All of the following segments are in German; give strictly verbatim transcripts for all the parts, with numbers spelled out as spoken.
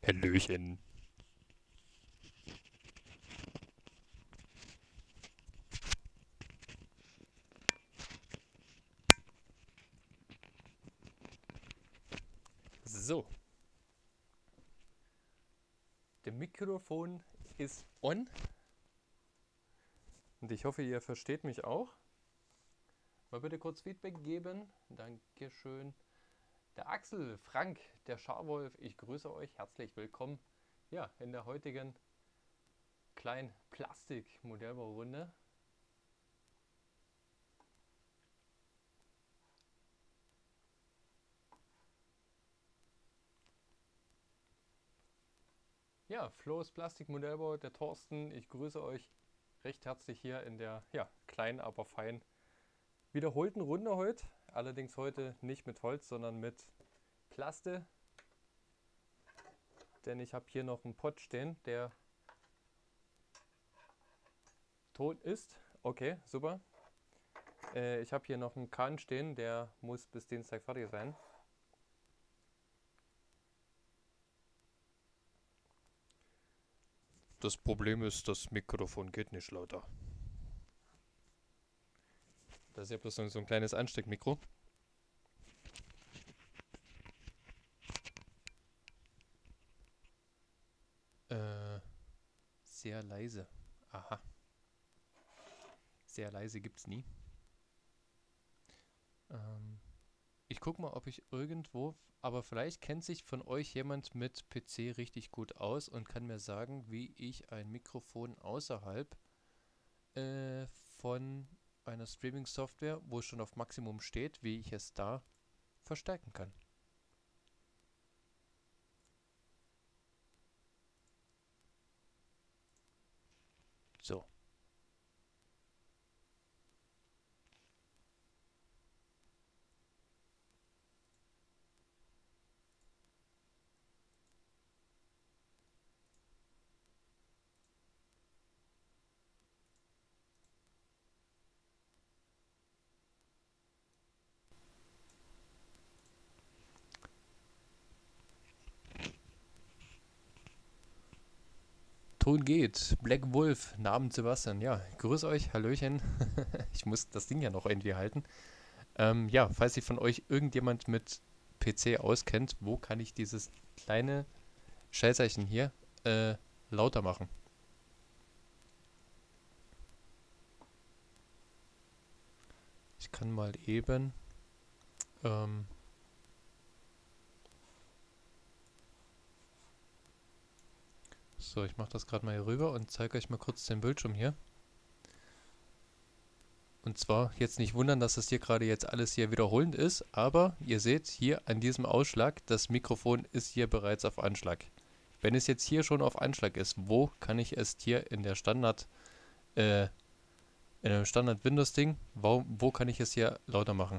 Hallöchen. So, der Mikrofon ist on und ich hoffe, ihr versteht mich auch. Mal bitte kurz Feedback geben. Dankeschön. Der Axel, Frank, der Scharwolf, ich grüße euch. Herzlich willkommen. Ja, in der heutigen kleinen Plastik-Modellbaurunde. Ja, Flo's Plastik-Modellbau, der Thorsten, ich grüße euch recht herzlich hier in der ja, kleinen, aber feinen wiederholten Runde heute. Allerdings heute nicht mit Holz, sondern mit Plaste. Denn ich habe hier noch einen Pott stehen, der tot ist. Okay, super. Äh, ich habe hier noch einen Kahn stehen, der muss bis Dienstag fertig sein. Das Problem ist, das Mikrofon geht nicht lauter. Das ist ja bloß so ein kleines Ansteckmikro. Äh, sehr leise. Aha. Sehr leise gibt's nie. Ähm, ich guck mal, ob ich irgendwo, aber vielleicht kennt sich von euch jemand mit P C richtig gut aus und kann mir sagen, wie ich ein Mikrofon außerhalb äh, von einer Streaming-Software, wo es schon auf Maximum steht, wie ich es da verstärken kann. So. Ton geht. Black Wolf, Namen Sebastian. Ja, grüß euch, Hallöchen. Ich muss das Ding ja noch irgendwie halten. Ähm, ja, falls sich von euch irgendjemand mit P C auskennt, wo kann ich dieses kleine Scheißzeichen hier äh, lauter machen? Ich kann mal eben ähm, so, ich mache das gerade mal hier rüber und zeige euch mal kurz den Bildschirm hier. Und zwar jetzt nicht wundern, dass das hier gerade jetzt alles hier wiederholend ist, aber ihr seht hier an diesem Ausschlag, das Mikrofon ist hier bereits auf Anschlag. Wenn es jetzt hier schon auf Anschlag ist, wo kann ich es hier in der Standard, äh, in einem Standard Windows Ding, wo, wo kann ich es hier lauter machen?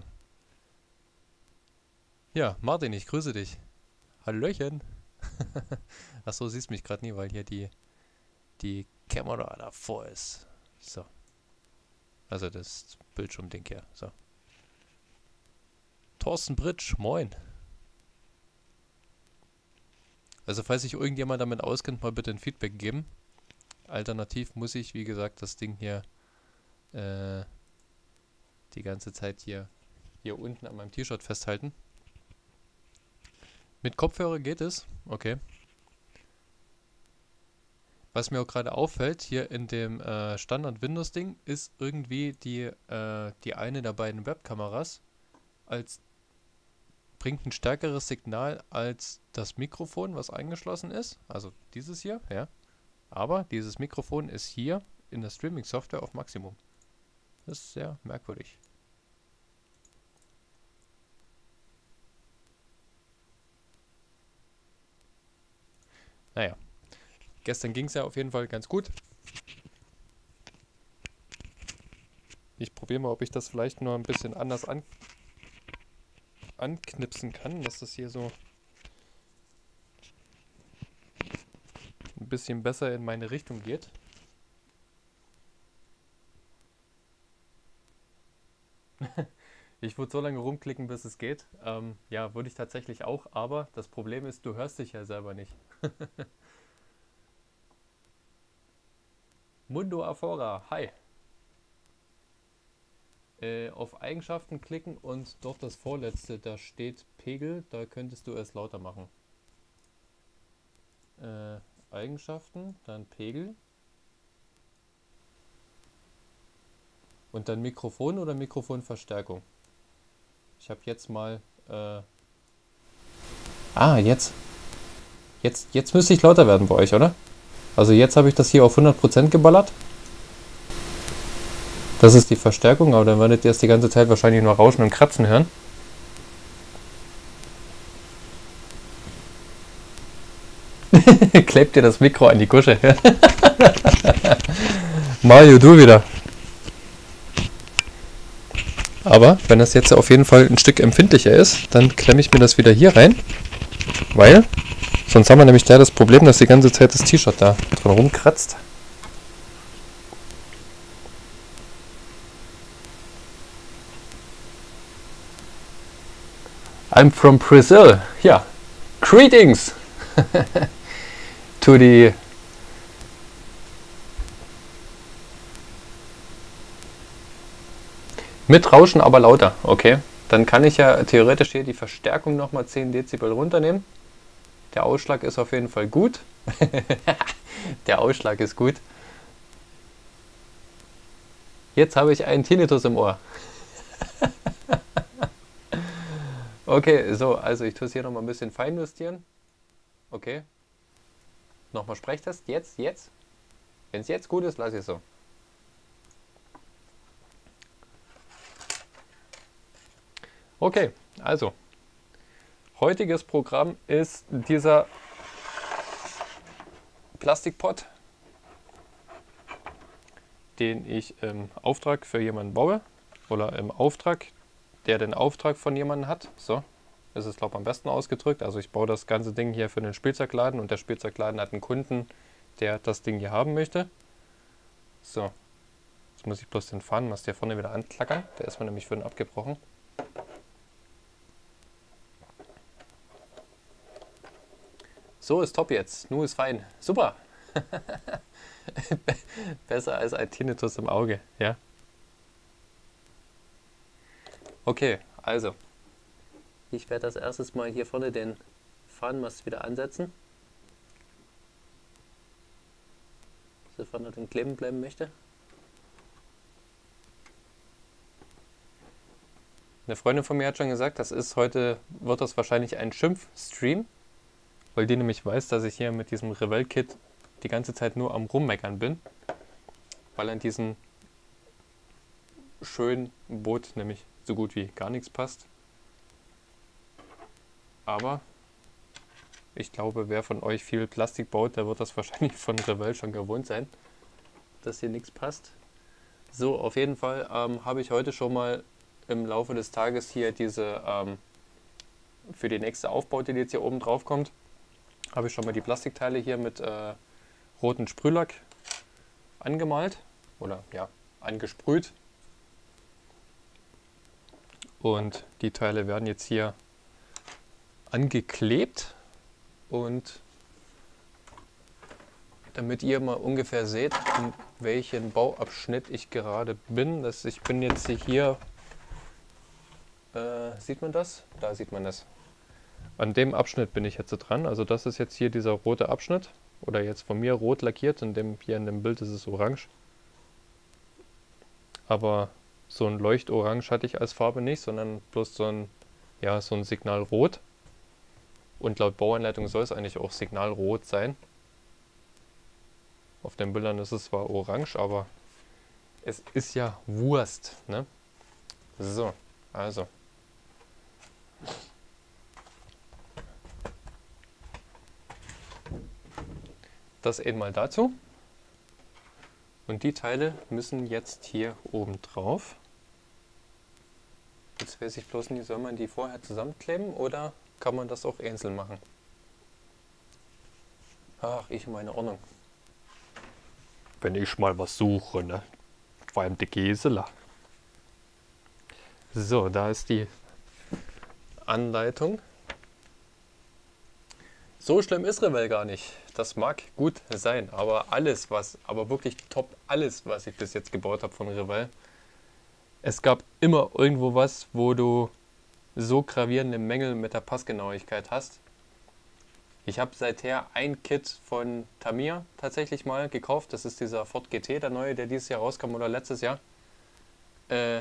Ja, Martin, ich grüße dich. Hallöchen. Achso, siehst mich gerade nie, weil hier die, die Kamera davor ist. So, also das Bildschirmding hier. So. Thorsten Britsch, moin. Also falls sich irgendjemand damit auskennt, mal bitte ein Feedback geben. Alternativ muss ich, wie gesagt, das Ding hier äh, die ganze Zeit hier, hier unten an meinem T-Shirt festhalten. Mit Kopfhörer geht es. Okay. Was mir auch gerade auffällt, hier in dem äh, Standard-Windows-Ding, ist irgendwie die, äh, die eine der beiden Webkameras als bringt ein stärkeres Signal als das Mikrofon, was eingeschlossen ist. Also dieses hier, ja. Aber dieses Mikrofon ist hier in der Streaming-Software auf Maximum. Das ist sehr merkwürdig. Naja, gestern ging es ja auf jeden Fall ganz gut. Ich probiere mal, ob ich das vielleicht nur ein bisschen anders an anknipsen kann, dass das hier so ein bisschen besser in meine Richtung geht. Ich würde so lange rumklicken, bis es geht. Ähm, ja, würde ich tatsächlich auch, aber das Problem ist, du hörst dich ja selber nicht. Mundo Afora, hi. Äh, auf Eigenschaften klicken und dort das vorletzte, da steht Pegel, da könntest du es lauter machen. Äh, Eigenschaften, dann Pegel. Und dann Mikrofon oder Mikrofonverstärkung. Ich habe jetzt mal... Äh ah, jetzt. jetzt. Jetzt müsste ich lauter werden bei euch, oder? Also jetzt habe ich das hier auf hundert Prozent geballert. Das ist die Verstärkung, aber dann werdet ihr es die ganze Zeit wahrscheinlich nur rauschen und kratzen hören. Klebt dir das Mikro an die Gusche. Mario, du wieder. Aber wenn das jetzt auf jeden Fall ein Stück empfindlicher ist, dann klemme ich mir das wieder hier rein. Weil, sonst haben wir nämlich da das Problem, dass die ganze Zeit das T-Shirt da dran rumkratzt. I'm from Brazil. Ja. Greetings to the mit Rauschen, aber lauter. Okay. Dann kann ich ja theoretisch hier die Verstärkung nochmal zehn Dezibel runternehmen. Der Ausschlag ist auf jeden Fall gut. Der Ausschlag ist gut. Jetzt habe ich einen Tinnitus im Ohr. Okay, so, also ich tue es hier nochmal ein bisschen fein justieren. Okay. Nochmal Sprechtest. Jetzt, jetzt. Wenn es jetzt gut ist, lasse ich es so. Okay, also. Heutiges Programm ist dieser Plastikpott, den ich im Auftrag für jemanden baue. Oder im Auftrag, der den Auftrag von jemandem hat. So, ist es, glaube ich, am besten ausgedrückt. Also ich baue das ganze Ding hier für den Spielzeugladen und der Spielzeugladen hat einen Kunden, der das Ding hier haben möchte. So, jetzt muss ich bloß den Fahnenmast hier vorne wieder anklackern. Der ist mir nämlich vorhin abgebrochen. So ist top jetzt. Nu ist fein. Super. Besser als ein Tinnitus im Auge, ja. Okay, also. Ich werde als erstes mal hier vorne den Fahnenmast wieder ansetzen. Sofern er dann kleben bleiben möchte. Eine Freundin von mir hat schon gesagt, das ist heute, wird das wahrscheinlich ein Schimpf-Stream. Weil die nämlich weiß, dass ich hier mit diesem Revell-Kit die ganze Zeit nur am Rummeckern bin. Weil an diesem schönen Boot nämlich so gut wie gar nichts passt. Aber ich glaube, wer von euch viel Plastik baut, der wird das wahrscheinlich von Revell schon gewohnt sein, dass hier nichts passt. So, auf jeden Fall ähm, habe ich heute schon mal im Laufe des Tages hier diese, ähm, für die nächste Aufbaute, die jetzt hier oben drauf kommt, habe ich schon mal die Plastikteile hier mit äh, rotem Sprühlack angemalt oder ja, angesprüht. Und die Teile werden jetzt hier angeklebt. Und damit ihr mal ungefähr seht, in welchen Bauabschnitt ich gerade bin, dass ich bin jetzt hier, äh, sieht man das? Da sieht man das. An dem Abschnitt bin ich jetzt dran, also das ist jetzt hier dieser rote Abschnitt, oder jetzt von mir rot lackiert, in dem, hier in dem Bild ist es orange. Aber so ein Leuchtorange hatte ich als Farbe nicht, sondern bloß so ein, ja, so ein Signalrot. Und laut Bauanleitung soll es eigentlich auch Signalrot sein. Auf den Bildern ist es zwar orange, aber es ist ja Wurst, ne? So, also. Das einmal dazu. Und die Teile müssen jetzt hier oben drauf. Jetzt weiß ich bloß nicht, soll man die vorher zusammenkleben oder kann man das auch einzeln machen? Ach, ich meine Ordnung. Wenn ich mal was suche, ne? Vor allem die Gisela. So, da ist die Anleitung. So schlimm ist Revell gar nicht. Das mag gut sein, aber alles, was, aber wirklich top, alles, was ich bis jetzt gebaut habe von Revell, es gab immer irgendwo was, wo du so gravierende Mängel mit der Passgenauigkeit hast. Ich habe seither ein Kit von Tamiya tatsächlich mal gekauft. Das ist dieser Ford G T, der neue, der dieses Jahr rauskam oder letztes Jahr. Äh,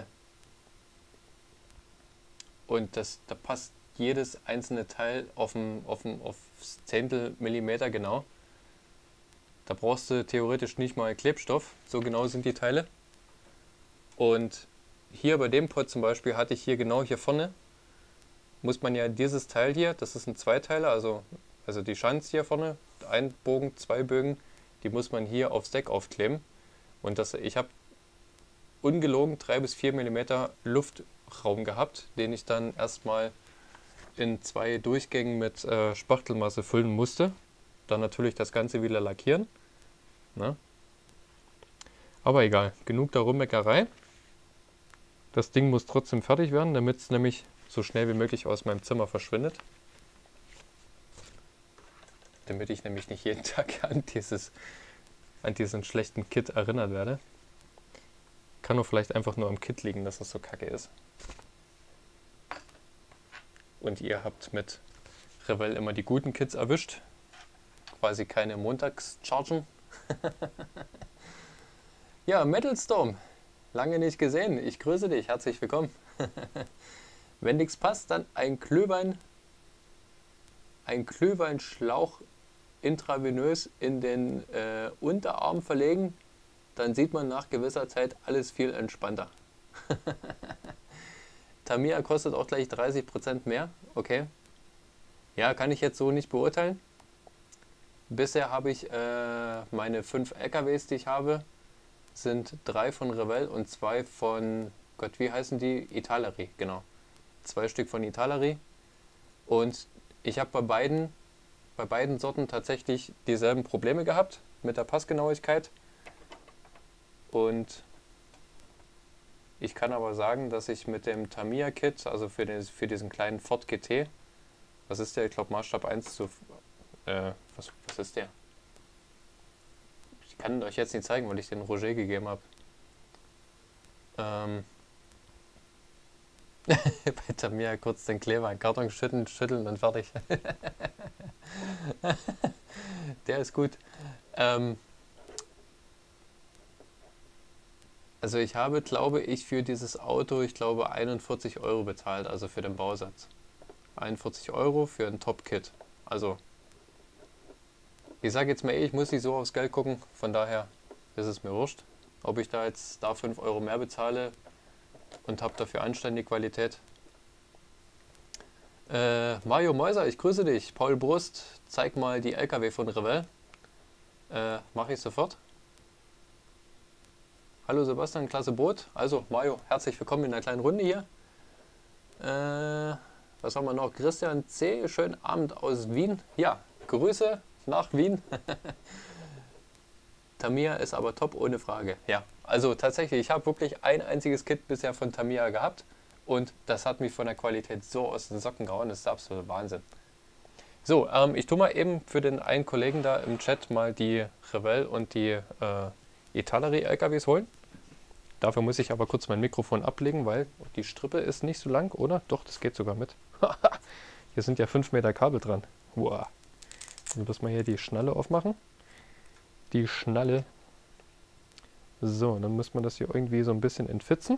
und das, da passt jedes einzelne Teil auf ein, auf ein, aufs Zehntel Millimeter genau. Da brauchst du theoretisch nicht mal Klebstoff. So genau sind die Teile. Und hier bei dem Pod zum Beispiel hatte ich hier genau hier vorne, muss man ja dieses Teil hier, das ist ein Zweiteiler, also, also die Schanze hier vorne, ein Bogen, zwei Bögen, die muss man hier aufs Deck aufkleben. Und das, ich habe ungelogen drei bis vier Millimeter Luftraum gehabt, den ich dann erstmal in zwei Durchgängen mit äh, Spachtelmasse füllen musste. Dann natürlich das Ganze wieder lackieren. Na? Aber egal, genug der Rummeckerei. Das Ding muss trotzdem fertig werden, damit es nämlich so schnell wie möglich aus meinem Zimmer verschwindet. Damit ich nämlich nicht jeden Tag an, dieses, an diesen schlechten Kit erinnert werde. Kann nur vielleicht einfach nur am Kit liegen, dass es so kacke ist. Und ihr habt mit Revell immer die guten Kits erwischt. Quasi keine Montagschargen. Ja, Metal Storm. Lange nicht gesehen. Ich grüße dich. Herzlich willkommen. Wenn nichts passt, dann ein Glühwein, ein Glühweinschlauch intravenös in den äh, Unterarm verlegen. Dann sieht man nach gewisser Zeit alles viel entspannter. Tamiya kostet auch gleich dreißig Prozent mehr. Okay. Ja, kann ich jetzt so nicht beurteilen. Bisher habe ich äh, meine fünf L K Ws, die ich habe, sind drei von Revell und zwei von, Gott, wie heißen die? Italeri, genau. Zwei Stück von Italeri. Und ich habe bei beiden, bei beiden Sorten tatsächlich dieselben Probleme gehabt mit der Passgenauigkeit. Und ich kann aber sagen, dass ich mit dem Tamiya Kit, also für, den, für diesen kleinen Ford G T, was ist der? Ich glaube Maßstab eins zu, äh, was, was ist der? Ich kann euch jetzt nicht zeigen, weil ich den Roger gegeben habe. Ähm, bei Tamiya kurz den Kleber in den Karton schütteln, schütteln und fertig. Der ist gut. Ähm, also ich habe, glaube ich, für dieses Auto, ich glaube, einundvierzig Euro bezahlt, also für den Bausatz. einundvierzig Euro für ein Top-Kit. Also, ich sage jetzt mal, ich muss nicht so aufs Geld gucken, von daher ist es mir wurscht, ob ich da jetzt da fünf Euro mehr bezahle und habe dafür anständige Qualität. Äh, Mario Mäuser, ich grüße dich. Paul Brust, zeig mal die L K W von Revell. Äh, mache ich sofort. Hallo Sebastian, klasse Boot. Also Mario, herzlich willkommen in einer kleinen Runde hier. Äh, was haben wir noch? Christian C., schönen Abend aus Wien. Ja, Grüße nach Wien. Tamiya ist aber top, ohne Frage. Ja, also tatsächlich, ich habe wirklich ein einziges Kit bisher von Tamiya gehabt und das hat mich von der Qualität so aus den Socken gehauen, das ist der absolute Wahnsinn. So, ähm, ich tue mal eben für den einen Kollegen da im Chat mal die Revell und die äh, Italeri L K Ws holen. Dafür muss ich aber kurz mein Mikrofon ablegen, weil die Strippe ist nicht so lang, oder? Doch, das geht sogar mit. Hier sind ja fünf Meter Kabel dran. Wow. Dann müssen wir hier die Schnalle aufmachen. Die Schnalle. So, dann muss man das hier irgendwie so ein bisschen entfitzen.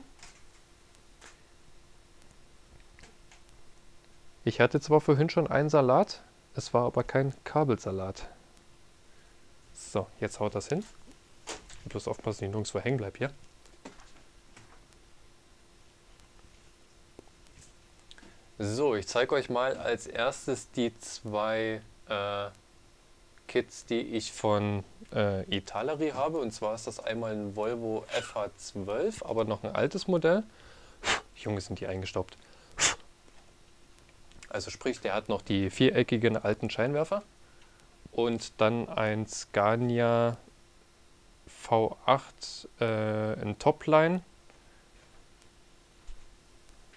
Ich hatte zwar vorhin schon einen Salat, es war aber kein Kabelsalat. So, jetzt haut das hin. Bloß aufpassen, dass ich nirgendwo hängen bleibe hier. So, ich zeige euch mal als erstes die zwei äh, Kits, die ich von äh, Italeri habe. Und zwar ist das einmal ein Volvo F H zwölf, aber noch ein altes Modell. Junge, sind die eingestaubt. Also sprich, der hat noch die viereckigen alten Scheinwerfer. Und dann ein Scania V acht, äh, ein Topline.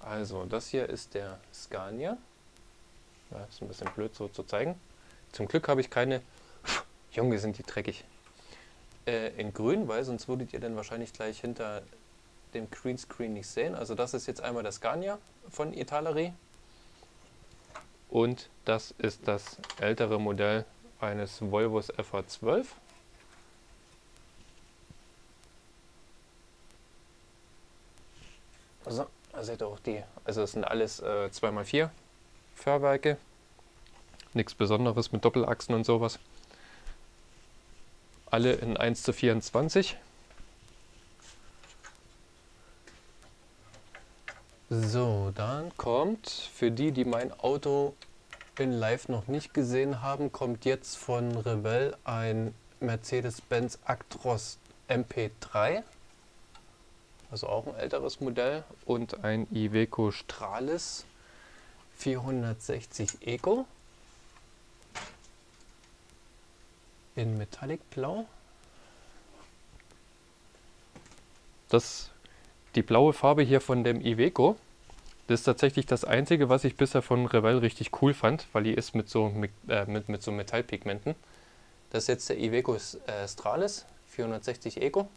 Also, das hier ist der Scania. Ja, ist ein bisschen blöd so zu zeigen. Zum Glück habe ich keine... Junge, sind die dreckig. Äh, in grün, weil sonst würdet ihr dann wahrscheinlich gleich hinter dem Greenscreen nicht sehen. Also das ist jetzt einmal der Scania von Italeri. Und das ist das ältere Modell eines Volvos F H zwölf. Also, da seht ihr auch die, also es sind alles äh, zwei mal vier Fahrwerke. Nichts Besonderes mit Doppelachsen und sowas. Alle in eins zu vierundzwanzig. So, dann kommt, für die, die mein Auto in Live noch nicht gesehen haben, kommt jetzt von Revell ein Mercedes-Benz Actros M P drei. Also auch ein älteres Modell. Und ein Iveco Stralis vierhundertsechzig Eco. In Metallic Blau. Das, die blaue Farbe hier von dem Iveco, das ist tatsächlich das einzige, was ich bisher von Revell richtig cool fand, weil die ist mit so, mit, äh, mit, mit so Metallpigmenten. Das ist jetzt der Iveco äh, Stralis vierhundertsechzig Eco.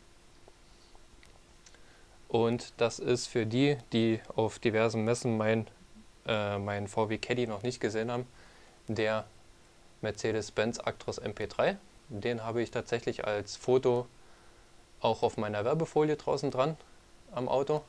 Und das ist für die, die auf diversen Messen mein, äh, mein V W Caddy noch nicht gesehen haben, der Mercedes-Benz Actros M P drei. Den habe ich tatsächlich als Foto auch auf meiner Werbefolie draußen dran am Auto.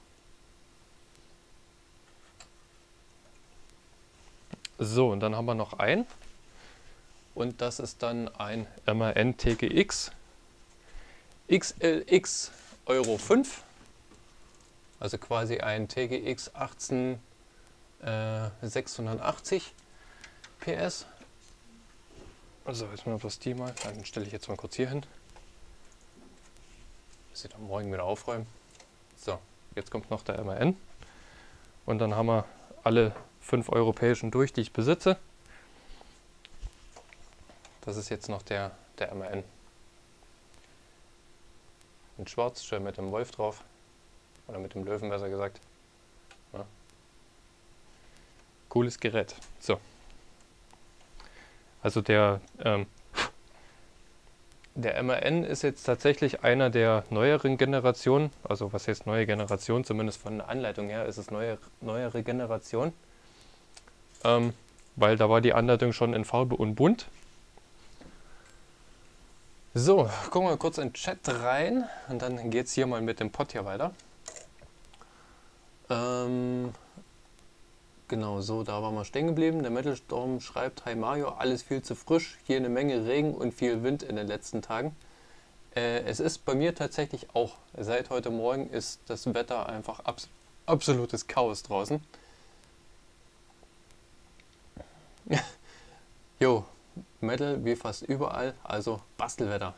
So, und dann haben wir noch einen. Und das ist dann ein M A N T G X X L X Euro fünf. Also quasi ein T G X achtzehn äh, sechshundertachtzig P S. Also jetzt mal was die mal, dann stelle ich jetzt mal kurz hier hin. Muss ich dann morgen wieder aufräumen. So, jetzt kommt noch der M A N. Und dann haben wir alle fünf europäischen durch, die ich besitze. Das ist jetzt noch der, der M A N. In schwarz, schön mit dem Wolf drauf. Oder mit dem Löwen, besser gesagt. Ja. Cooles Gerät. So. Also der, ähm, der M A N ist jetzt tatsächlich einer der neueren Generationen. Also was heißt neue Generation? Zumindest von der Anleitung her ist es neue, neuere Generation. Ähm, weil da war die Anleitung schon in Farbe und bunt. So, gucken wir kurz in den Chat rein und dann geht es hier mal mit dem Pod hier weiter. Ähm, genau, so, da waren wir stehen geblieben. Der Metalstorm schreibt: Hi Mario, alles viel zu frisch, hier eine Menge Regen und viel Wind in den letzten Tagen. Äh, es ist bei mir tatsächlich auch, seit heute Morgen ist das Wetter einfach abs absolutes Chaos draußen. Jo, Metal wie fast überall, also Bastelwetter.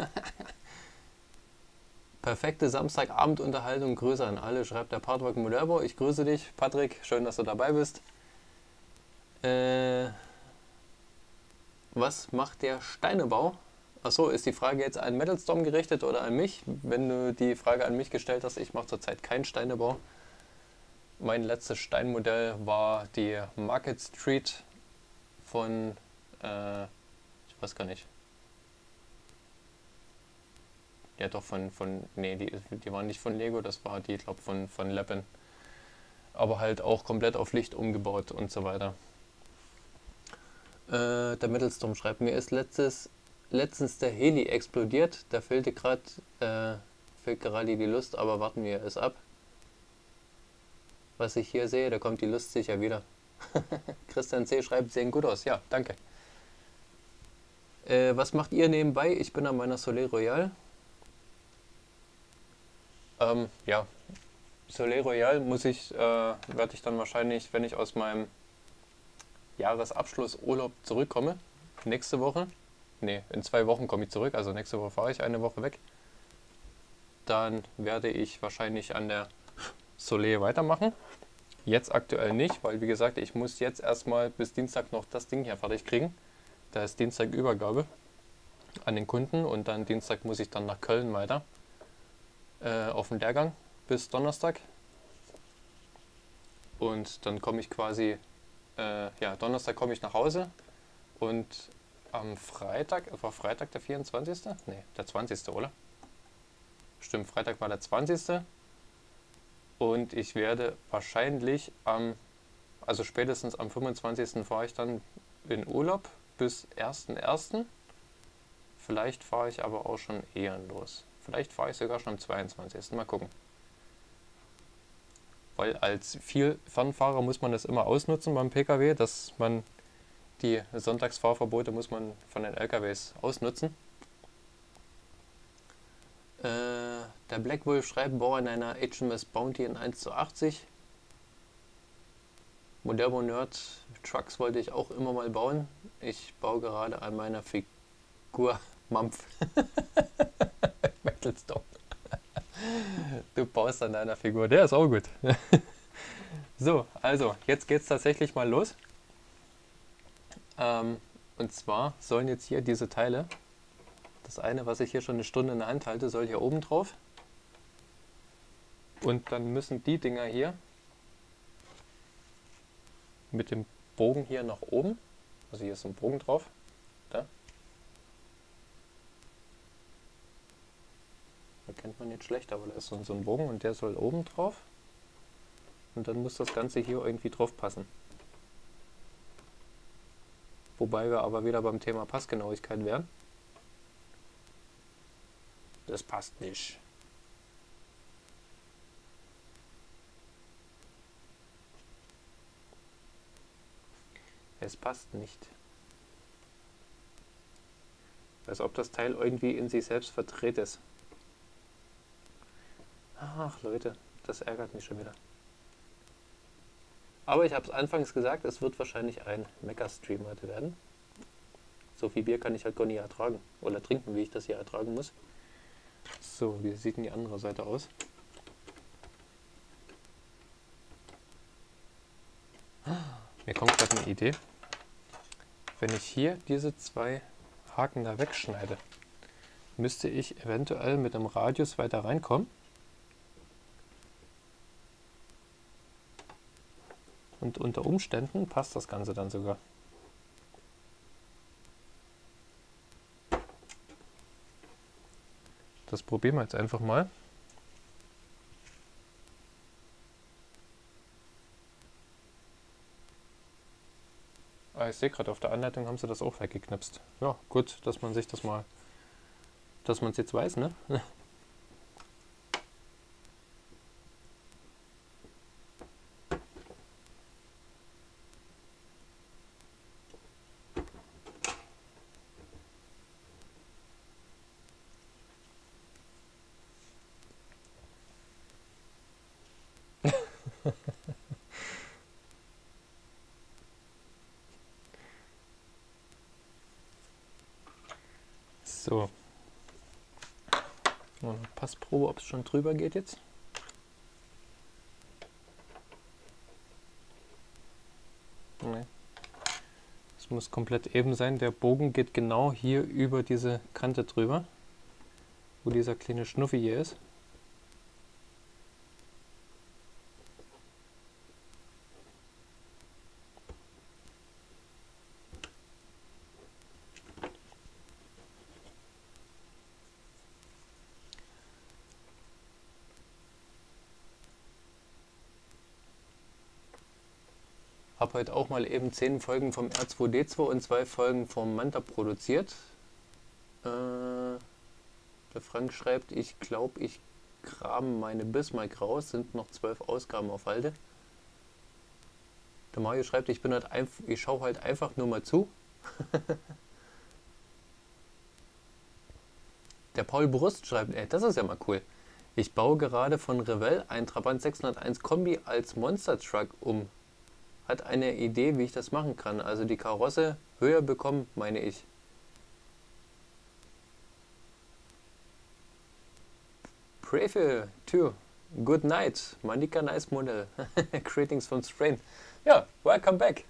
Perfekte Samstagabendunterhaltung, Grüße an alle, schreibt der Patrick Mulerbo. Ich grüße dich, Patrick, schön, dass du dabei bist. Äh, was macht der Steinebau? Achso, ist die Frage jetzt an Metalstorm gerichtet oder an mich? Wenn du die Frage an mich gestellt hast, ich mache zurzeit keinen Steinebau. Mein letztes Steinmodell war die Market Street von, äh, ich weiß gar nicht. Ja doch, von, von nee, die, die waren nicht von Lego, das war die, glaube von, von Leppen. Aber halt auch komplett auf Licht umgebaut und so weiter. Äh, der Metalstorm schreibt, mir ist letztes, letztens der Heli explodiert, da fehlte gerade äh, fehlt gerade die Lust, aber warten wir es ab. Was ich hier sehe, da kommt die Lust sicher wieder. Christian C. schreibt, sehen gut aus. Ja, danke. Äh, was macht ihr nebenbei? Ich bin an meiner Soleil Royal. Ähm, ja, Soleil Royal muss ich, äh, werde ich dann wahrscheinlich, wenn ich aus meinem Jahresabschlussurlaub zurückkomme, nächste Woche, ne, in zwei Wochen komme ich zurück, also nächste Woche fahre ich eine Woche weg, dann werde ich wahrscheinlich an der Soleil weitermachen. Jetzt aktuell nicht, weil wie gesagt, ich muss jetzt erstmal bis Dienstag noch das Ding hier fertig kriegen. Da ist Dienstag Übergabe an den Kunden und dann Dienstag muss ich dann nach Köln weiter. Äh, auf den Lehrgang bis Donnerstag. Und dann komme ich quasi, äh, ja, Donnerstag komme ich nach Hause und am Freitag, war Freitag der vierundzwanzigste? Ne, der zwanzigste, oder? Stimmt, Freitag war der zwanzigste. Und ich werde wahrscheinlich am, also spätestens am fünfundzwanzigsten fahre ich dann in Urlaub bis ersten ersten Vielleicht fahre ich aber auch schon eher los. Vielleicht fahre ich sogar schon am zweiundzwanzigsten Mal gucken. Weil als Vielfernfahrer muss man das immer ausnutzen beim P K W, dass man die Sonntagsfahrverbote muss man von den L K Ws ausnutzen. Äh, der Black Wolf schreibt, Bau in einer H M S Bounty in eins zu achtzig. Moderno Nerd Trucks wollte ich auch immer mal bauen. Ich baue gerade an meiner Figur Mampf. Metalstone. Du baust an deiner Figur, der ist auch gut. So, also jetzt geht's tatsächlich mal los. Ähm, und zwar sollen jetzt hier diese Teile, das eine, was ich hier schon eine Stunde in der Hand halte, soll hier oben drauf. Und dann müssen die Dinger hier mit dem Bogen hier nach oben, also hier ist ein Bogen drauf, da. Erkennt man jetzt schlecht, aber da ist so ein Bogen und der soll oben drauf. Und dann muss das Ganze hier irgendwie drauf passen. Wobei wir aber wieder beim Thema Passgenauigkeit wären. Das passt nicht. Es passt nicht. Als ob das Teil irgendwie in sich selbst verdreht ist. Ach Leute, das ärgert mich schon wieder. Aber ich habe es anfangs gesagt, es wird wahrscheinlich ein Mecha-Stream heute werden. So viel Bier kann ich halt gar nicht ertragen. Oder trinken, wie ich das hier ertragen muss. So, wie sieht denn die andere Seite aus? Mir kommt gerade eine Idee. Wenn ich hier diese zwei Haken da wegschneide, müsste ich eventuell mit dem Radius weiter reinkommen. Und unter Umständen passt das Ganze dann sogar. Das probieren wir jetzt einfach mal. Ah, ich sehe gerade, auf der Anleitung haben sie das auch weggeknipst. Ja, gut, dass man sich das mal, dass man es jetzt weiß, ne? So. Noch eine Passprobe, ob es schon drüber geht jetzt. Nee. Es muss komplett eben sein. Der Bogen geht genau hier über diese Kante drüber, wo dieser kleine Schnuffi hier ist. Habe heute auch mal eben zehn Folgen vom R zwei D zwei und zwei Folgen vom Manta produziert. Äh, der Frank schreibt, ich glaube, ich grabe meine Bismarck raus, sind noch zwölf Ausgaben auf Halde. Der Mario schreibt, ich bin halt einfach, ich schaue halt einfach nur mal zu. Der Paul Brust schreibt, ey, das ist ja mal cool. Ich baue gerade von Revell ein Trabant sechshunderteins Kombi als Monster Truck um. Hat eine Idee, wie ich das machen kann. Also die Karosse höher bekommen, meine ich. Prefil two. Good night. Manika nice Model. Greetings from Strain. Ja, welcome back.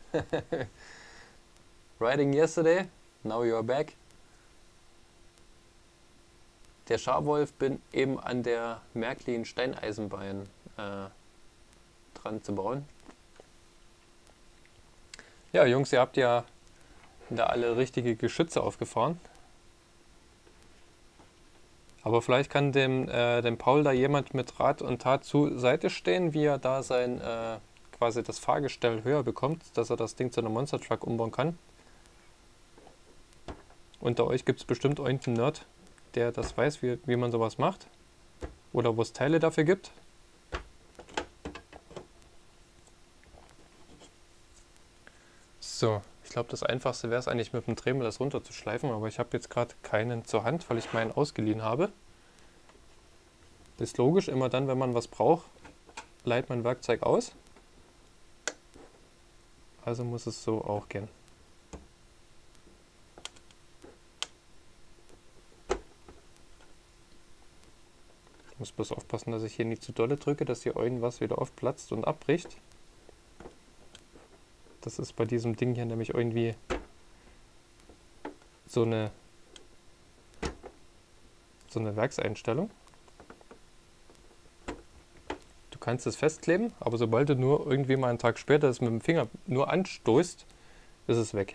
Riding yesterday, now you're back. Der Scharwolf bin eben an der Märklin Steineisenbahn äh, dran zu bauen. Ja, Jungs, ihr habt ja da alle richtige Geschütze aufgefahren. Aber vielleicht kann dem, äh, dem Paul da jemand mit Rat und Tat zur Seite stehen, wie er da sein äh, quasi das Fahrgestell höher bekommt, dass er das Ding zu einem Monster Truck umbauen kann. Unter euch gibt es bestimmt irgendeinen Nerd, der das weiß, wie, wie man sowas macht. Oder wo es Teile dafür gibt. So, ich glaube, das Einfachste wäre es eigentlich mit dem Dremel das runterzuschleifen, aber ich habe jetzt gerade keinen zur Hand, weil ich meinen ausgeliehen habe. Ist logisch, immer dann, wenn man was braucht, leiht man Werkzeug aus. Also muss es so auch gehen. Ich muss bloß aufpassen, dass ich hier nicht zu dolle drücke, dass hier irgendwas wieder aufplatzt und abbricht. Das ist bei diesem Ding hier nämlich irgendwie so eine, so eine Werkseinstellung. Du kannst es festkleben, aber sobald du nur irgendwie mal einen Tag später es mit dem Finger nur anstoßt, ist es weg.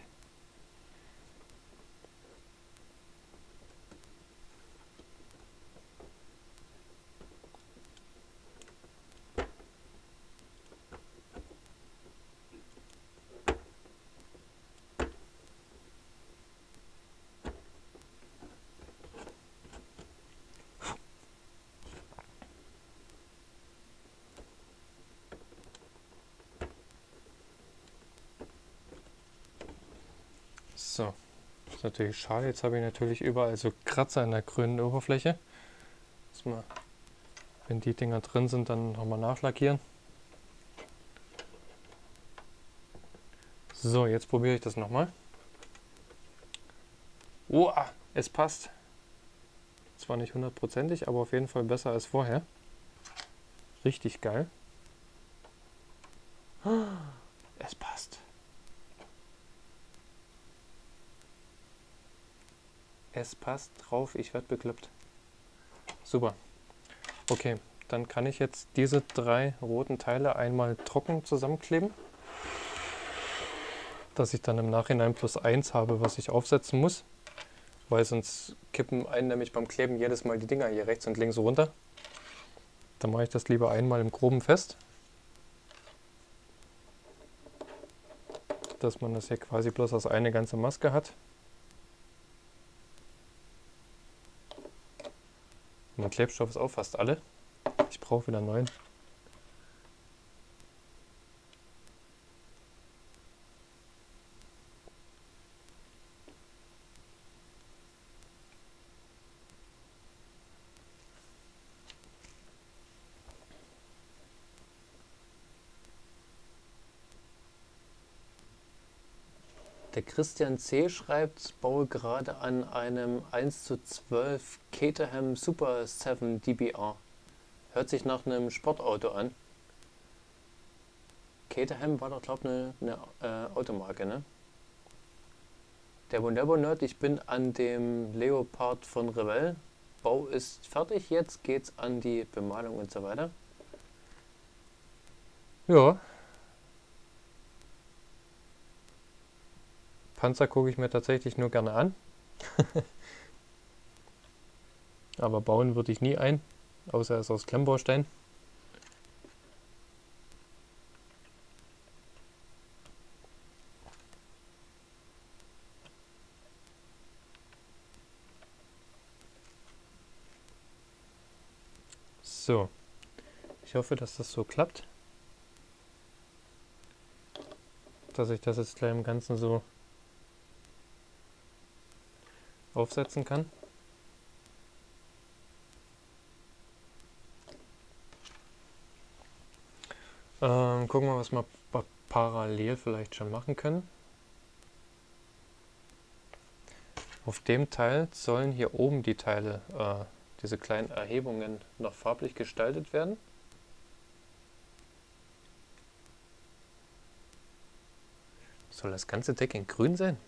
So, das ist natürlich schade. Jetzt habe ich natürlich überall so Kratzer an der grünen Oberfläche. Muss mal, wenn die Dinger drin sind, dann nochmal nachlackieren. So, jetzt probiere ich das nochmal. Oh, es passt. Zwar nicht hundertprozentig, aber auf jeden Fall besser als vorher. Richtig geil. Es passt. Es passt drauf, ich werde bekloppt. Super. Okay, dann kann ich jetzt diese drei roten Teile einmal trocken zusammenkleben, dass ich dann im Nachhinein plus eins habe, was ich aufsetzen muss, weil sonst kippen einen nämlich beim Kleben jedes Mal die Dinger hier rechts und links runter. Dann mache ich das lieber einmal im Groben fest, dass man das hier quasi bloß als eine ganze Maske hat. Mein Klebstoff ist auch fast alle. Ich brauche wieder einen neuen. Der Christian C. schreibt, baue gerade an einem eins zu zwölf Caterham Super sieben D B R. Hört sich nach einem Sportauto an. Caterham war doch, glaube ich, eine, eine äh, Automarke, ne? Der Wunderbar Nerd, ich bin an dem Leopard von Revell. Bau ist fertig, jetzt geht's an die Bemalung und so weiter. Ja. Panzer gucke ich mir tatsächlich nur gerne an. Aber bauen würde ich nie ein, außer er ist aus Klemmbaustein. So, ich hoffe, dass das so klappt. Dass ich das jetzt gleich im Ganzen so aufsetzen kann. Ähm, gucken wir, was wir parallel vielleicht schon machen können. Auf dem Teil sollen hier oben die Teile, äh, diese kleinen Erhebungen, noch farblich gestaltet werden. Soll das ganze Deck in grün sein?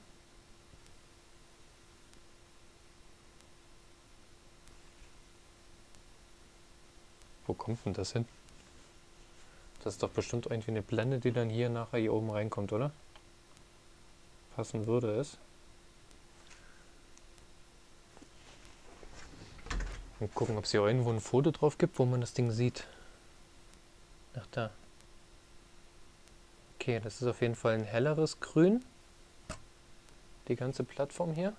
Wo kommt denn das hin? Das ist doch bestimmt irgendwie eine Blende, die dann hier nachher hier oben reinkommt, oder? passen würde, ist. Mal gucken, ob es hier irgendwo ein Foto drauf gibt, wo man das Ding sieht. Ach, da. Okay, das ist auf jeden Fall ein helleres Grün. Die ganze Plattform hier.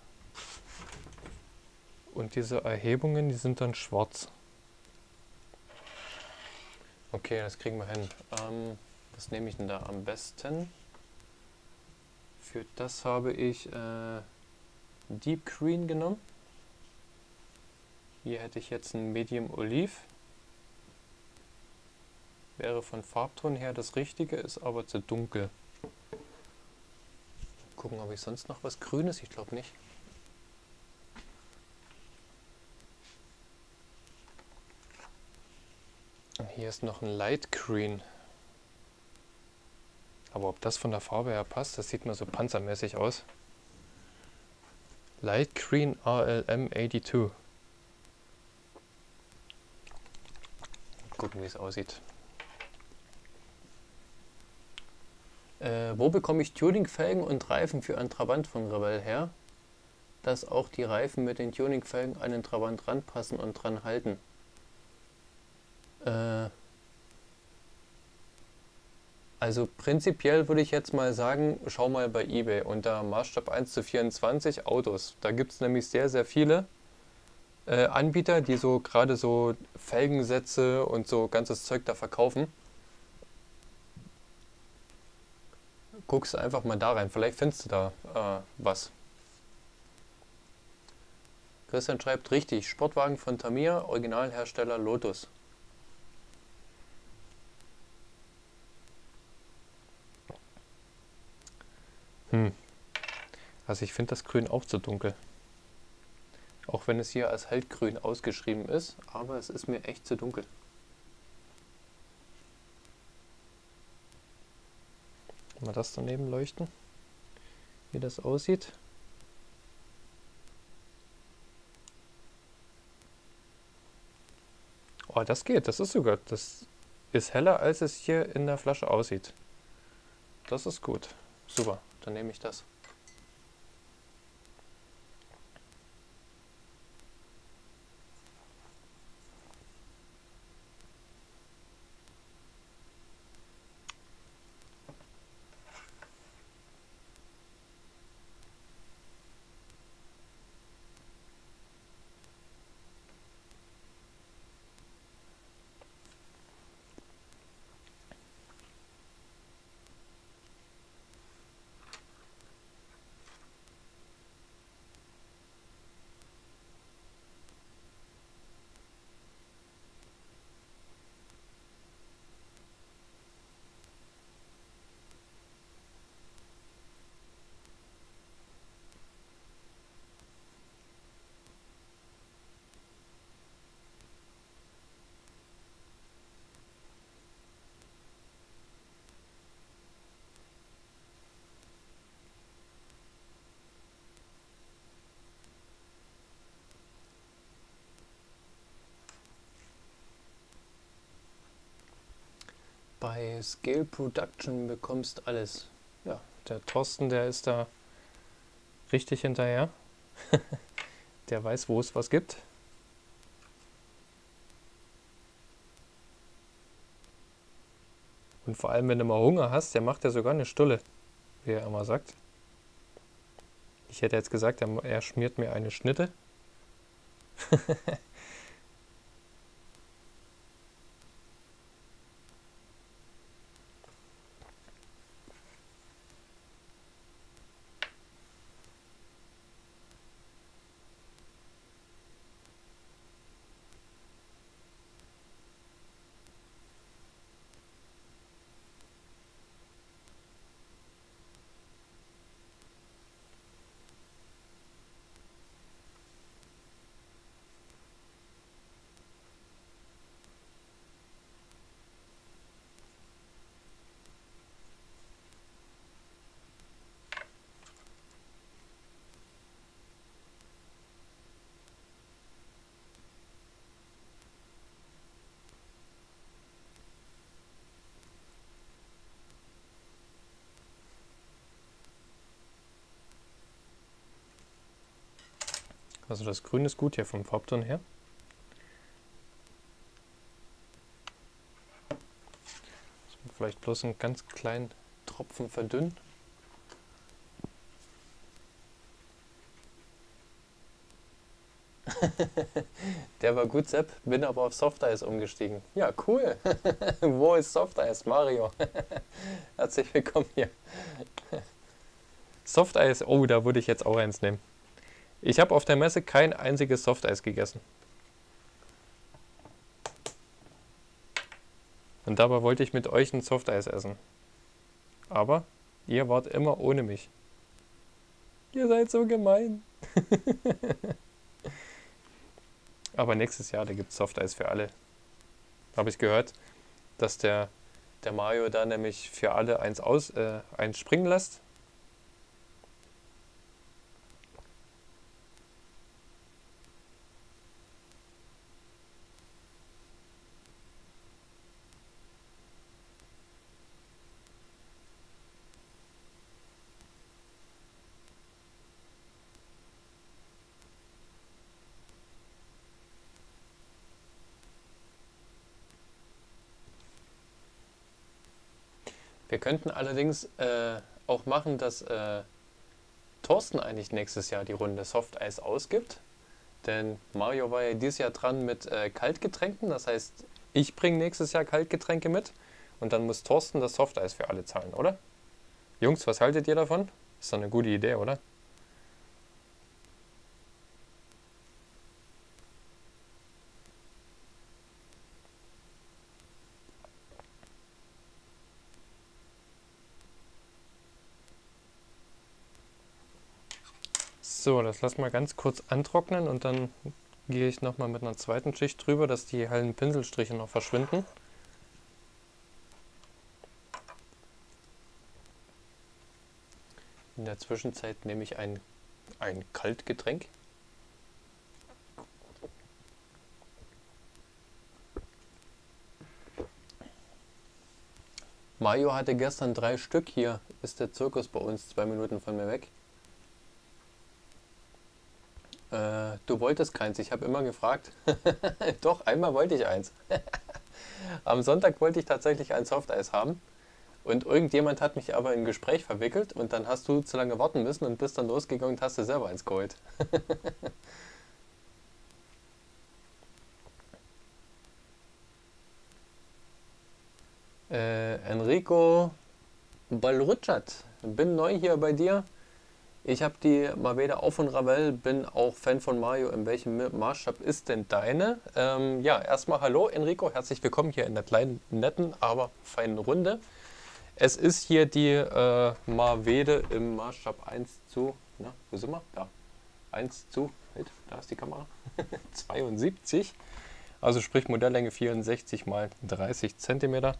Und diese Erhebungen, die sind dann schwarz. Okay, das kriegen wir hin. Ähm, was nehme ich denn da am besten? Für das habe ich äh, Deep Green genommen. Hier hätte ich jetzt ein Medium Olive. Wäre von Farbton her das Richtige, ist aber zu dunkel. Gucken, ob ich sonst noch was Grünes, ich glaube nicht. Hier ist noch ein Light Green. Aber ob das von der Farbe her passt, das sieht mir so panzermäßig aus. Light Green R L M zweiundachtzig. Gucken, wie es aussieht. Äh, wo bekomme ich Tuningfelgen und Reifen für einen Trabant von Revell her, dass auch die Reifen mit den Tuningfelgen an den Trabant ranpassen und dran halten? Äh, also prinzipiell würde ich jetzt mal sagen, schau mal bei eBay unter Maßstab eins zu vierundzwanzig Autos. Da gibt es nämlich sehr, sehr viele äh, Anbieter, die so gerade so Felgensätze und so ganzes Zeug da verkaufen. Guckst einfach mal da rein, vielleicht findest du da äh, was. Christian schreibt richtig, Sportwagen von Tamiya, Originalhersteller Lotus. Hm. Also ich finde das Grün auch zu dunkel. Auch wenn es hier als Hellgrün ausgeschrieben ist, aber es ist mir echt zu dunkel. Mal das daneben leuchten, wie das aussieht. Oh, das geht, das ist sogar, das ist heller, als es hier in der Flasche aussieht. Das ist gut. Super, dann nehme ich das. Bei Scale Production bekommst alles. Ja, der Thorsten, der ist da richtig hinterher. Der weiß, wo es was gibt. Und vor allem, wenn du mal Hunger hast, der macht ja sogar eine Stulle, wie er immer sagt. Ich hätte jetzt gesagt, er, er schmiert mir eine Schnitte. Also das Grün ist gut hier vom Farbton her. Vielleicht bloß einen ganz kleinen Tropfen verdünnen. Der war gut, Sepp. Bin aber auf Softeis umgestiegen. Ja, cool. Wo ist Softeis, Mario? Herzlich willkommen hier. Softeis, oh, da würde ich jetzt auch eins nehmen. Ich habe auf der Messe kein einziges Softeis gegessen. Und dabei wollte ich mit euch ein Softeis essen. Aber ihr wart immer ohne mich. Ihr seid so gemein. Aber nächstes Jahr, da gibt es Softeis für alle. Habe ich gehört, dass der, der Mario da nämlich für alle eins, aus, äh, eins springen lässt. Wir könnten allerdings äh, auch machen, dass äh, Thorsten eigentlich nächstes Jahr die Runde Softeis ausgibt. Denn Mario war ja dieses Jahr dran mit äh, Kaltgetränken. Das heißt, ich bringe nächstes Jahr Kaltgetränke mit. Und dann muss Thorsten das Softeis für alle zahlen, oder? Jungs, was haltet ihr davon? Ist doch eine gute Idee, oder? So, das lassen wir ganz kurz antrocknen und dann gehe ich nochmal mit einer zweiten Schicht drüber, dass die hellen Pinselstriche noch verschwinden. In der Zwischenzeit nehme ich ein, ein Kaltgetränk. Mario hatte gestern drei Stück. Hier ist der Zirkus bei uns zwei Minuten von mir weg. Äh, du wolltest keins, ich habe immer gefragt. Doch, einmal wollte ich eins. Am Sonntag wollte ich tatsächlich ein Softeis haben. Und irgendjemand hat mich aber in ein Gespräch verwickelt und dann hast du zu lange warten müssen und bist dann losgegangen und hast dir selber eins geholt. äh, Enrico Balrutschat, bin neu hier bei dir. Ich habe die mal wieder auf und Ravel, bin auch Fan von Mario. In welchem Maßstab ist denn deine? Ähm, ja, erstmal hallo Enrico, herzlich willkommen hier in der kleinen, netten, aber feinen Runde. Es ist hier die äh, Marvede im Maßstab eins zu, na, wo sind wir? Da. eins zu, halt, da ist die Kamera, zweiundsiebzig. Also sprich Modelllänge vierundsechzig mal dreißig Zentimeter.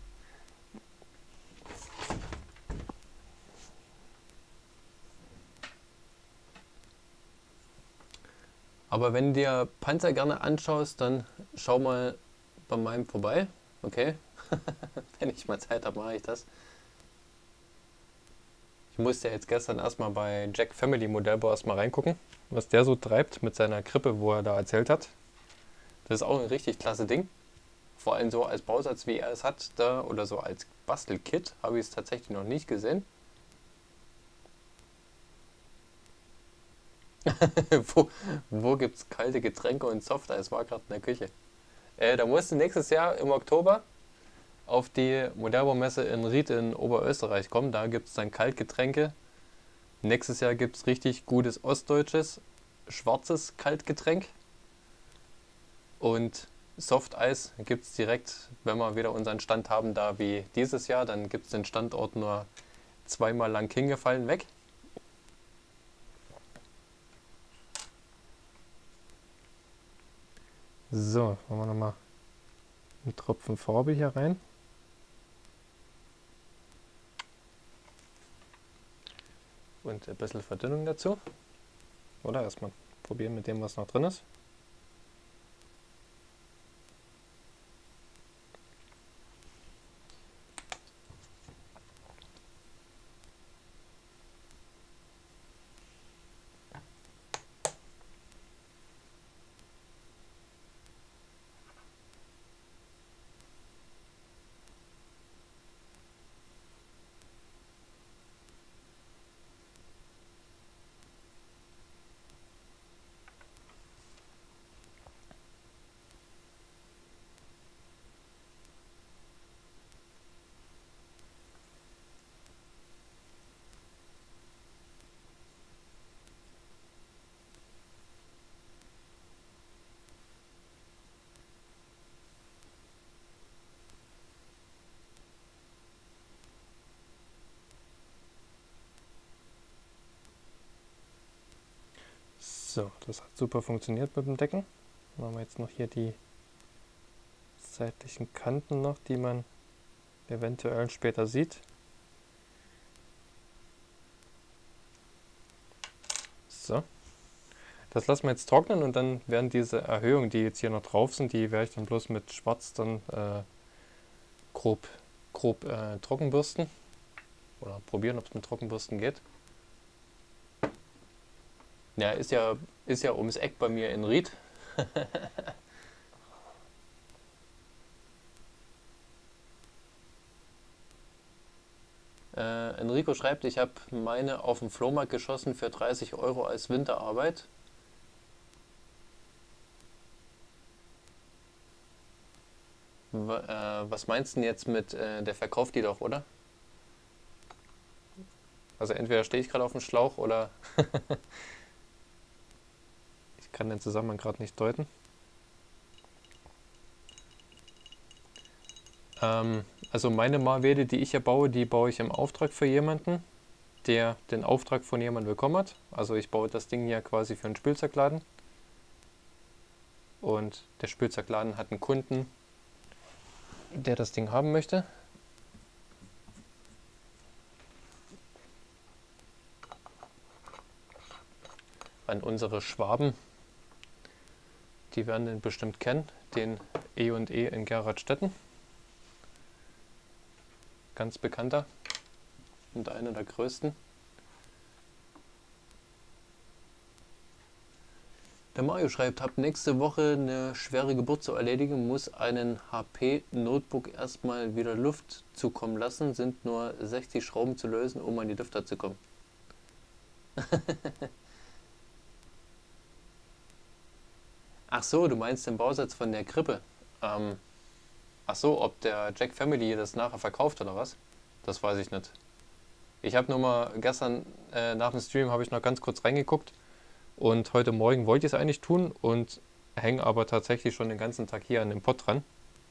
Aber wenn du dir Panzer gerne anschaust, dann schau mal bei meinem vorbei. Okay? Wenn ich mal Zeit habe, mache ich das. Ich musste ja jetzt gestern erstmal bei Jack Family Modellbau erstmal reingucken, was der so treibt mit seiner Krippe, wo er da erzählt hat. Das ist auch ein richtig klasse Ding. Vor allem so als Bausatz, wie er es hat, da oder so als Bastelkit, habe ich es tatsächlich noch nicht gesehen. wo wo gibt es kalte Getränke und Softeis? War gerade in der Küche. Äh, da musst du nächstes Jahr im Oktober auf die Modellbaumesse in Ried in Oberösterreich kommen. Da gibt es dann Kaltgetränke. Nächstes Jahr gibt es richtig gutes ostdeutsches, schwarzes Kaltgetränk. Und Softeis gibt es direkt, wenn wir wieder unseren Stand haben, da wie dieses Jahr. Dann gibt es den Standort nur zweimal lang hingefallen weg. So, machen wir nochmal einen Tropfen Farbe hier rein. Und ein bisschen Verdünnung dazu. Oder erstmal probieren mit dem, was noch drin ist. So, das hat super funktioniert mit dem Decken. Machen wir jetzt noch hier die seitlichen Kanten noch, die man eventuell später sieht. So. Das lassen wir jetzt trocknen und dann werden diese Erhöhungen, die jetzt hier noch drauf sind, die werde ich dann bloß mit Schwarz dann äh, grob, grob äh, trockenbürsten. Oder probieren, ob es mit Trockenbürsten geht. Ja, ist ja, ist ja ums Eck bei mir in Ried. äh, Enrico schreibt, ich habe meine auf dem Flohmarkt geschossen für dreißig Euro als Winterarbeit. Was meinst du denn jetzt mit, äh, der verkauft die doch, oder? Also entweder stehe ich gerade auf dem Schlauch oder ich kann den Zusammenhang gerade nicht deuten. Ähm, also meine Marwede, die ich hier baue, die baue ich im Auftrag für jemanden, der den Auftrag von jemandem bekommen hat. Also ich baue das Ding hier quasi für einen Spielzeugladen. Und der Spielzeugladen hat einen Kunden, der das Ding haben möchte. An unsere Schwaben, die werden den bestimmt kennen, den E und E in Gerhardstetten. Ganz bekannter und einer der größten. Der Mario schreibt, hab nächste Woche eine schwere Geburt zu erledigen, muss einen H P-Notebook erstmal wieder Luft zukommen lassen, sind nur sechzig Schrauben zu lösen, um an die Lüfter zu kommen. Ach so, du meinst den Bausatz von der Krippe. Ähm, ach so, ob der Jack Family das nachher verkauft oder was? Das weiß ich nicht. Ich habe nur mal gestern äh, nach dem Stream habe ich noch ganz kurz reingeguckt. Und heute Morgen wollte ich es eigentlich tun und hänge aber tatsächlich schon den ganzen Tag hier an dem Pott dran.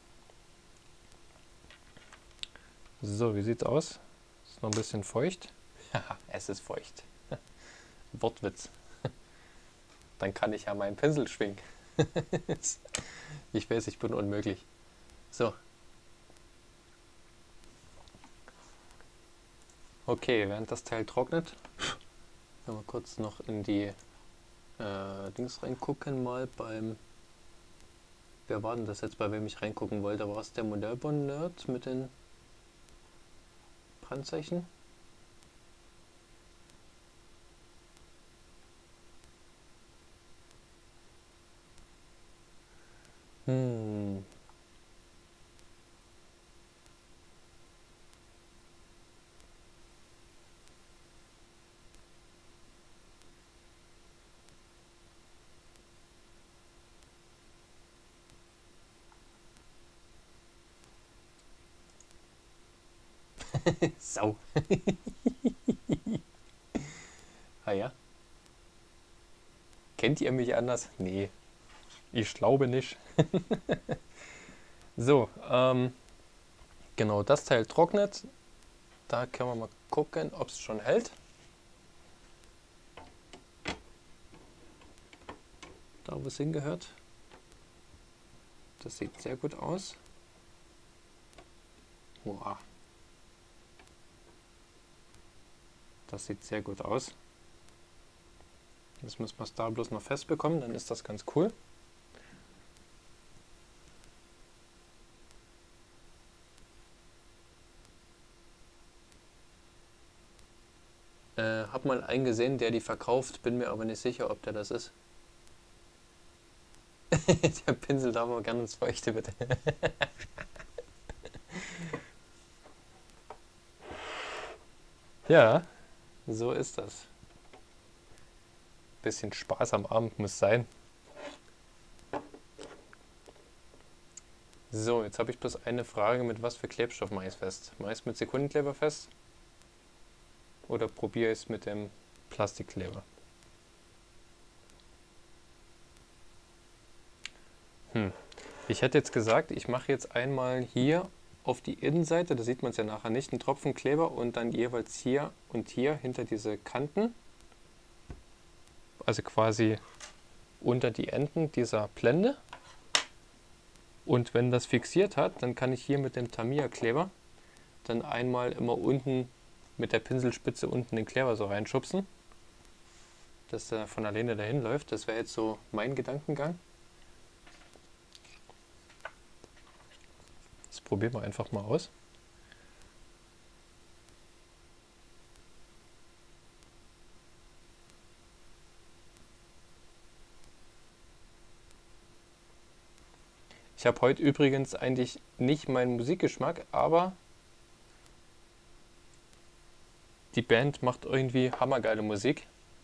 So, wie sieht's aus? Ist noch ein bisschen feucht. Haha, es ist feucht. Wortwitz. Dann kann ich ja meinen Pinsel schwingen. Ich weiß, ich bin unmöglich. So. Okay, während das Teil trocknet, können wir kurz noch in die Äh, Dings reingucken mal beim... Wer war denn das jetzt, bei wem ich reingucken wollte? War es der Modellbau-Nerd mit den Brandzeichen? Hm. Sau. Ah ja. Kennt ihr mich anders? Nee, ich glaube nicht. So, ähm, genau, das Teil trocknet. Da können wir mal gucken, ob es schon hält. Da, wo es hingehört. Das sieht sehr gut aus. Wow. Das sieht sehr gut aus. Jetzt müssen wir es da bloß noch festbekommen, dann ist das ganz cool. Äh, hab mal einen gesehen, der die verkauft, bin mir aber nicht sicher, ob der das ist. Der Pinsel darf aber gerne ins Feuchte, bitte. Ja, so ist das. Bisschen Spaß am Abend muss sein. So, jetzt habe ich bloß eine Frage, mit was für Klebstoff mache ich es fest? Mache ich es mit Sekundenkleber fest? Oder probiere ich es mit dem Plastikkleber? Hm. Ich hätte jetzt gesagt, ich mache jetzt einmal hier auf die Innenseite, da sieht man es ja nachher nicht, einen Tropfen Kleber und dann jeweils hier und hier hinter diese Kanten. also quasi unter die Enden dieser Blende. Und wenn das fixiert hat, dann kann ich hier mit dem Tamiya-Kleber dann einmal immer unten mit der Pinselspitze unten den Kleber so reinschubsen, dass er von alleine dahin läuft. Das wäre jetzt so mein Gedankengang. Das probieren wir einfach mal aus. Ich habe heute übrigens eigentlich nicht meinen Musikgeschmack, aber die Band macht irgendwie hammergeile Musik.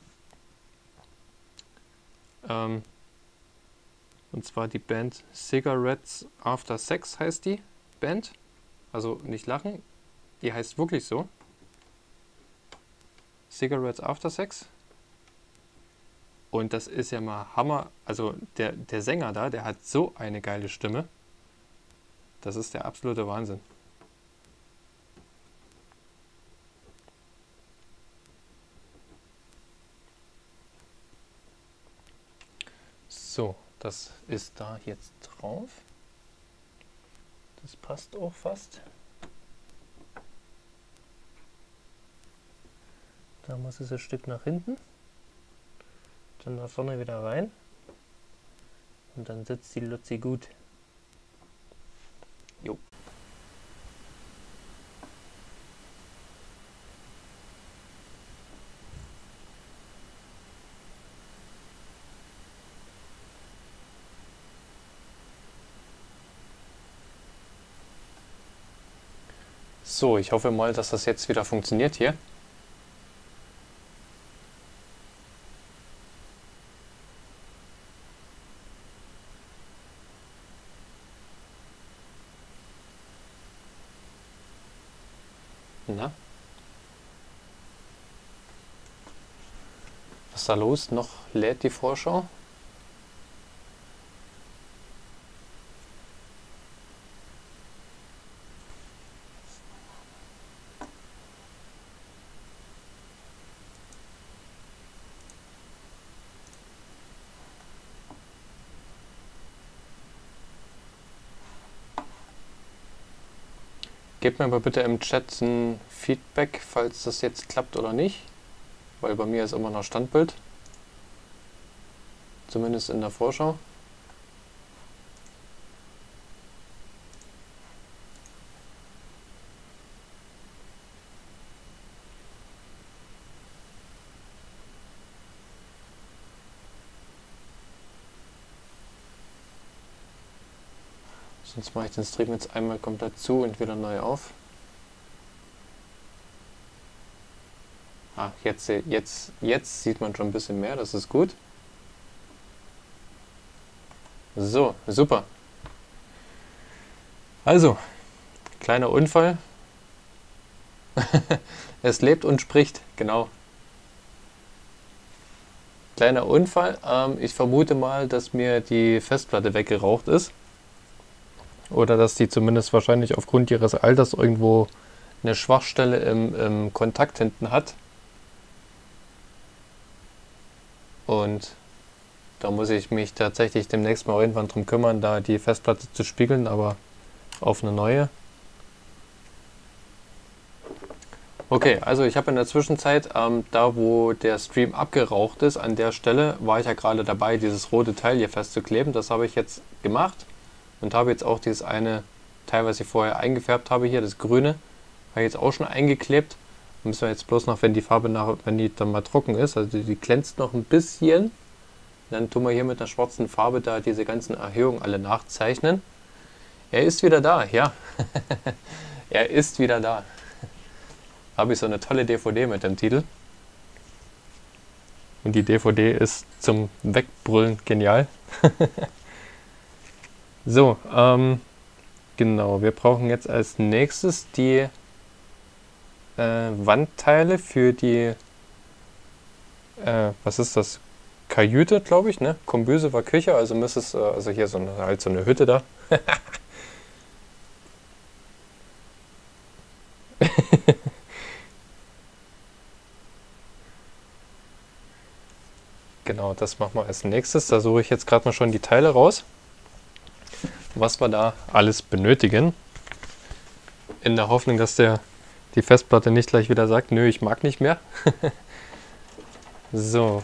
Ähm, und zwar die Band Cigarettes After Sex heißt die Band. Also nicht lachen, die heißt wirklich so. Cigarettes After Sex. Und das ist ja mal Hammer. Also der, der Sänger da, der hat so eine geile Stimme. Das ist der absolute Wahnsinn. So, das ist da jetzt drauf. Das passt auch fast. Da muss es ein Stück nach hinten. Dann nach vorne wieder rein. Und dann sitzt die Luzi gut. Jo. So, ich hoffe mal, dass das jetzt wieder funktioniert hier. Na? Was ist da los? Noch lädt die Vorschau? Gebt mir aber bitte im Chat ein Feedback, falls das jetzt klappt oder nicht, weil bei mir ist immer noch Standbild, zumindest in der Vorschau. Sonst mache ich den Stream jetzt einmal komplett zu und wieder neu auf. Ah, jetzt, jetzt, jetzt sieht man schon ein bisschen mehr, das ist gut. So, super. Also, kleiner Unfall. Es lebt und spricht, genau. Kleiner Unfall. Ähm, ich vermute mal, dass mir die Festplatte weggeraucht ist. Oder dass die zumindest wahrscheinlich aufgrund ihres Alters irgendwo eine Schwachstelle im, im Kontakt hinten hat. Und da muss ich mich tatsächlich demnächst mal irgendwann drum kümmern, da die Festplatte zu spiegeln, aber auf eine neue. Okay, also ich habe in der Zwischenzeit, ähm, da wo der Stream abgeraucht ist, an der Stelle war ich ja gerade dabei, dieses rote Teil hier festzukleben. Das habe ich jetzt gemacht. Und habe jetzt auch dieses eine Teil, was ich vorher eingefärbt habe hier, das grüne, habe ich jetzt auch schon eingeklebt. Müssen wir jetzt bloß noch, wenn die Farbe nach, wenn die dann mal trocken ist, also die glänzt noch ein bisschen, dann tun wir hier mit einer schwarzen Farbe da diese ganzen Erhöhungen alle nachzeichnen. Er ist wieder da, ja. Er ist wieder da. Habe ich so eine tolle D V D mit dem Titel. Und die D V D ist zum Wegbrüllen genial. So, ähm, genau, wir brauchen jetzt als nächstes die äh, Wandteile für die, äh, was ist das? Kajüte, glaube ich, ne? Kombüse war Küche, also müsste es, äh, also hier so eine, halt so eine Hütte da. Genau, das machen wir als nächstes. Da suche ich jetzt gerade mal schon die Teile raus, was wir da alles benötigen. In der Hoffnung, dass der die Festplatte nicht gleich wieder sagt, nö, ich mag nicht mehr. So.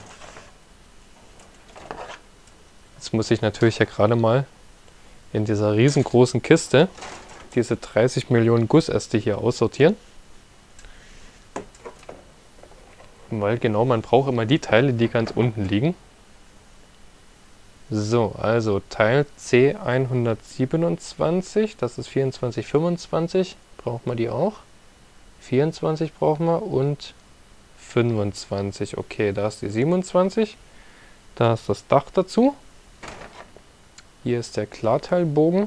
Jetzt muss ich natürlich ja gerade mal in dieser riesengroßen Kiste diese dreißig Millionen Gussäste hier aussortieren. Weil genau, man braucht immer die Teile, die ganz unten liegen. So, also Teil C hundertsiebenundzwanzig, das ist vierundzwanzig fünfundzwanzig, braucht man die auch. vierundzwanzig brauchen wir und fünfundzwanzig. Okay, da ist die siebenundzwanzig. Da ist das Dach dazu. Hier ist der Klarteilbogen.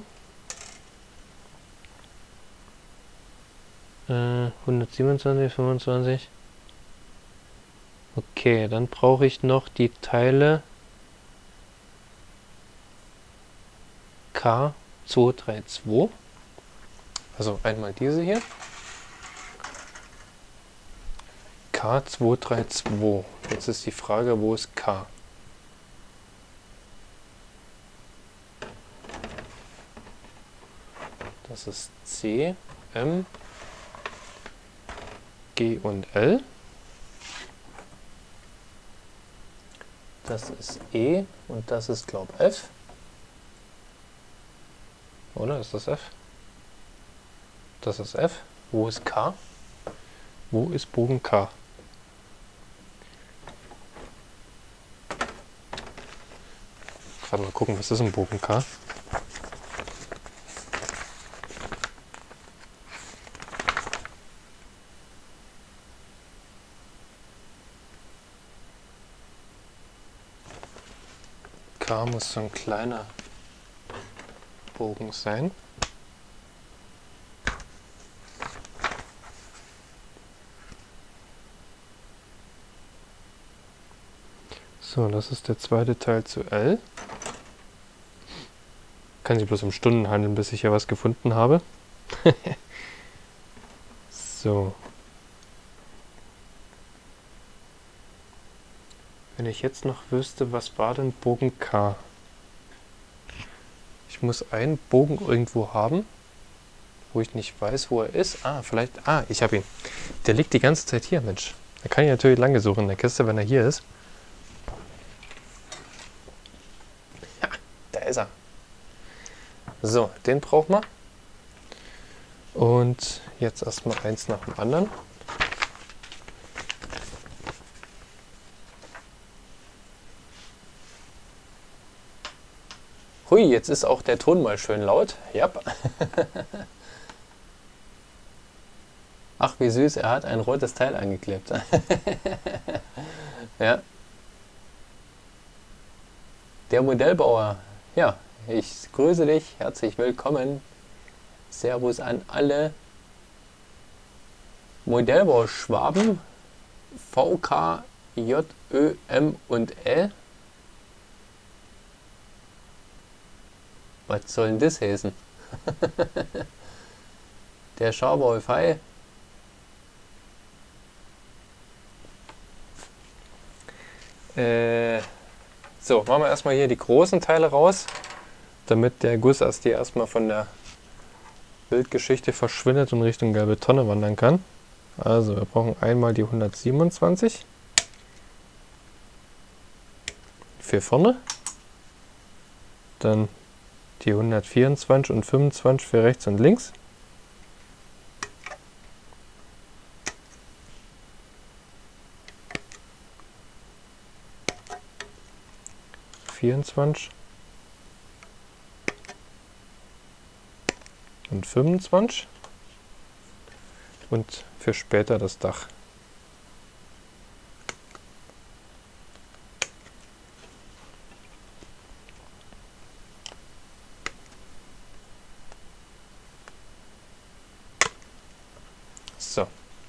Äh, hundertsiebenundzwanzig, fünfundzwanzig. Okay, dann brauche ich noch die Teile K zweihunderzweiunddreißig. Also einmal diese hier. K zweihundertdreißig. Jetzt ist die Frage, wo ist K? Das ist C, M, G und L. Das ist E und das ist, glaube ich, F. Oder ist das F? Das ist F. Wo ist K? Wo ist Bogen K? Gerade mal gucken, was ist ein Bogen K? K muss so ein kleiner Bogen sein. So, das ist der zweite Teil zu L. Kann sich bloß um Stunden handeln, bis ich ja was gefunden habe. So. Wenn ich jetzt noch wüsste, was war denn Bogen K? Ich muss einen Bogen irgendwo haben, wo ich nicht weiß, wo er ist. Ah, vielleicht... Ah, ich habe ihn. Der liegt die ganze Zeit hier, Mensch. Da kann ich natürlich lange suchen in der Kiste, wenn er hier ist. Ja, da ist er. So, den brauchen wir. Und jetzt erstmal eins nach dem anderen. Hui, jetzt ist auch der Ton mal schön laut. Ja. Ach, wie süß, er hat ein rotes Teil angeklebt. Ja. Der Modellbauer. Ja, ich grüße dich. Herzlich willkommen. Servus an alle Modellbauschwaben. V K, J, Ö, M und L. Was soll denn das heißen? Der Scharwolfei. Äh, so, machen wir erstmal hier die großen Teile raus, damit der Gussast hier erstmal von der Bildgeschichte verschwindet und Richtung gelbe Tonne wandern kann. Also, wir brauchen einmal die hundertsiebenundzwanzig für vorne, dann die hundertvierundzwanzig und fünfundzwanzig für rechts und links. vierundzwanzig und fünfundzwanzig und für später das Dach. So,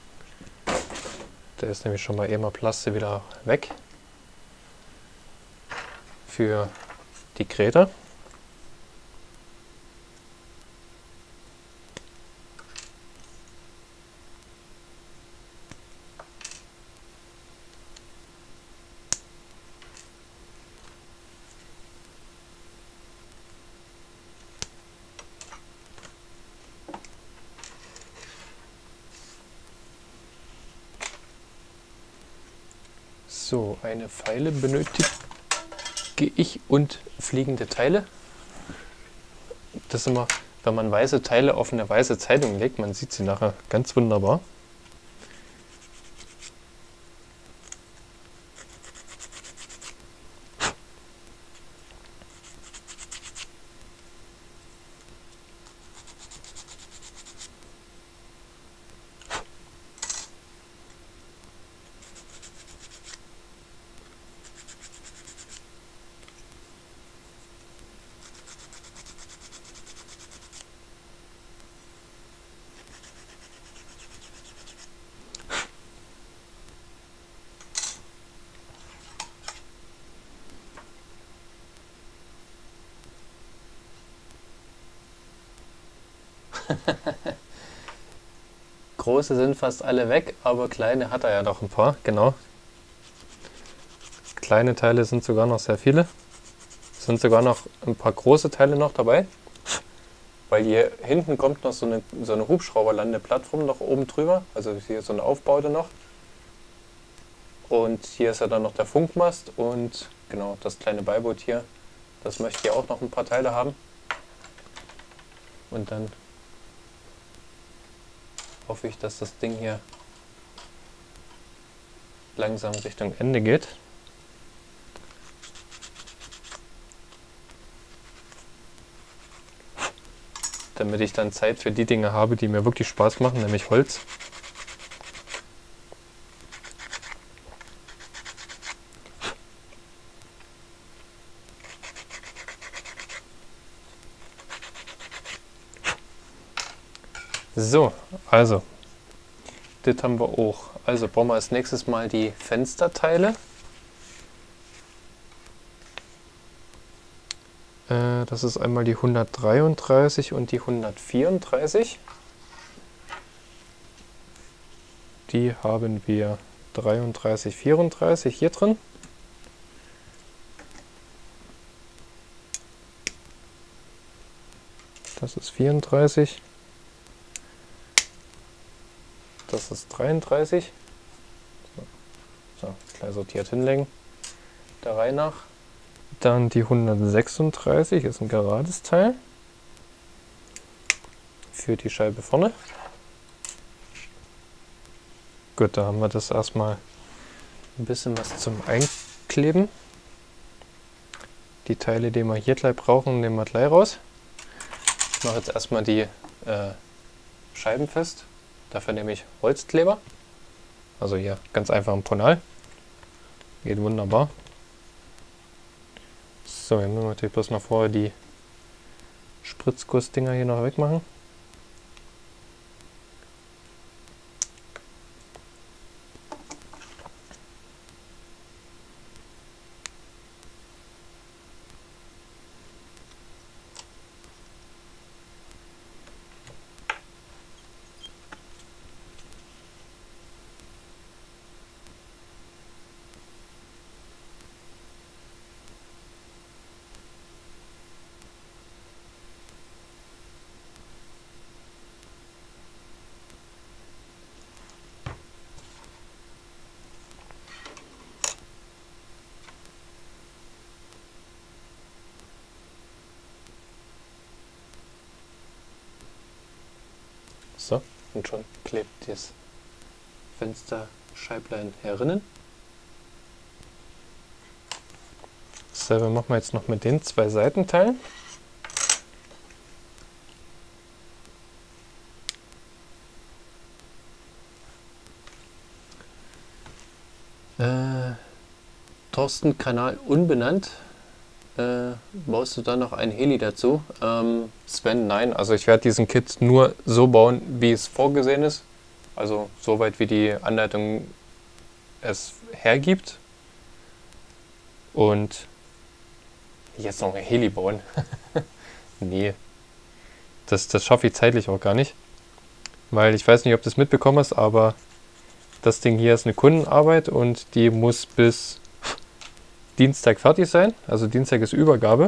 da ist nämlich schon mal immer Plaste wieder weg für die Gräder. So, eine Feile benötige ich und fliegende Teile. Das ist immer, wenn man weiße Teile auf eine weiße Zeitung legt, man sieht sie nachher ganz wunderbar. Große sind fast alle weg, aber kleine hat er ja noch ein paar, genau. Kleine Teile sind sogar noch sehr viele. Es sind sogar noch ein paar große Teile noch dabei. Weil hier hinten kommt noch so eine, so eine Hubschrauberlandeplattform noch oben drüber. Also hier so eine Aufbaute noch. Und hier ist ja dann noch der Funkmast und genau das kleine Beiboot hier. Das möchte hier auch noch ein paar Teile haben. Und dann hoffe ich, dass das Ding hier langsam Richtung Ende geht. Damit ich dann Zeit für die Dinge habe, die mir wirklich Spaß machen, nämlich Holz. So, also, das haben wir auch. Also brauchen wir als nächstes mal die Fensterteile. Äh, das ist einmal die hundertdreiunddreißig und die hundertvierunddreißig. Die haben wir dreiunddreißig, vierunddreißig hier drin. Das ist vierunddreißig. Das ist dreiunddreißig. So, so, gleich sortiert hinlegen. Der Reihe nach. Dann die hundertsechsunddreißig ist ein gerades Teil. Für die Scheibe vorne. Gut, da haben wir das erstmal ein bisschen was zum Einkleben. Die Teile, die wir hier gleich brauchen, nehmen wir gleich raus. Ich mache jetzt erstmal die äh, Scheiben fest. Dafür nehme ich Holzkleber, also hier ganz einfach ein Ponal, geht wunderbar. So, jetzt müssen wir natürlich bloß noch vorher die Spritzgussdinger hier noch wegmachen. So, und schon klebt das Fensterscheiblein herinnen. Dasselbe machen wir jetzt noch mit den zwei Seitenteilen. Äh, Thorsten Kanal unbenannt. Äh, baust du da noch ein Heli dazu? Ähm, Sven, nein. Also ich werde diesen Kit nur so bauen, wie es vorgesehen ist. Also soweit wie die Anleitung es hergibt. Und jetzt noch ein Heli bauen. Nee. Das, das schaffe ich zeitlich auch gar nicht. Weil ich weiß nicht, ob du es mitbekommen hast, aber das Ding hier ist eine Kundenarbeit und die muss bis Dienstag fertig sein, also Dienstag ist Übergabe.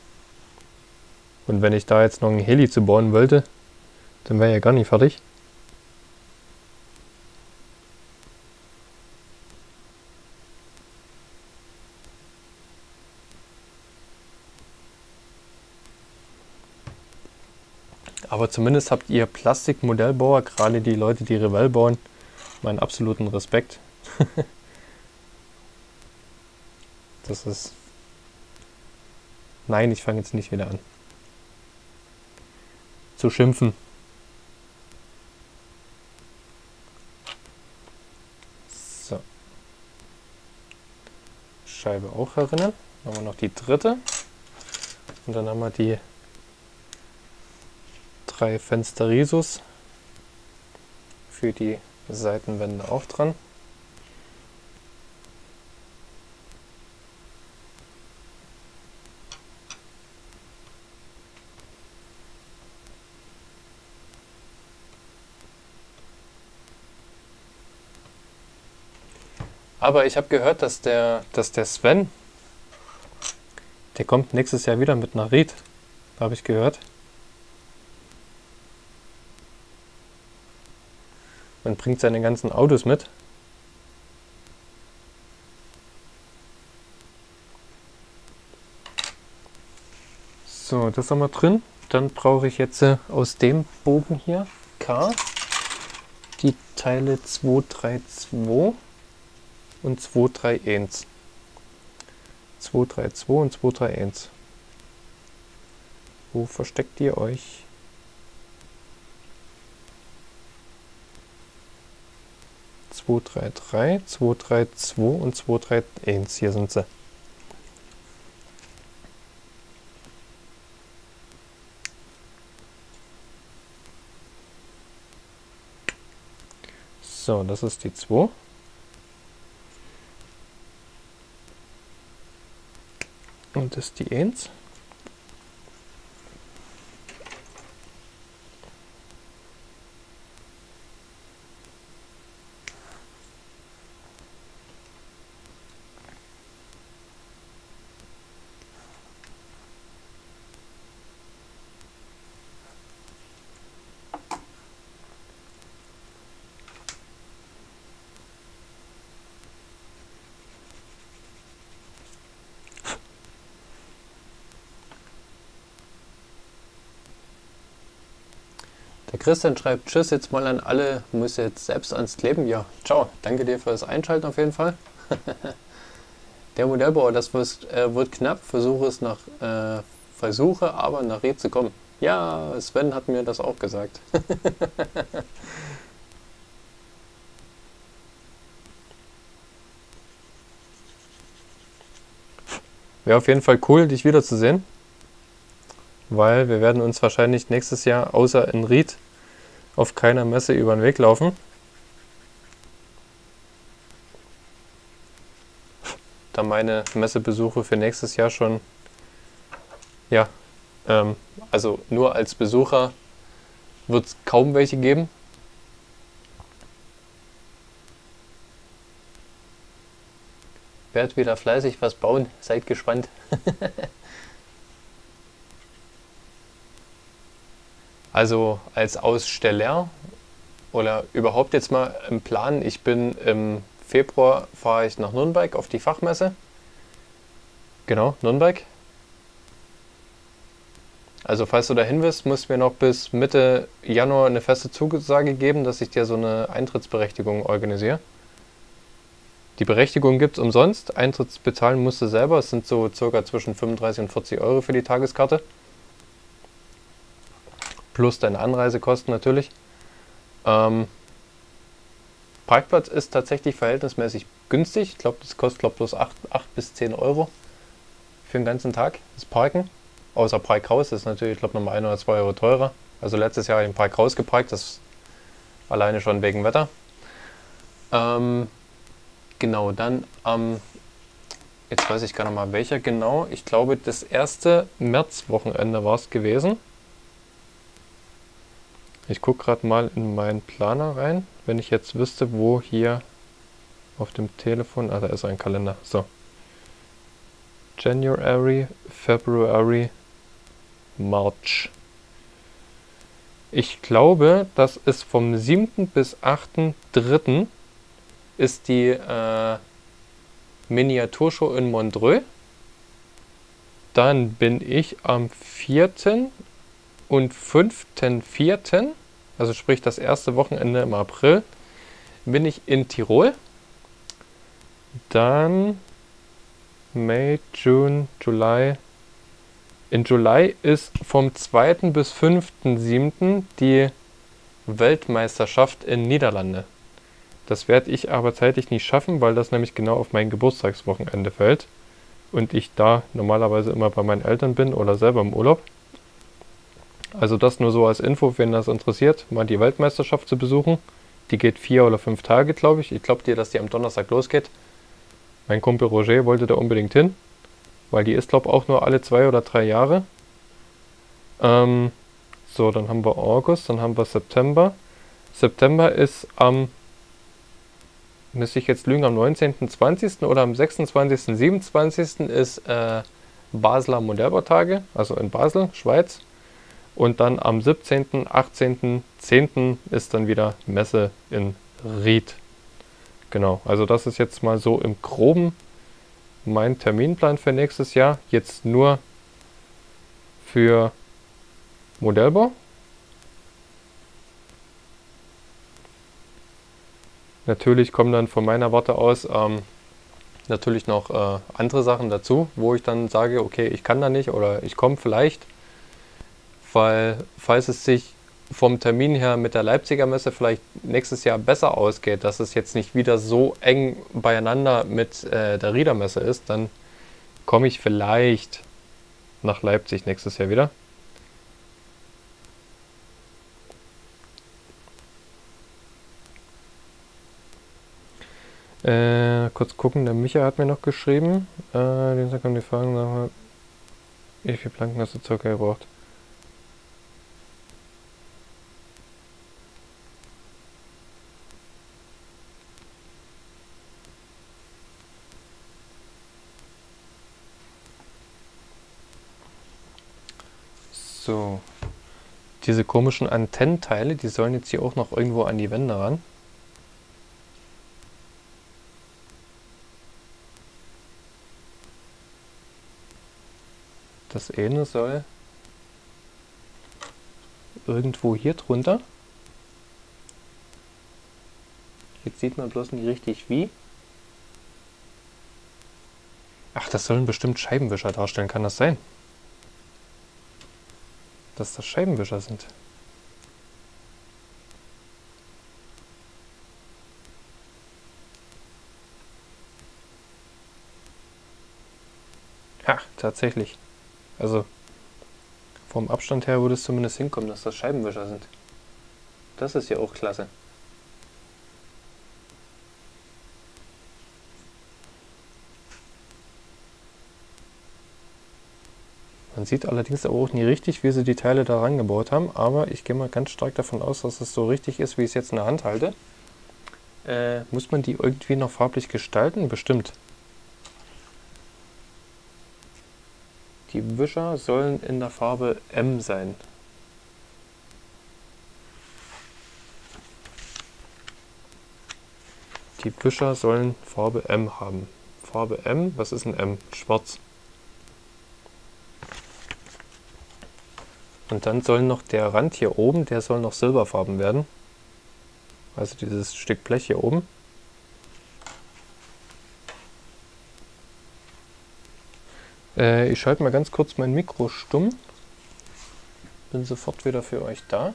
Und wenn ich da jetzt noch ein Heli zu bauen wollte, dann wäre ja gar nicht fertig. Aber zumindest habt ihr Plastikmodellbauer, gerade die Leute, die Revell bauen, meinen absoluten Respekt. Das ist... Nein, ich fange jetzt nicht wieder an zu schimpfen. So. Scheibe auch herinnen. Dann haben wir noch die dritte. Und dann haben wir die drei Fenster Risus für die Seitenwände auch dran. Aber ich habe gehört, dass der, dass der Sven, der kommt nächstes Jahr wieder mit einer Ried, habe ich gehört. Und bringt seine ganzen Autos mit. So, das haben wir drin. Dann brauche ich jetzt äh, aus dem Bogen hier K die Teile zwei drei zwei und zwei drei eins. zwei drei zwei und zwei drei eins. Wo versteckt ihr euch? zwei drei drei, zwei drei zwei und zwei drei eins. Hier sind sie. So, das ist die zwei. Und das ist die eins. Der Christian schreibt, tschüss jetzt mal an alle, muss jetzt selbst ans Kleben. Ja, ciao, danke dir für das Einschalten auf jeden Fall. Der Modellbauer, das wird, äh, wird knapp, versuche es nach, äh, versuche aber nach Ried zu kommen. Ja, Sven hat mir das auch gesagt. Wäre auf jeden Fall cool, dich wiederzusehen. Weil wir werden uns wahrscheinlich nächstes Jahr außer in Ried auf keiner Messe über den Weg laufen. Da meine Messebesuche für nächstes Jahr schon, ja, ähm, also nur als Besucher wird es kaum welche geben. Werd wieder fleißig was bauen, seid gespannt. Also als Aussteller oder überhaupt jetzt mal im Plan, ich bin im Februar, fahre ich nach Nürnberg auf die Fachmesse. Genau, Nürnberg. Also falls du dahin willst, musst du mir noch bis Mitte Januar eine feste Zusage geben, dass ich dir so eine Eintrittsberechtigung organisiere. Die Berechtigung gibt es umsonst, Eintritt bezahlen musst du selber, es sind so circa zwischen fünfunddreißig und vierzig Euro für die Tageskarte. Plus deine Anreisekosten natürlich. Ähm, Parkplatz ist tatsächlich verhältnismäßig günstig. Ich glaube, das kostet glaub, bloß acht bis zehn Euro für den ganzen Tag, das Parken. Außer Parkhaus, das ist natürlich, ich glaube, nochmal ein oder zwei Euro teurer. Also letztes Jahr habe ich im Parkhaus geparkt, das alleine schon wegen Wetter. Ähm, genau, dann am, ähm, jetzt weiß ich gar nicht mal welcher genau, ich glaube, das erste Märzwochenende war es gewesen. Ich gucke gerade mal in meinen Planer rein, wenn ich jetzt wüsste, wo hier auf dem Telefon, ah, da ist ein Kalender, so. January, February, March. Ich glaube, das ist vom siebten bis achten dritten ist die äh, Miniaturshow in Montreux. Dann bin ich am vierten und fünften vierten, also sprich das erste Wochenende im April, bin ich in Tirol. Dann May, June, July. In Juli ist vom zweiten bis fünften siebten die Weltmeisterschaft in Niederlande. Das werde ich aber zeitlich nicht schaffen, weil das nämlich genau auf mein Geburtstagswochenende fällt. Und ich da normalerweise immer bei meinen Eltern bin oder selber im Urlaub. Also das nur so als Info, wenn das interessiert, mal die Weltmeisterschaft zu besuchen. Die geht vier oder fünf Tage, glaube ich. Ich glaube dir, dass die am Donnerstag losgeht. Mein Kumpel Roger wollte da unbedingt hin, weil die ist, glaube ich, auch nur alle zwei oder drei Jahre. Ähm, so, dann haben wir August, dann haben wir September. September ist am, müsste ich jetzt lügen, am neunzehnten, zwanzigsten oder am sechsundzwanzigsten, siebenundzwanzigsten ist äh, Basler Modellbautage, also in Basel, Schweiz. Und dann am siebzehnten, achtzehnten, zehnten ist dann wieder Messe in Ried. Genau, also das ist jetzt mal so im Groben mein Terminplan für nächstes Jahr. Jetzt nur für Modellbau. Natürlich kommen dann von meiner Warte aus ähm, natürlich noch äh, andere Sachen dazu, wo ich dann sage, okay, ich kann da nicht oder ich komme vielleicht, weil falls es sich vom Termin her mit der Leipziger Messe vielleicht nächstes Jahr besser ausgeht, dass es jetzt nicht wieder so eng beieinander mit äh, der Rieder Messe ist, dann komme ich vielleicht nach Leipzig nächstes Jahr wieder. Äh, kurz gucken, der Micha hat mir noch geschrieben. Äh, Dienstag kommen die Fragen nach. Wie viel Planken hast du circa gebraucht? So. Diese komischen Antennenteile, die sollen jetzt hier auch noch irgendwo an die Wände ran. Das eine soll irgendwo hier drunter. Jetzt sieht man bloß nicht richtig wie. Ach, das sollen bestimmt Scheibenwischer darstellen, kann das sein? Dass das Scheibenwischer sind. Ha, tatsächlich. Also vom Abstand her würde es zumindest hinkommen, dass das Scheibenwischer sind. Das ist ja auch klasse. Man sieht allerdings aber auch nie richtig, wie sie die Teile da rangebaut haben, aber ich gehe mal ganz stark davon aus, dass es so richtig ist, wie ich es jetzt in der Hand halte. Äh, muss man die irgendwie noch farblich gestalten? Bestimmt. Die Wischer sollen in der Farbe M sein. Die Wischer sollen Farbe M haben. Farbe M, was ist ein M? Schwarz. Und dann soll noch der Rand hier oben, der soll noch silberfarben werden. Also dieses Stück Blech hier oben. Äh, ich schalte mal ganz kurz mein Mikro stumm. Bin sofort wieder für euch da.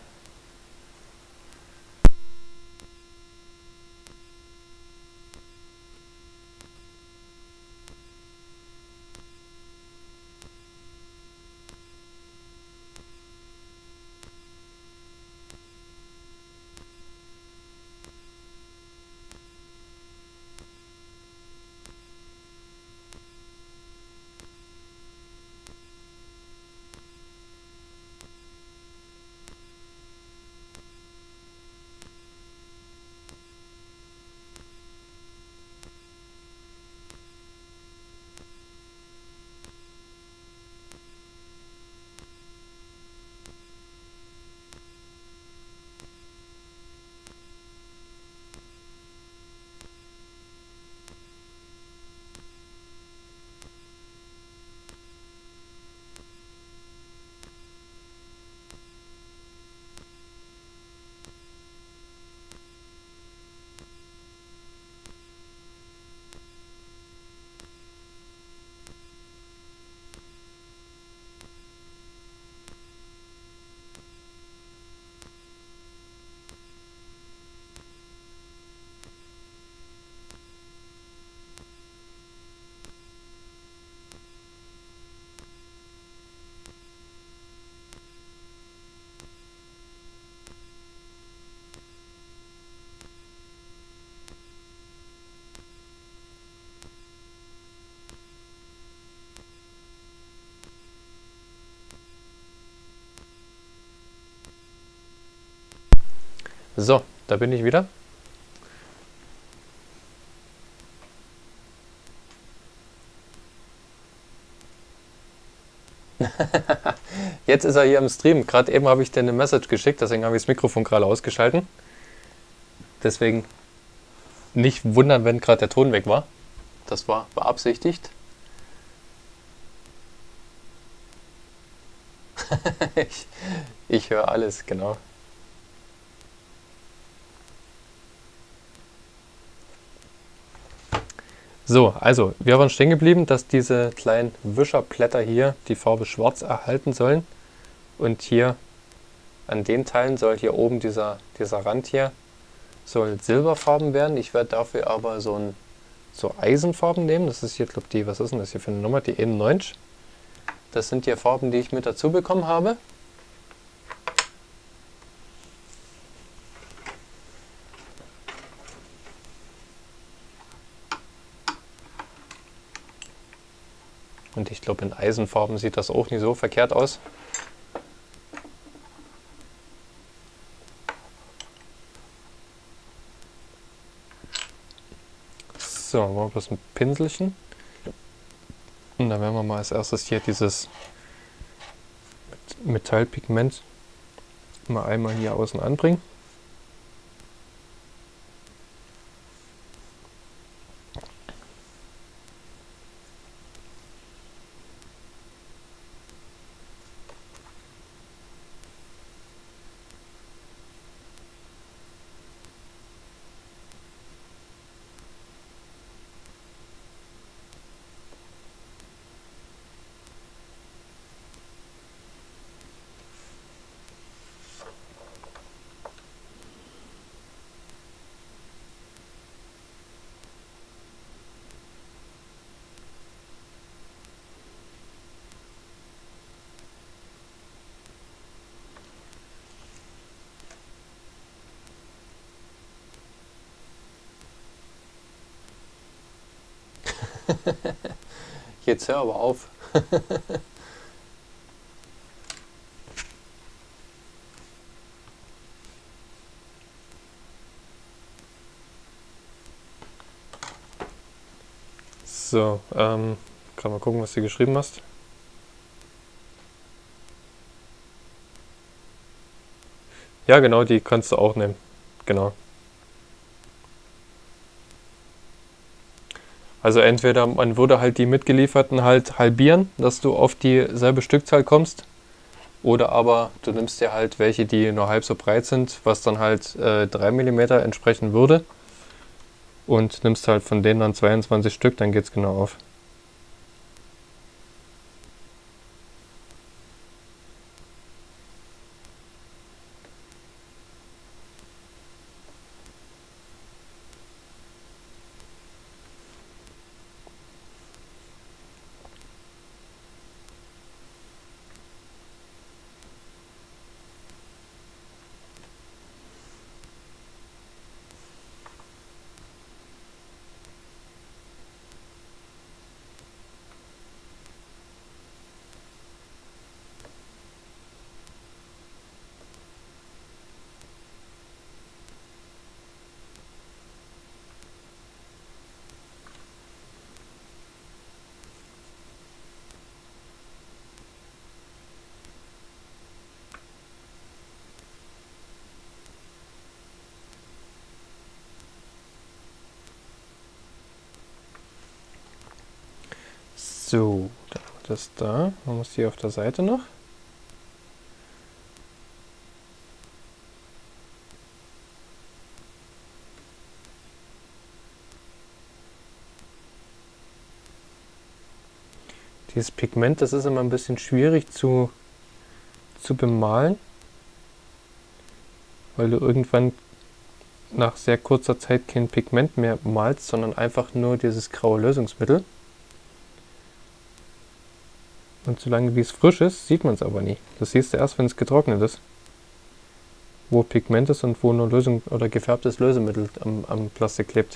So, da bin ich wieder. Jetzt ist er hier im Stream. Gerade eben habe ich dir eine Message geschickt, deswegen habe ich das Mikrofon gerade ausgeschalten. Deswegen nicht wundern, wenn gerade der Ton weg war. Das war beabsichtigt. ich ich höre alles, genau. So, also, wir waren stehen geblieben, dass diese kleinen Wischerblätter hier die Farbe schwarz erhalten sollen. Und hier an den Teilen soll hier oben dieser, dieser Rand hier soll silberfarben werden. Ich werde dafür aber so ein so Eisenfarben nehmen. Das ist hier, glaube ich, die, was ist denn das hier für eine Nummer? Die einundneunzig. Das sind die Farben, die ich mit dazu bekommen habe. Und ich glaube, in Eisenfarben sieht das auch nicht so verkehrt aus. So, machen wir bloß ein Pinselchen. Und dann werden wir mal als erstes hier dieses Metallpigment mal einmal hier außen anbringen. Jetzt hör aber auf. So, ähm, kann mal gucken, was du geschrieben hast. Ja, genau, die kannst du auch nehmen. Genau. Also entweder man würde halt die mitgelieferten halt halbieren, dass du auf dieselbe Stückzahl kommst. Oder aber du nimmst dir halt welche, die nur halb so breit sind, was dann halt äh, drei Millimeter entsprechen würde. Und nimmst halt von denen dann zweiundzwanzig Stück, dann geht's genau auf. So, dann haben wir das da. Man muss die auf der Seite noch. Dieses Pigment, das ist immer ein bisschen schwierig zu, zu bemalen, weil du irgendwann nach sehr kurzer Zeit kein Pigment mehr malst, sondern einfach nur dieses graue Lösungsmittel. Und solange wie es frisch ist, sieht man es aber nie. Das siehst du erst, wenn es getrocknet ist. Wo Pigment ist und wo nur Lösung oder gefärbtes Lösemittel am, am Plastik klebt.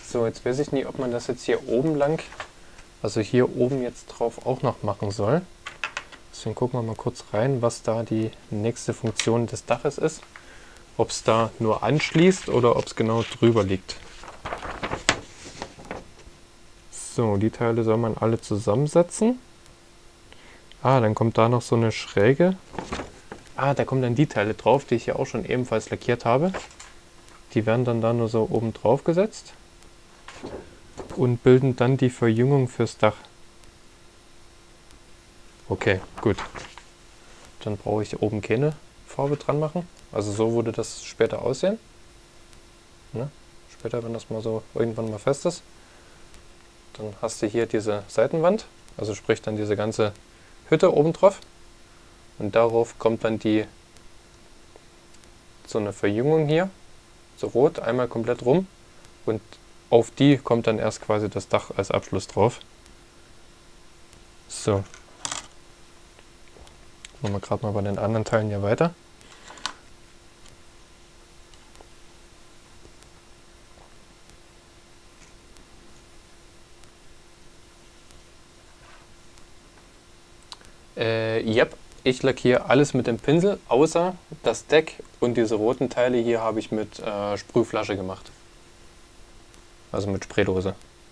So, jetzt weiß ich nicht, ob man das jetzt hier oben lang, also hier oben jetzt drauf auch noch machen soll. Deswegen gucken wir mal kurz rein, was da die nächste Funktion des Daches ist. Ob es da nur anschließt oder ob es genau drüber liegt. So, die Teile soll man alle zusammensetzen. Ah, dann kommt da noch so eine Schräge. Ah, da kommen dann die Teile drauf, die ich ja auch schon ebenfalls lackiert habe. Die werden dann da nur so oben drauf gesetzt und bilden dann die Verjüngung fürs Dach. Okay, gut. Dann brauche ich oben keine Farbe dran machen. Also so würde das später aussehen. Ne? Später, wenn das mal so irgendwann mal fest ist. Dann hast du hier diese Seitenwand, also sprich dann diese ganze Hütte oben drauf. Und darauf kommt dann die so eine Verjüngung hier, so rot, einmal komplett rum. Und auf die kommt dann erst quasi das Dach als Abschluss drauf. So. Machen wir gerade mal bei den anderen Teilen hier weiter. Äh, yep, ich lackiere alles mit dem Pinsel, außer das Deck und diese roten Teile hier habe ich mit äh, Sprühflasche gemacht. Also mit Spraydose.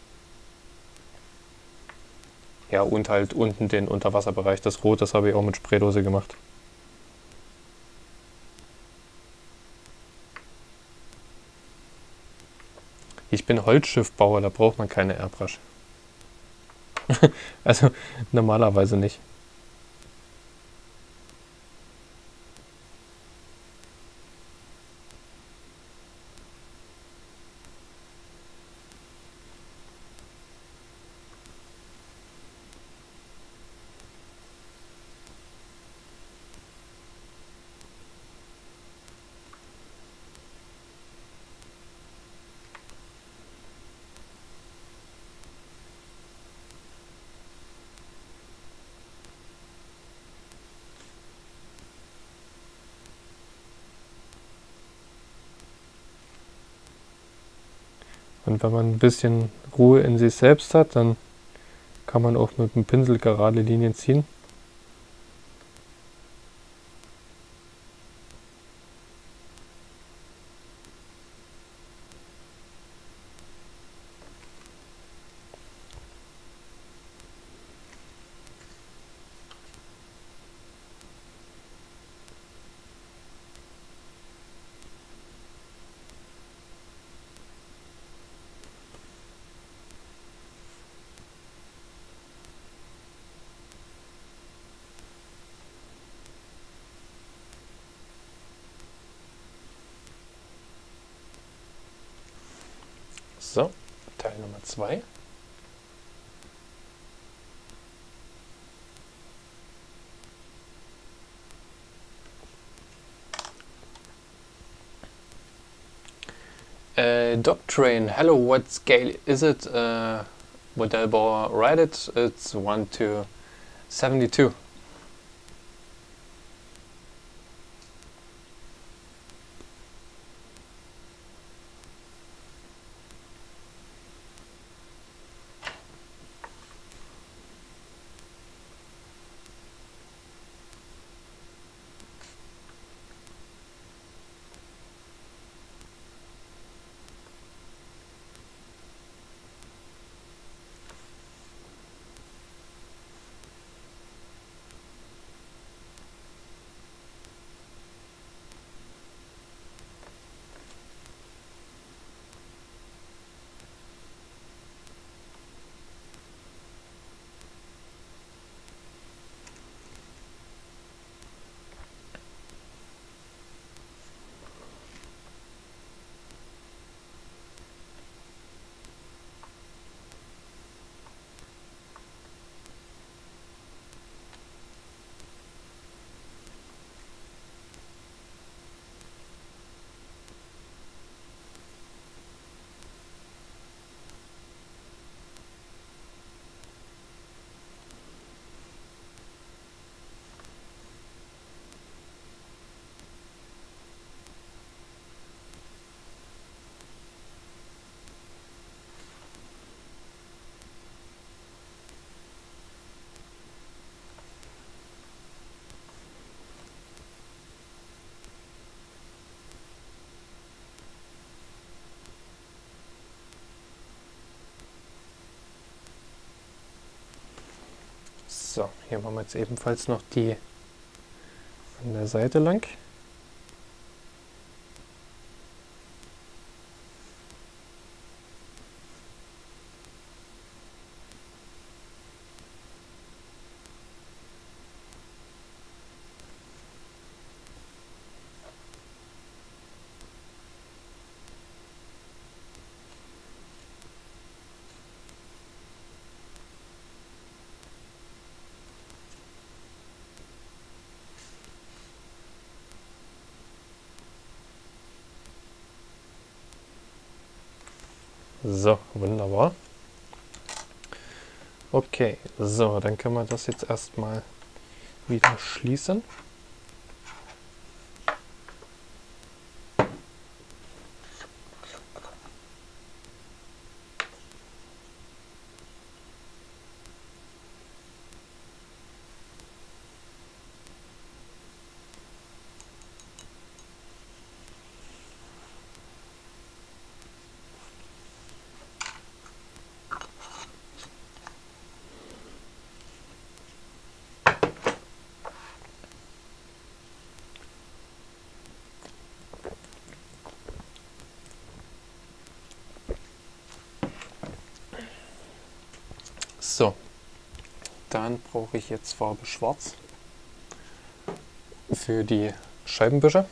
Ja, und halt unten den Unterwasserbereich, das Rot, das habe ich auch mit Spraydose gemacht. Ich bin Holzschiffbauer, da braucht man keine Airbrush. Also normalerweise nicht. Und wenn man ein bisschen Ruhe in sich selbst hat, dann kann man auch mit dem Pinsel gerade Linien ziehen. So, Teil Nummer zwei. Uh, Doctrain, hello, what scale is it? Uh, Modellbauer, write it, it's one to seventy-two. So, hier machen wir jetzt ebenfalls noch die an der Seite lang. So, wunderbar. Okay, so, dann können wir das jetzt erstmal wieder schließen. So, dann brauche ich jetzt Farbe Schwarz für die Scheibenwischer.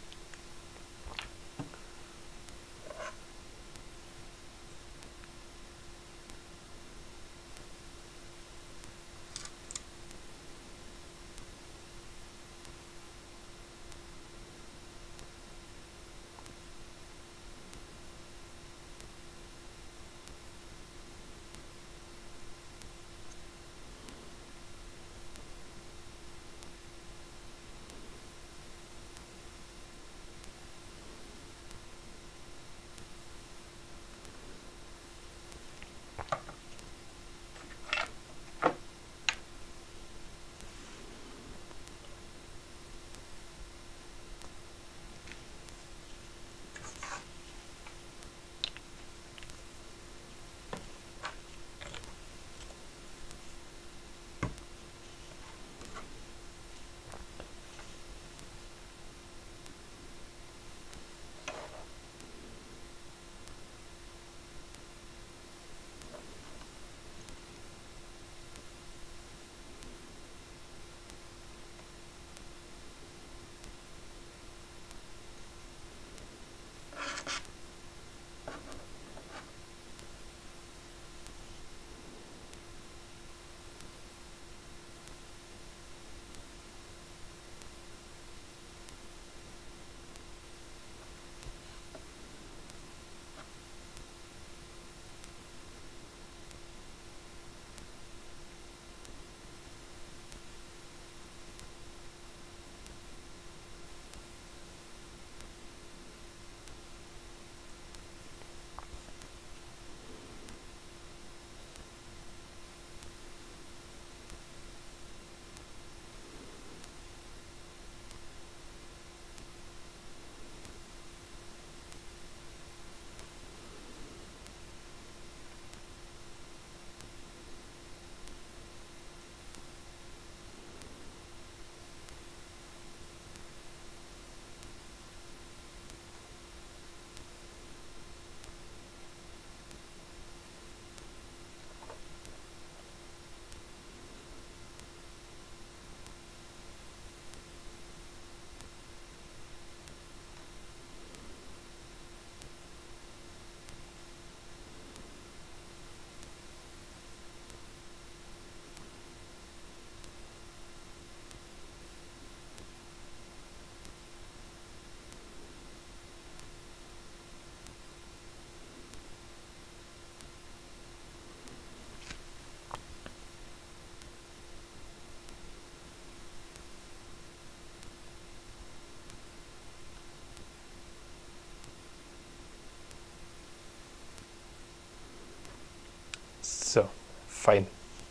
So, fein.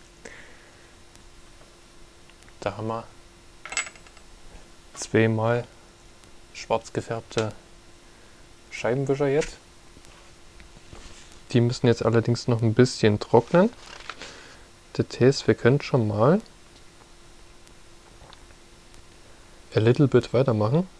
Da haben wir zweimal schwarz gefärbte Scheibenwischer jetzt. Die müssen jetzt allerdings noch ein bisschen trocknen. Das heißt, wir können schon mal a little bit weitermachen.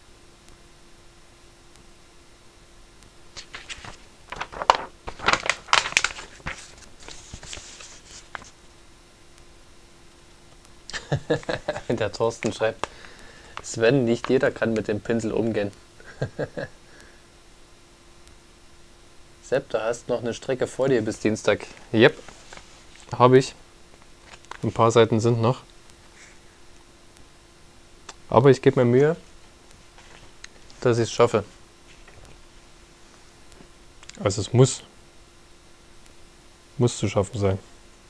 Der Thorsten schreibt, Sven, nicht jeder kann mit dem Pinsel umgehen. Sepp, du hast noch eine Strecke vor dir bis Dienstag. Yep, habe ich. Ein paar Seiten sind noch. Aber ich gebe mir Mühe, dass ich es schaffe. Also es muss, muss zu schaffen sein.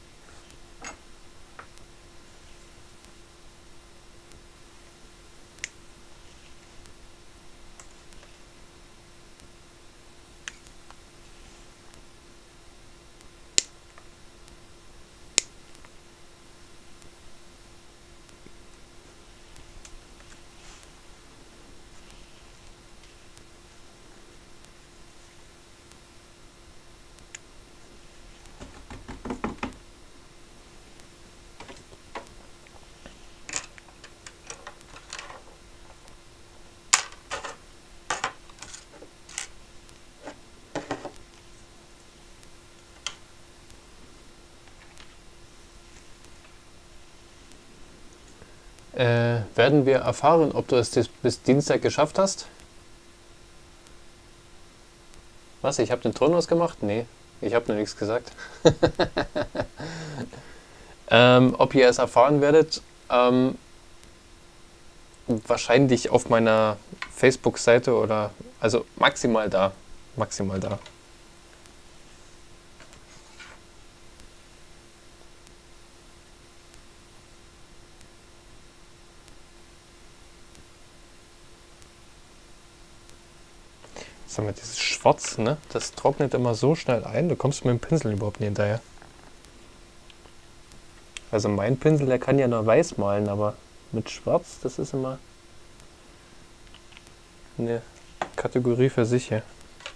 Äh, werden wir erfahren, ob du es bis Dienstag geschafft hast? Was? Ich habe den Ton ausgemacht? Nee, ich habe nur nichts gesagt. ähm, ob ihr es erfahren werdet? Ähm, wahrscheinlich auf meiner Facebook-Seite oder, also maximal da. Maximal da. Sag mal, dieses Schwarz, ne? Das trocknet immer so schnell ein, du kommst mit dem Pinsel überhaupt nicht hinterher. Also mein Pinsel, der kann ja nur weiß malen, aber mit Schwarz, das ist immer eine Kategorie für sich hier.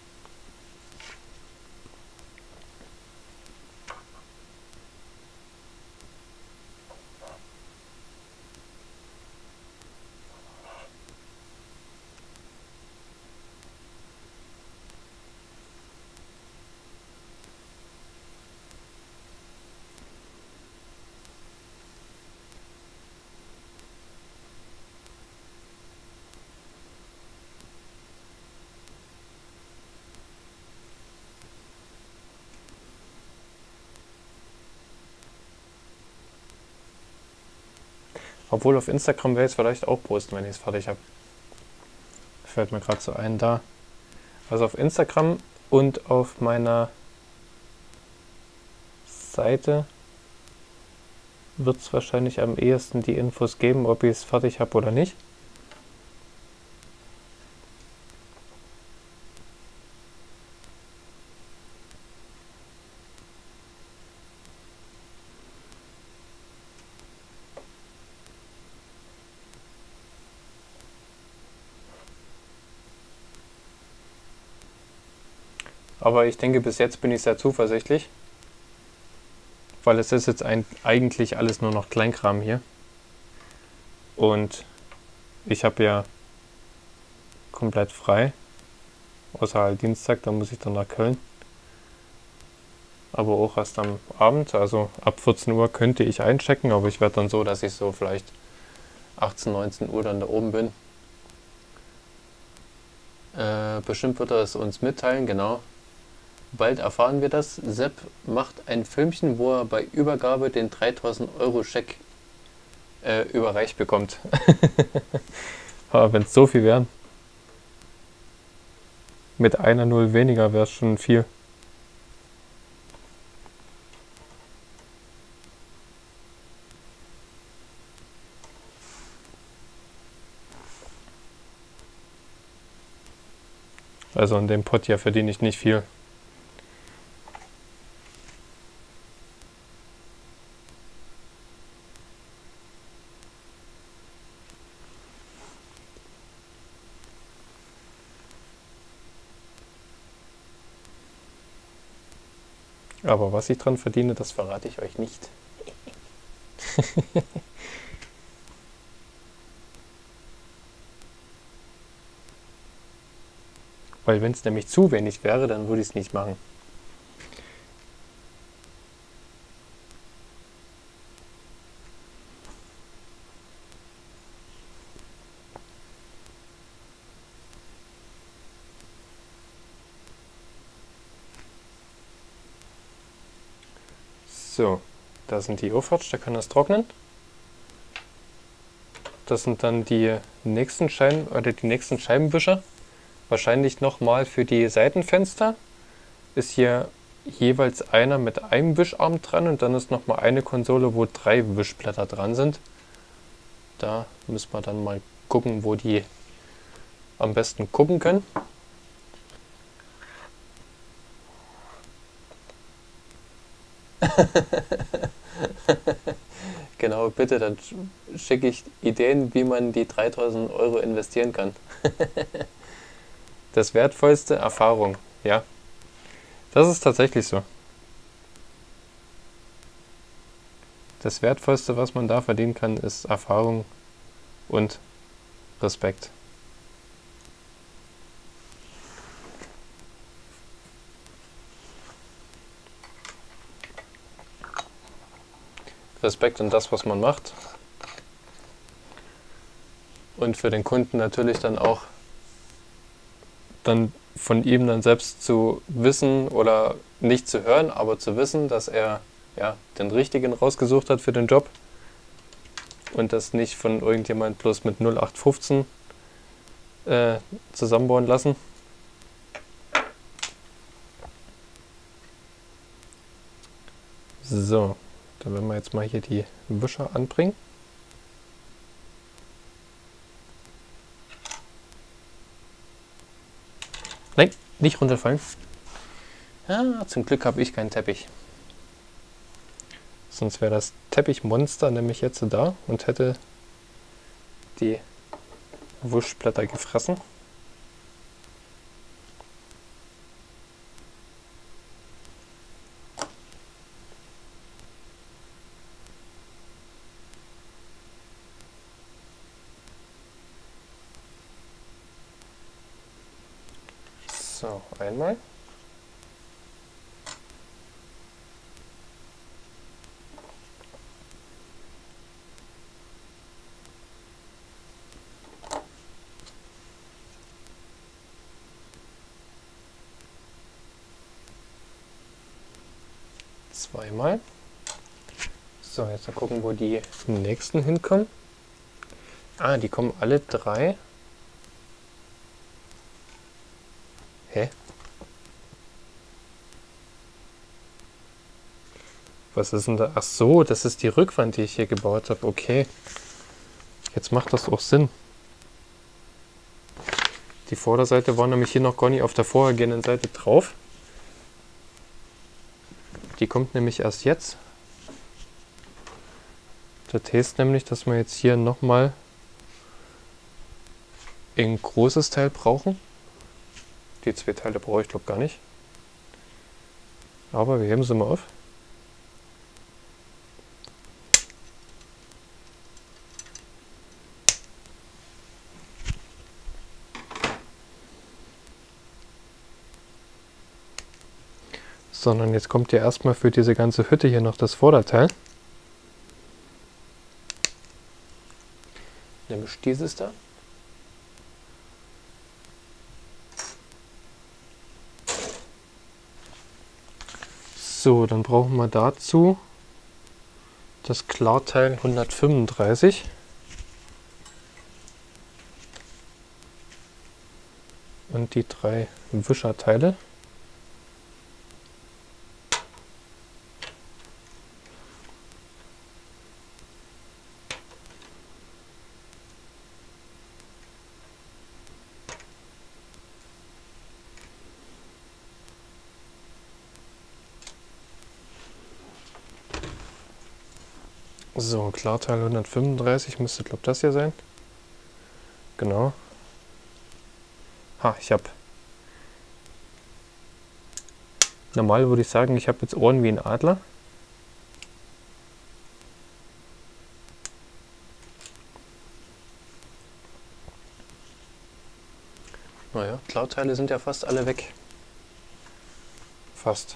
Obwohl auf Instagram werde ich es vielleicht auch posten, wenn ich es fertig habe. Fällt mir gerade so ein da. Also auf Instagram und auf meiner Seite wird es wahrscheinlich am ehesten die Infos geben, ob ich es fertig habe oder nicht. Aber ich denke, bis jetzt bin ich sehr zuversichtlich, weil es ist jetzt ein, eigentlich alles nur noch Kleinkram hier. Und ich habe ja komplett frei, außer halt Dienstag, da muss ich dann nach Köln. Aber auch erst am Abend, also ab vierzehn Uhr könnte ich einchecken, aber ich werde dann so, dass ich so vielleicht achtzehn, neunzehn Uhr dann da oben bin. Äh, bestimmt wird er es uns mitteilen, genau. Bald erfahren wir das. Sepp macht ein Filmchen, wo er bei Übergabe den dreitausend Euro Scheck äh, überreicht bekommt. Aber wenn es so viel wären. Mit einer Null weniger wäre es schon viel. Also in dem Pot ja verdiene ich nicht viel. Aber was ich dran verdiene, das verrate ich euch nicht. Weil wenn es nämlich zu wenig wäre, dann würde ich es nicht machen. So, da sind die Aufwärts, da kann das trocknen. Das sind dann die nächsten Scheiben oder die nächsten Scheibenwischer. Wahrscheinlich nochmal für die Seitenfenster. Ist hier jeweils einer mit einem Wischarm dran und dann ist nochmal eine Konsole, wo drei Wischblätter dran sind. Da müssen wir dann mal gucken, wo die am besten gucken können. Genau, bitte, dann schicke ich Ideen, wie man die dreitausend Euro investieren kann. Das wertvollste Erfahrung, ja. Das ist tatsächlich so. Das wertvollste, was man da verdienen kann, ist Erfahrung und Respekt. Respekt in das, was man macht. Und für den Kunden natürlich dann auch dann von ihm dann selbst zu wissen oder nicht zu hören, aber zu wissen, dass er ja den richtigen rausgesucht hat für den Job und das nicht von irgendjemand bloß mit null acht fünfzehn äh, zusammenbauen lassen. So, dann werden wir jetzt mal hier die Wischer anbringen. Nein, nicht runterfallen. Ah, zum Glück habe ich keinen Teppich. Sonst wäre das Teppichmonster nämlich jetzt da und hätte die Wischblätter gefressen. So, einmal. Zweimal. So, jetzt mal gucken, wo die nächsten hinkommen. Ah, die kommen alle drei. Hä? Was ist denn da? Ach so, das ist die Rückwand, die ich hier gebaut habe. Okay. Jetzt macht das auch Sinn. Die Vorderseite war nämlich hier noch gar nicht auf der vorhergehenden Seite drauf. Die kommt nämlich erst jetzt. Das heißt nämlich, dass wir jetzt hier nochmal ein großes Teil brauchen. Die zwei Teile brauche ich glaube gar nicht. Aber wir heben sie mal auf. Sondern jetzt kommt ja erstmal für diese ganze Hütte hier noch das Vorderteil. Nämlich dieses da. So, dann brauchen wir dazu das Klarteil hundertfünfunddreißig. Und die drei Wischerteile. So, Klarteil hundertfünfunddreißig müsste, glaube ich, das hier sein. Genau. Ha, ich habe... Normal würde ich sagen, ich habe jetzt Ohren wie ein Adler. Naja, Klarteile sind ja fast alle weg. Fast.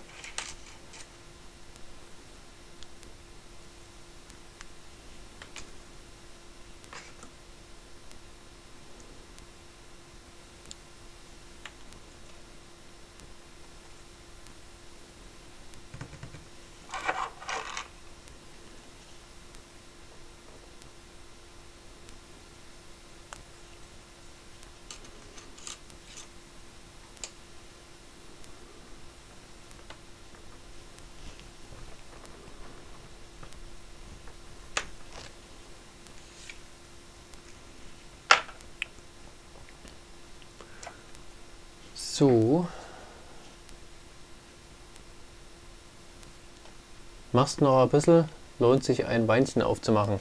So. Machst noch ein bisschen, lohnt sich ein Weinchen aufzumachen.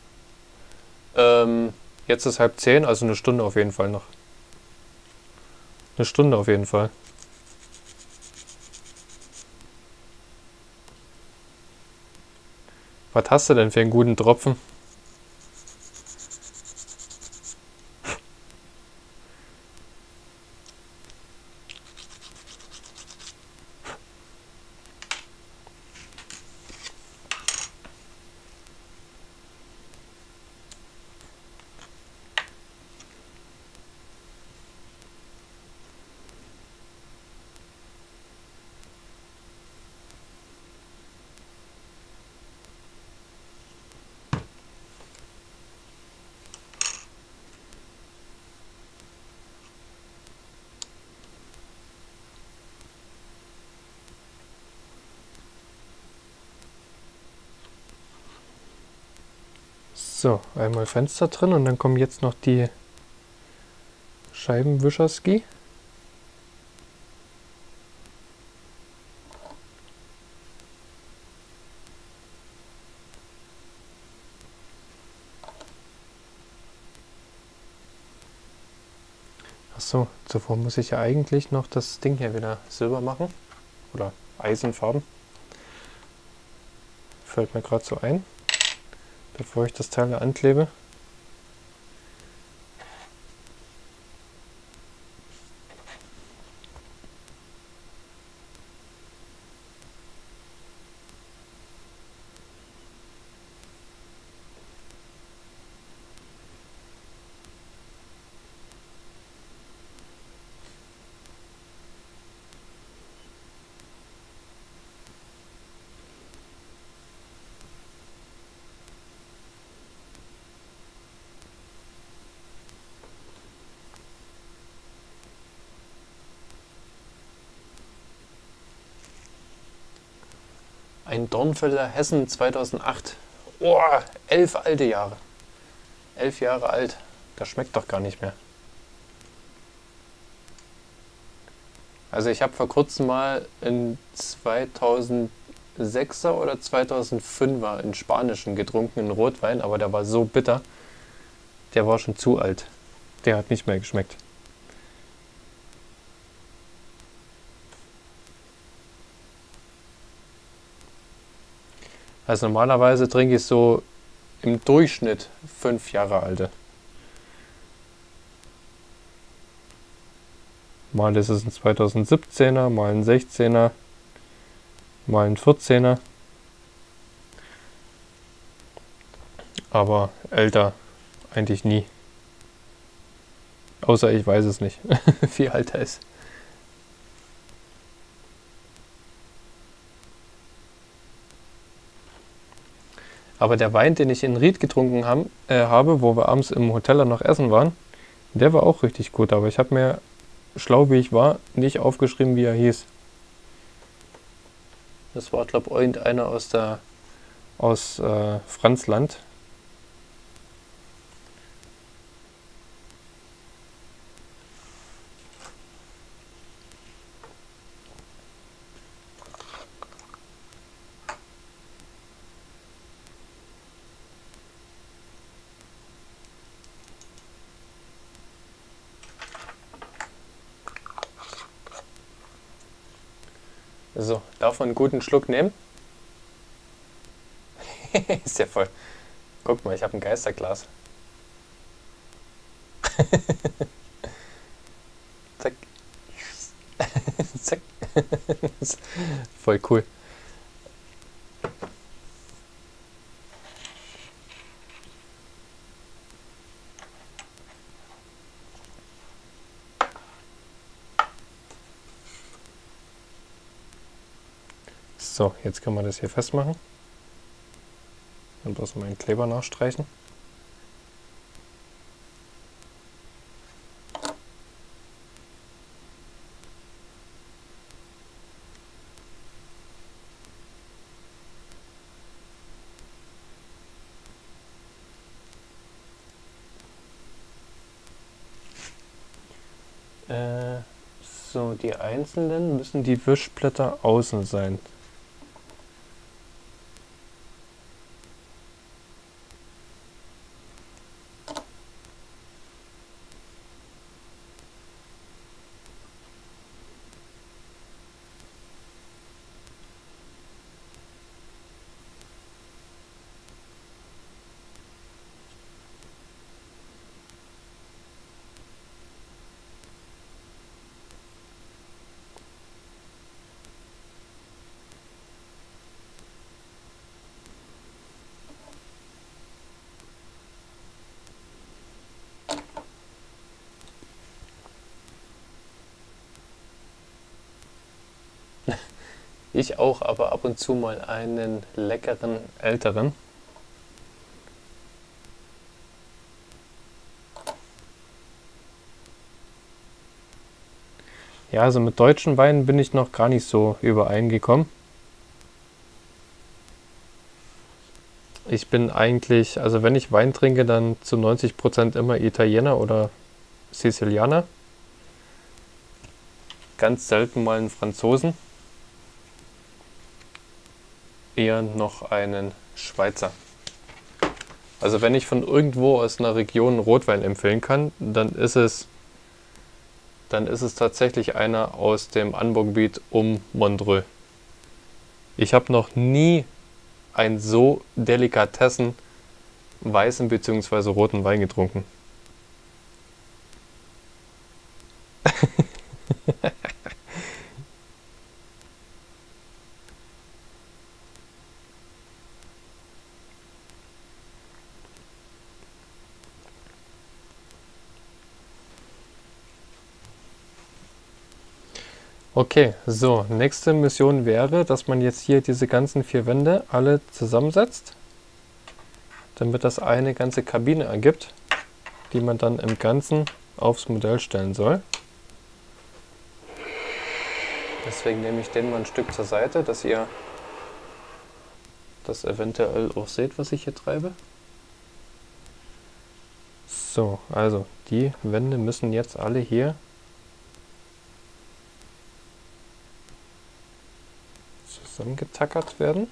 Ähm, jetzt ist halb zehn, also eine Stunde auf jeden Fall noch. Eine Stunde auf jeden Fall. Was hast du denn für einen guten Tropfen? So, einmal Fenster drin und dann kommen jetzt noch die Scheibenwischerski. Achso, zuvor muss ich ja eigentlich noch das Ding hier wieder silber machen. Oder Eisenfarben. Fällt mir gerade so ein, bevor ich das Teil anklebe. Ein Dornfelder Hessen zweitausendacht. Oh, elf alte Jahre. Elf Jahre alt. Das schmeckt doch gar nicht mehr. Also ich habe vor kurzem mal in zweitausendsechser oder zweitausendfünfer in Spanischen getrunken, in Rotwein, aber der war so bitter. Der war schon zu alt. Der hat nicht mehr geschmeckt. Also normalerweise trinke ich so im Durchschnitt fünf Jahre alte. Mal ist es ein zweitausendsiebzehner, mal ein sechzehner, mal ein vierzehner. Aber älter eigentlich nie. Außer ich weiß es nicht, wie alt er ist. Aber der Wein, den ich in Ried getrunken haben, äh, habe, wo wir abends im Hotel noch essen waren, der war auch richtig gut. Aber ich habe mir, schlau wie ich war, nicht aufgeschrieben, wie er hieß. Das war, glaube ich, irgendeiner aus der Aus äh, Franzland. So, darf man einen guten Schluck nehmen? Ist ja voll. Guck mal, ich habe ein Geisterglas. Zack. Zack. Voll cool. So, jetzt kann man das hier festmachen. Dann bloß mal einen Kleber nachstreichen. Äh, so, die einzelnen müssen die Wischblätter außen sein. Ich auch, aber ab und zu mal einen leckeren älteren. Ja, also mit deutschen Weinen bin ich noch gar nicht so übereingekommen. Ich bin eigentlich, also wenn ich Wein trinke, dann zu neunzig Prozent immer Italiener oder Sizilianer. Ganz selten mal einen Franzosen. Eher noch einen Schweizer. Also wenn ich von irgendwo aus einer Region Rotwein empfehlen kann, dann ist es, dann ist es tatsächlich einer aus dem Anbaugebiet um Montreux. Ich habe noch nie einen so delikatessen weißen bzw. roten Wein getrunken. Okay, so, nächste Mission wäre, dass man jetzt hier diese ganzen vier Wände alle zusammensetzt, damit das eine ganze Kabine ergibt, die man dann im Ganzen aufs Modell stellen soll. Deswegen nehme ich den mal ein Stück zur Seite, dass ihr das eventuell auch seht, was ich hier treibe. So, also die Wände müssen jetzt alle hier zusammengetackert werden.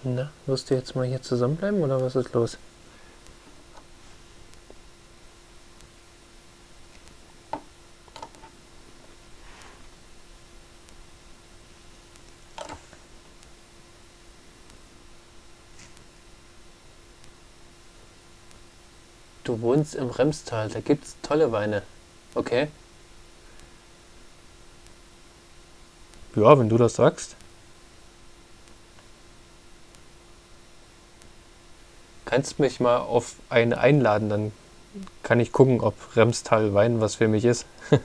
Na, wirst du jetzt mal hier zusammenbleiben oder was ist los? Du wohnst im Remstal, da gibt's tolle Weine. Okay. Ja, wenn du das sagst. Kannst mich mal auf einen einladen, dann kann ich gucken, ob Remstal Wein was für mich ist.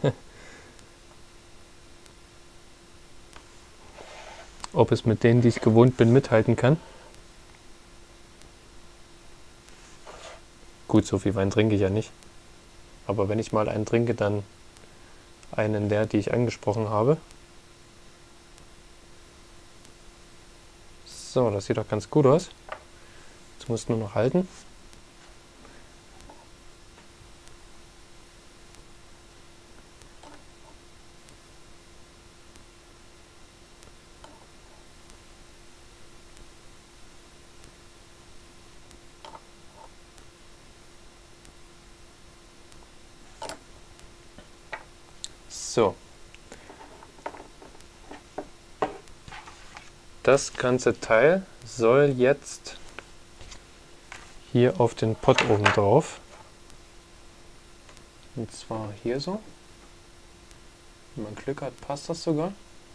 Ob es mit denen, die ich gewohnt bin, mithalten kann. Gut, so viel Wein trinke ich ja nicht. Aber wenn ich mal einen trinke, dann einen der, die ich angesprochen habe. So, das sieht doch ganz gut aus. Jetzt muss nur noch halten. So. Das ganze Teil soll jetzt hier auf den Pott oben drauf. Und zwar hier so. Wenn man Glück hat, passt das sogar.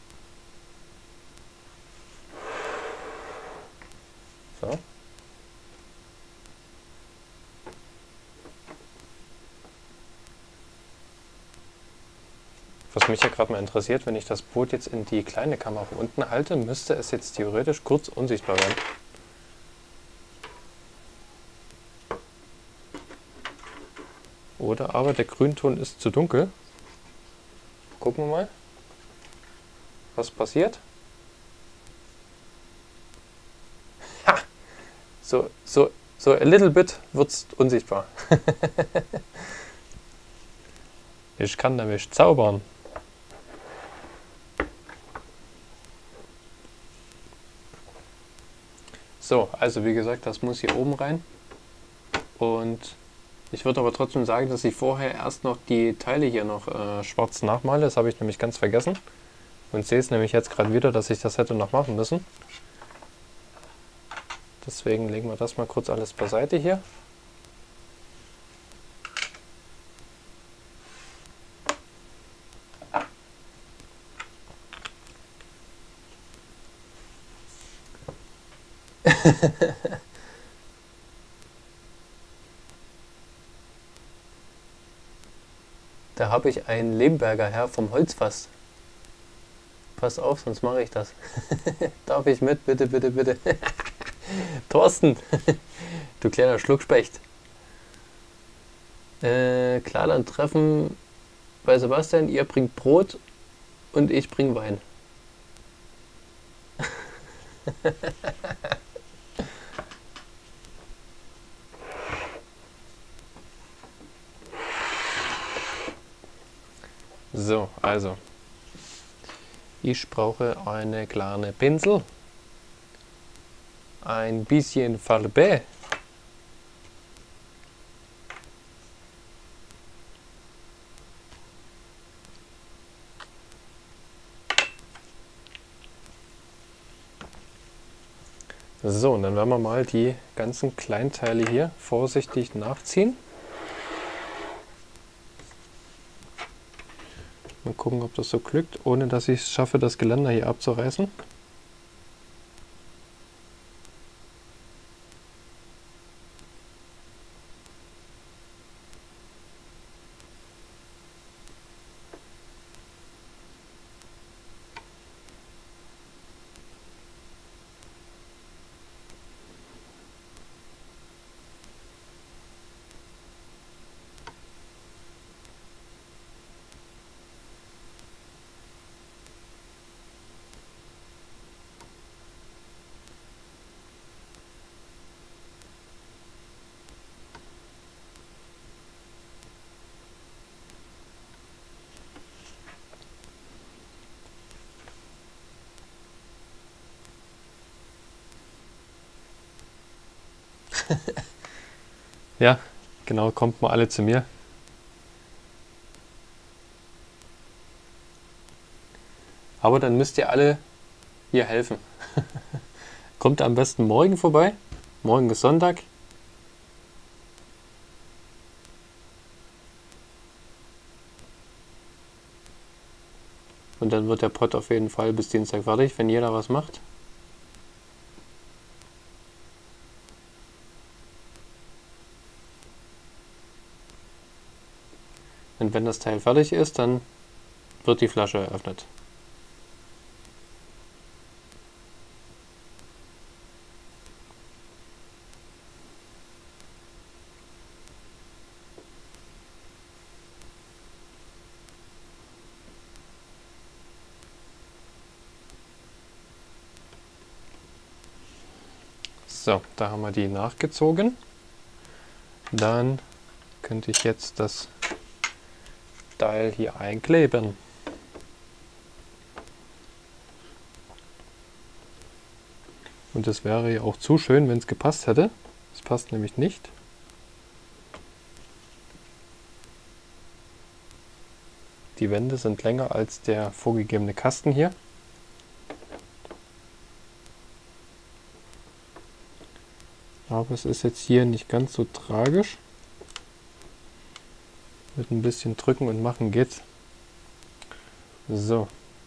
So. Was mich ja gerade mal interessiert, wenn ich das Boot jetzt in die kleine Kamera unten halte, müsste es jetzt theoretisch kurz unsichtbar werden. Oder aber der Grünton ist zu dunkel. Gucken wir mal, was passiert. Ha! So, so, so a little bit wird's unsichtbar. Ich kann nämlich zaubern. So, also wie gesagt, das muss hier oben rein. Und ich würde aber trotzdem sagen, dass ich vorher erst noch die Teile hier noch äh, schwarz nachmale. Das habe ich nämlich ganz vergessen. Und sehe es nämlich jetzt gerade wieder, dass ich das hätte noch machen müssen. Deswegen legen wir das mal kurz alles beiseite hier. Da habe ich einen Lemberger Herr vom Holzfass. Pass auf, sonst mache ich das. Darf ich mit? Bitte, bitte, bitte. Thorsten, du kleiner Schluckspecht. Äh, Klarland-Treffen bei Sebastian. Ihr bringt Brot und ich bring Wein. So, also. Ich brauche eine kleine Pinsel. Ein bisschen Farbe. So, und dann werden wir mal die ganzen Kleinteile hier vorsichtig nachziehen. Mal gucken, ob das so glückt, ohne dass ich es schaffe, das Geländer hier abzureißen. Ja, genau, kommt mal alle zu mir. Aber dann müsst ihr alle hier helfen. Kommt am besten morgen vorbei. Morgen ist Sonntag. Und dann wird der Pod auf jeden Fall bis Dienstag fertig, wenn jeder was macht. Und wenn das Teil fertig ist, dann wird die Flasche eröffnet. So, da haben wir die nachgezogen. Dann könnte ich jetzt das Teil hier einkleben. Und das wäre ja auch zu schön, wenn es gepasst hätte. Es passt nämlich nicht. Die Wände sind länger als der vorgegebene Kasten hier. Aber es ist jetzt hier nicht ganz so tragisch. Mit ein bisschen drücken und machen geht's. So.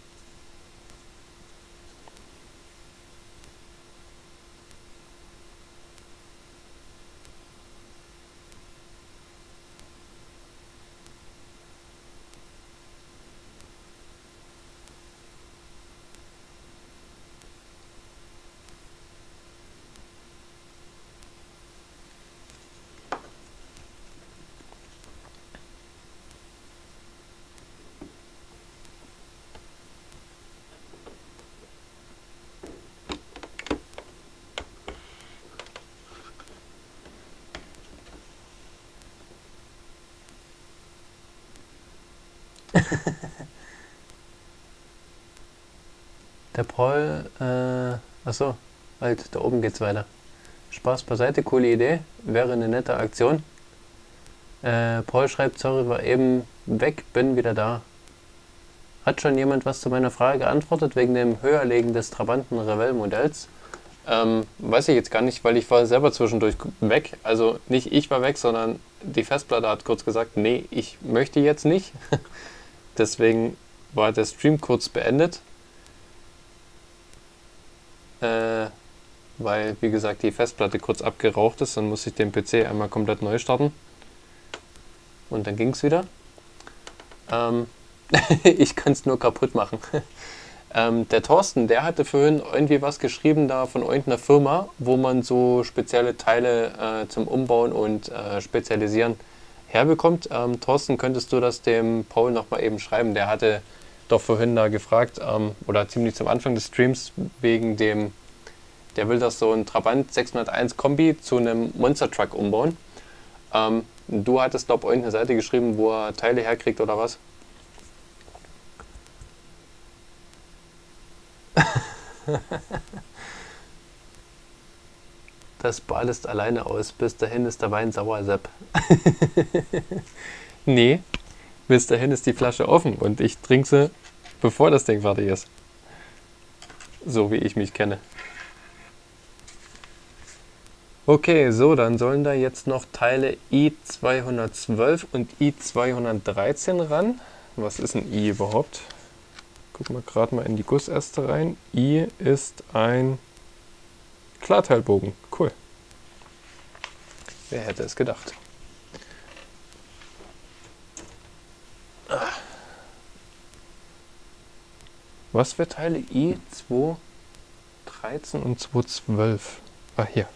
Der Paul, äh, achso, halt, da oben geht's weiter. Spaß beiseite, coole Idee, wäre eine nette Aktion. Äh, Paul schreibt, sorry, war eben weg, bin wieder da. Hat schon jemand was zu meiner Frage geantwortet wegen dem Höherlegen des Trabanten Revell-Modells? Ähm, weiß ich jetzt gar nicht, weil ich war selber zwischendurch weg. Also nicht ich war weg, sondern die Festplatte hat kurz gesagt, nee, ich möchte jetzt nicht. Deswegen war der Stream kurz beendet. Äh, weil, wie gesagt, die Festplatte kurz abgeraucht ist. Dann muss ich den P C einmal komplett neu starten. Und dann ging es wieder. Ähm, ich kann es nur kaputt machen. ähm, der Thorsten, der hatte vorhin irgendwie was geschrieben da von irgendeiner Firma, wo man so spezielle Teile äh, zum Umbauen und äh, Spezialisieren herbekommt. Ähm, Thorsten, könntest du das dem Paul nochmal eben schreiben? Der hatte doch vorhin da gefragt, ähm, oder ziemlich zum Anfang des Streams, wegen dem, der will das so ein Trabant sechshunderteins Kombi zu einem Monster Truck umbauen. Ähm, du hattest, glaube ich, irgendeine Seite geschrieben, wo er Teile herkriegt oder was? Das badest alleine aus, bis dahin ist der Wein sauer, Sepp. Nee, bis dahin ist die Flasche offen und ich trinke sie, bevor das Ding fertig ist. So wie ich mich kenne. Okay, so, dann sollen da jetzt noch Teile I zweihundertzwölf und I zweihundertdreizehn ran. Was ist ein I überhaupt? Gucken wir gerade mal in die Gussäste rein. I ist ein Klarteilbogen. Cool. Wer hätte es gedacht? Was für Teile? I zweihundertdreizehn und zweihundertzwölf. Ah, hier.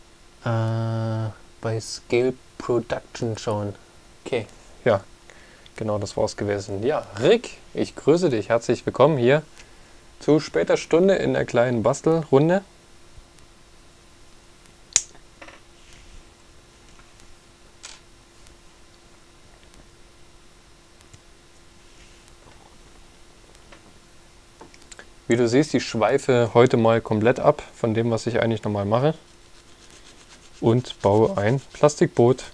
Äh, bei Scale Production schon. Okay, ja. Genau, das war's gewesen. Ja, Rick, ich grüße dich. Herzlich willkommen hier zu später Stunde in der kleinen Bastelrunde. Wie du siehst, ich schweife heute mal komplett ab von dem, was ich eigentlich normal mache. Und baue ein Plastikboot.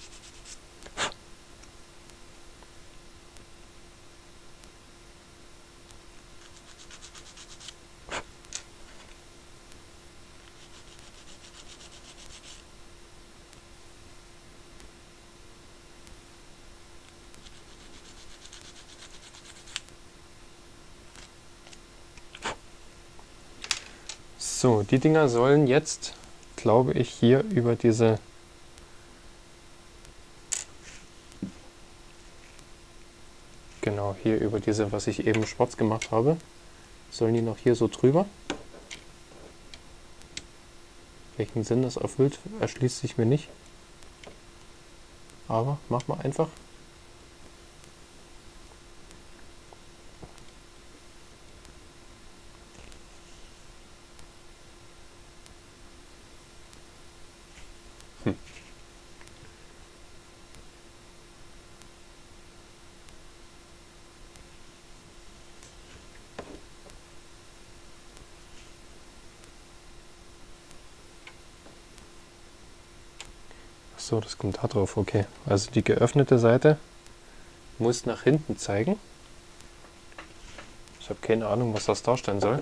So, die Dinger sollen jetzt, glaube ich, hier über diese genau, hier über diese, was ich eben schwarz gemacht habe, sollen die noch hier so drüber. Welchen Sinn das erfüllt, erschließt sich mir nicht. Aber mach mal einfach. Hm. So, das kommt da drauf, okay. Also die geöffnete Seite muss nach hinten zeigen. Ich habe keine Ahnung, was das darstellen soll.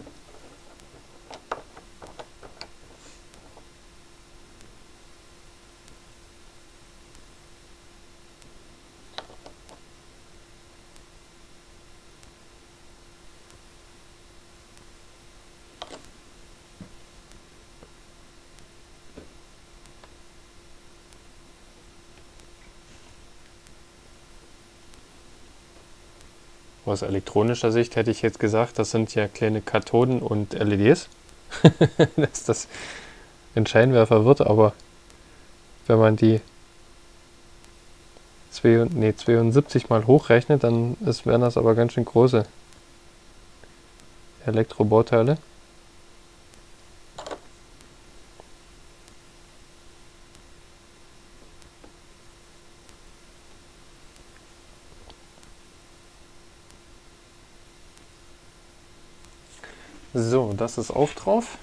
Aus elektronischer Sicht hätte ich jetzt gesagt, das sind ja kleine Kathoden und L E Ds. Dass das den Scheinwerfer wird, aber wenn man die zwei, nee, zweiundsiebzig mal hochrechnet, dann ist, wären das aber ganz schön große Elektrobauteile. So, das ist auch drauf.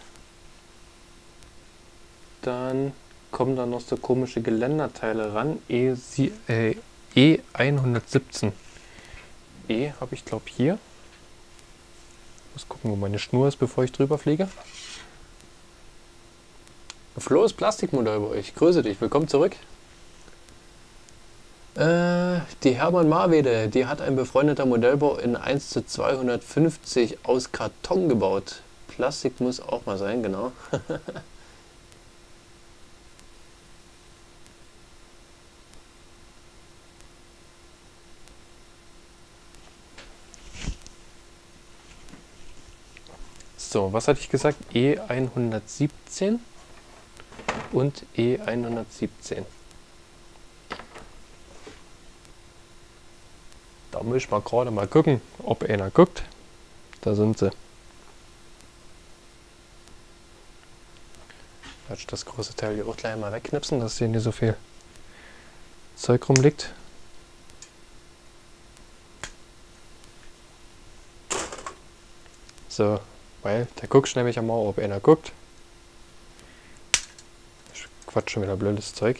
Dann kommen da noch so komische Geländerteile ran. E, äh, E hundertsiebzehn. E habe ich glaube hier. Muss gucken, wo meine Schnur ist, bevor ich drüber fliege. Flo ist Plastikmodell bei euch. Grüße dich, willkommen zurück. Äh, die Hermann Marwede, die hat ein befreundeter Modellbau in eins zu zweihundertfünfzig aus Karton gebaut. Plastik muss auch mal sein, genau. So, was hatte ich gesagt? E hundertsiebzehn und E hundertsiebzehn. Da muss ich mal gerade mal gucken, ob einer guckt. Da sind sie. Werde ich das große Teil hier auch gleich mal wegknipsen, dass hier nicht so viel Zeug rumliegt. So, weil da guckst nämlich einmal, ob einer guckt. Ich quatsch schon wieder blödes Zeug.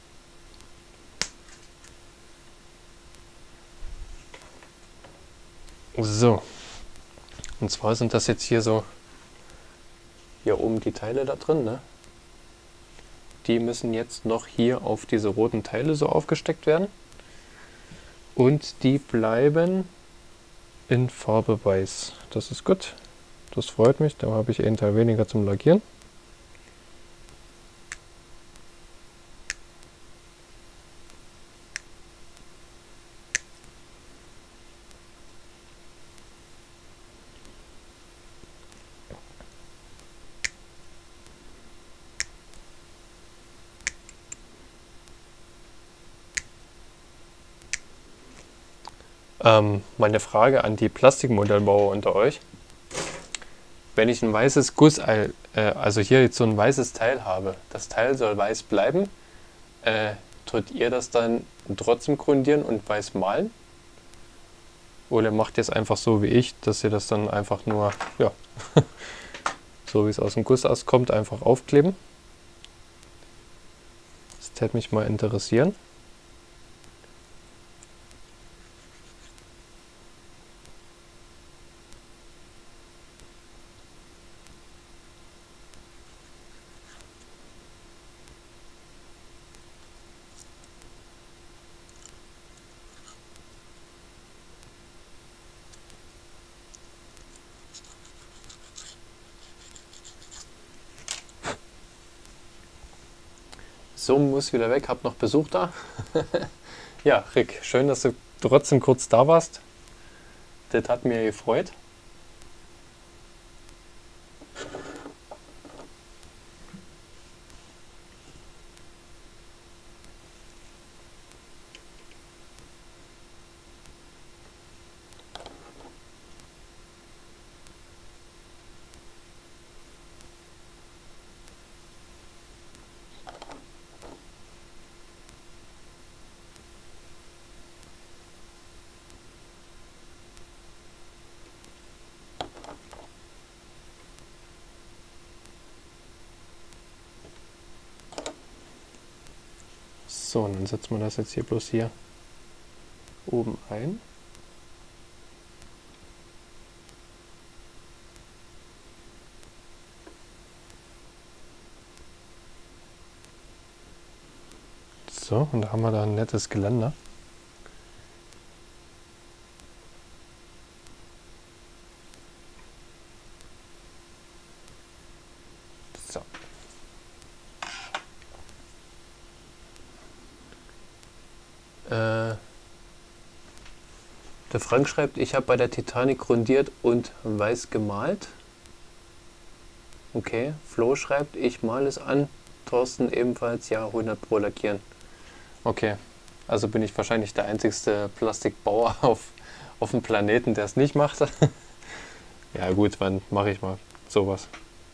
So, und zwar sind das jetzt hier so, hier oben die Teile da drin, ne? Die müssen jetzt noch hier auf diese roten Teile so aufgesteckt werden. Und die bleiben in Farbe weiß. Das ist gut, das freut mich, da habe ich einen Teil weniger zum Lackieren. Ähm, meine Frage an die Plastikmodellbauer unter euch. Wenn ich ein weißes Gusseil, äh, also hier jetzt so ein weißes Teil habe, das Teil soll weiß bleiben, äh, tut ihr das dann trotzdem grundieren und weiß malen? Oder macht ihr es einfach so wie ich, dass ihr das dann einfach nur, ja, so wie es aus dem Guss auskommt, einfach aufkleben? Das täte mich mal interessieren. So, muss wieder weg, hab noch Besuch da. Ja, Rick, schön, dass du trotzdem kurz da warst. Das hat mir gefreut. So, und dann setzen wir das jetzt hier bloß hier oben ein. So, und da haben wir da ein nettes Geländer. So. Äh, der Frank schreibt, ich habe bei der Titanic grundiert und weiß gemalt. Okay, Flo schreibt, ich male es an. Thorsten ebenfalls, ja, hundert pro lackieren. Okay, also bin ich wahrscheinlich der einzigste Plastikbauer auf, auf dem Planeten, der es nicht macht. Ja gut, wann mache ich mal sowas?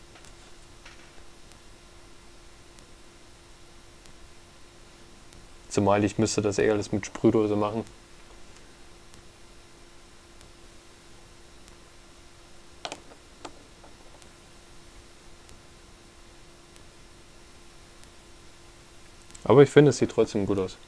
Zumal ich müsste das eh alles mit Sprühdose machen. Aber ich finde, es sieht trotzdem gut aus.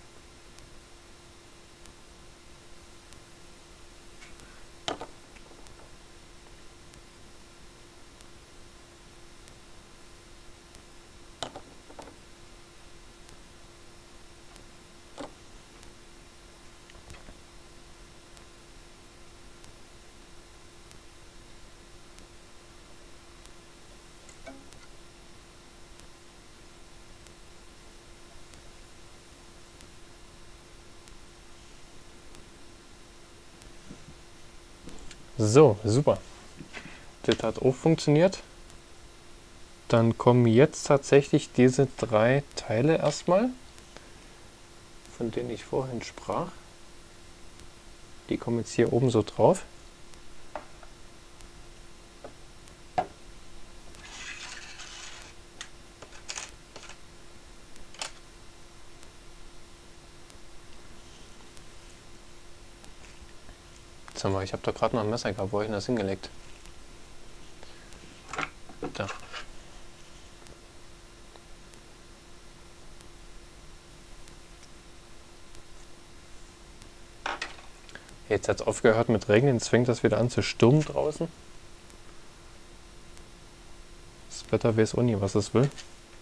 So, super. Das hat auch funktioniert. Dann kommen jetzt tatsächlich diese drei Teile erstmal, von denen ich vorhin sprach. Die kommen jetzt hier oben so drauf. Sag mal, ich habe da gerade noch ein Messer gehabt, wo habe ich denn das hingelegt? Da. Jetzt hat es aufgehört mit Regnen, jetzt fängt das wieder an zu stürmen draußen. Das Wetter weiß auch nie, was es will.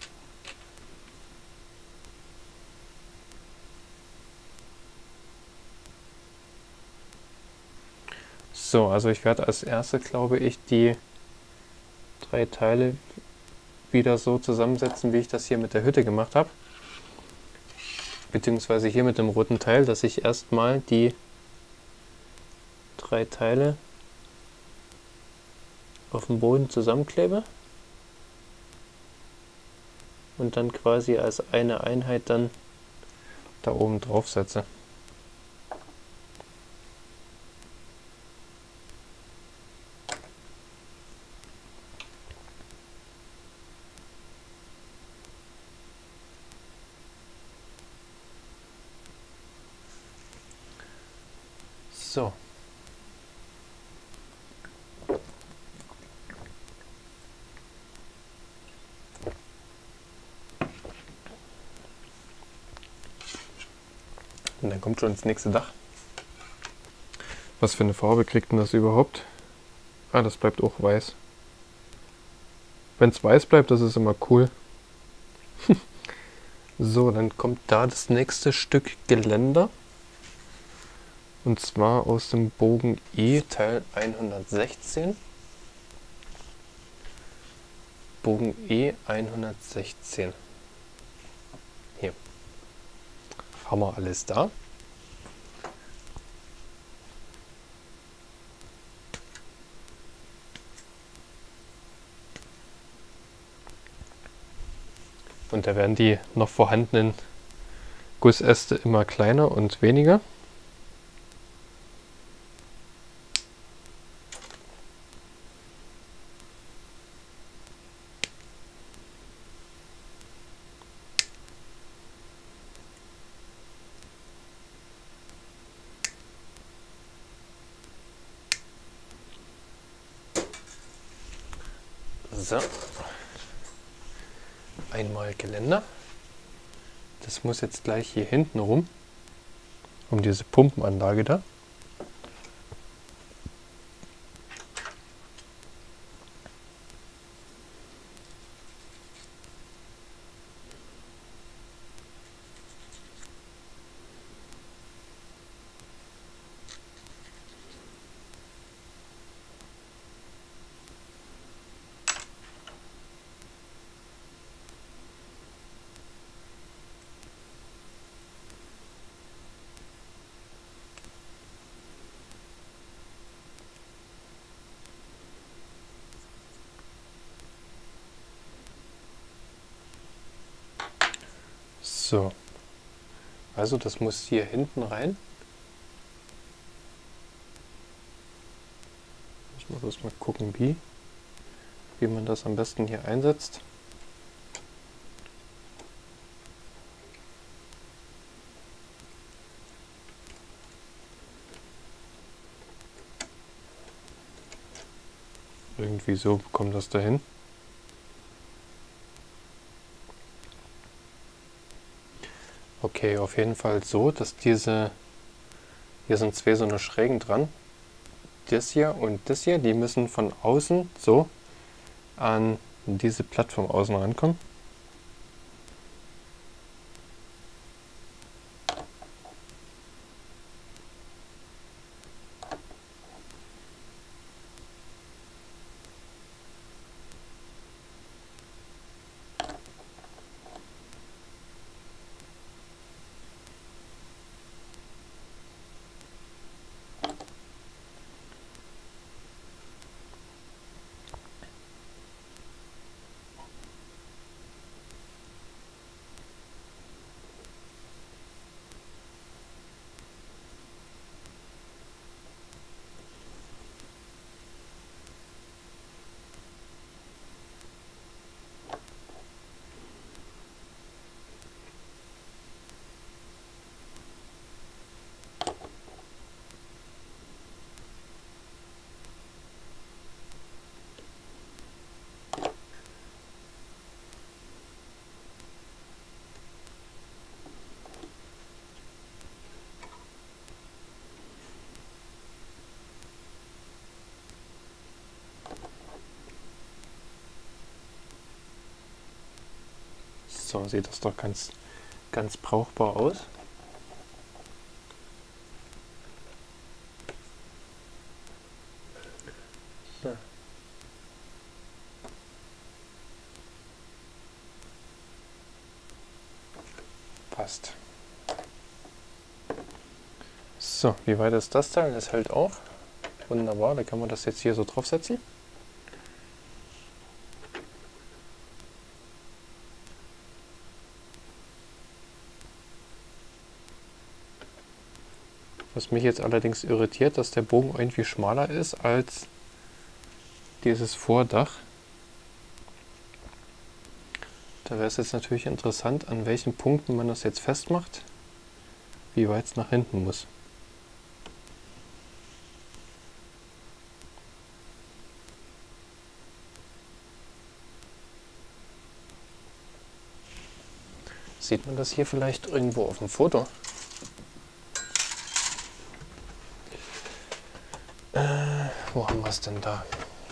So, also ich werde als erste, glaube ich, die drei Teile wieder so zusammensetzen, wie ich das hier mit der Hütte gemacht habe. Beziehungsweise hier mit dem roten Teil, dass ich erstmal die drei Teile auf dem Boden zusammenklebe und dann quasi als eine Einheit dann da oben drauf setze. So. Und dann kommt schon ins nächste Dach. Was für eine Farbe kriegt denn das überhaupt? Ah, das bleibt auch weiß. Wenn es weiß bleibt, das ist immer cool. So, dann kommt da das nächste Stück Geländer. Und zwar aus dem Bogen E, Teil hundertsechzehn. Bogen E hundertsechzehn. Hier. Haben wir alles da. Und da werden die noch vorhandenen Gussäste immer kleiner und weniger. So. Einmal Geländer. Das muss jetzt gleich hier hinten rum, um diese Pumpenanlage da. So, also das muss hier hinten rein. Muss man bloß mal gucken, wie, wie man das am besten hier einsetzt. Irgendwie so bekommt das dahin. Okay, auf jeden Fall so, dass diese, hier sind zwei so eine Schrägen dran, das hier und das hier, die müssen von außen so an diese Plattform außen rankommen. So sieht das doch ganz, ganz brauchbar aus. So. Passt. So, wie weit ist das Teil? Das hält auch. Wunderbar, da kann man das jetzt hier so draufsetzen. Was mich jetzt allerdings irritiert, dass der Bogen irgendwie schmaler ist als dieses Vordach. Da wäre es jetzt natürlich interessant, an welchen Punkten man das jetzt festmacht, wie weit es nach hinten muss. Sieht man das hier vielleicht irgendwo auf dem Foto? Äh, wo haben wir es denn da?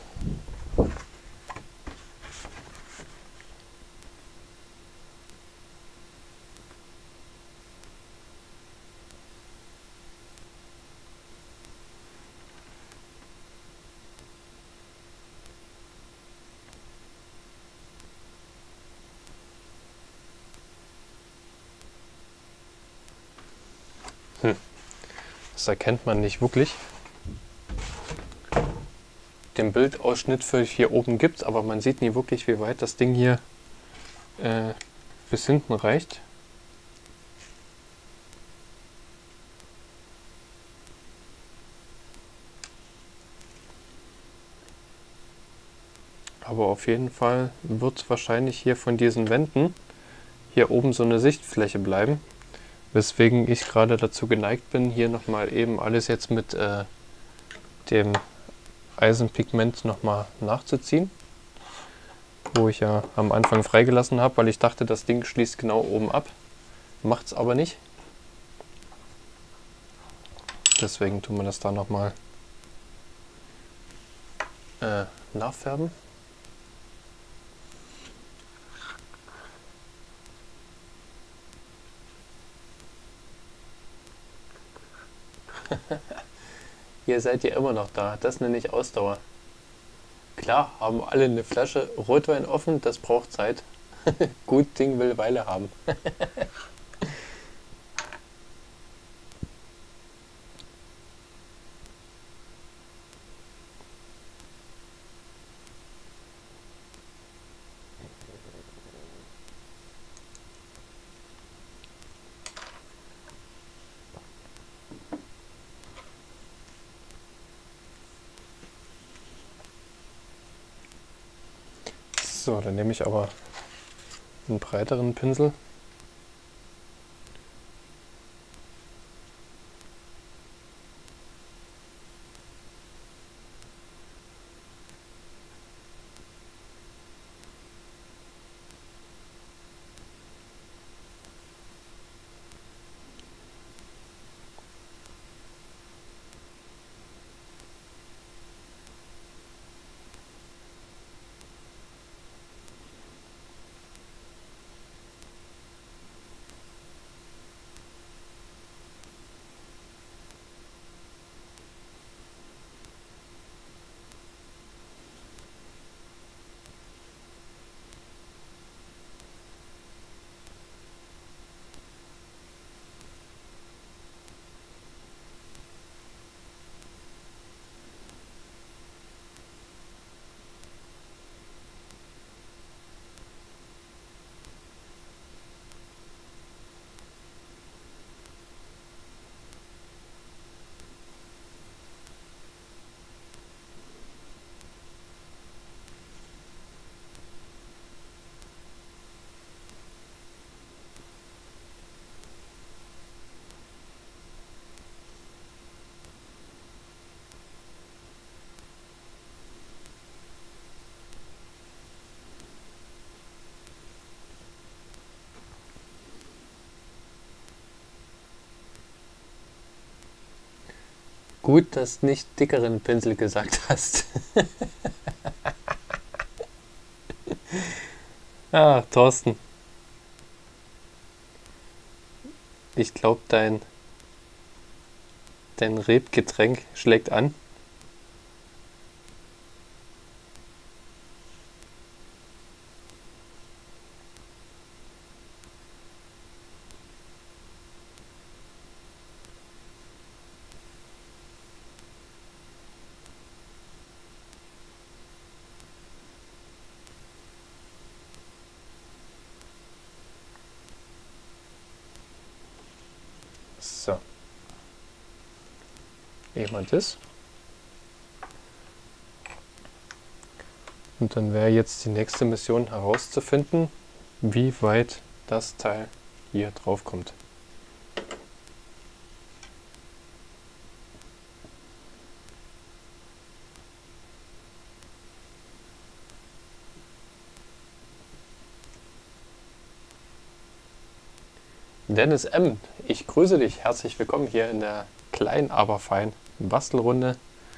Hm. Das erkennt man nicht wirklich. Den Bildausschnitt für hier oben gibt es, aber man sieht nie wirklich, wie weit das Ding hier äh, bis hinten reicht. Aber auf jeden Fall wird wahrscheinlich hier von diesen Wänden hier oben so eine Sichtfläche bleiben. Weswegen ich gerade dazu geneigt bin, hier nochmal eben alles jetzt mit äh, dem Eisenpigment nochmal nachzuziehen. Wo ich ja am Anfang freigelassen habe, weil ich dachte, das Ding schließt genau oben ab. Macht es aber nicht. Deswegen tun wir das da nochmal äh, nachfärben. Hier seid ihr immer noch da. Das nenne ich Ausdauer. Klar, haben alle eine Flasche Rotwein offen, das braucht Zeit. Gut Ding will Weile haben. So, dann nehme ich aber einen breiteren Pinsel. Gut, dass du nicht dickeren Pinsel gesagt hast. Ah, Thorsten. Ich glaube, dein, dein Rebgetränk schlägt an. So. Jemand ist. Und dann wäre jetzt die nächste Mission herauszufinden, wie weit das Teil hier drauf kommt. Dennis M., ich grüße dich. Herzlich willkommen hier in der kleinen, aber feinen Bastelrunde.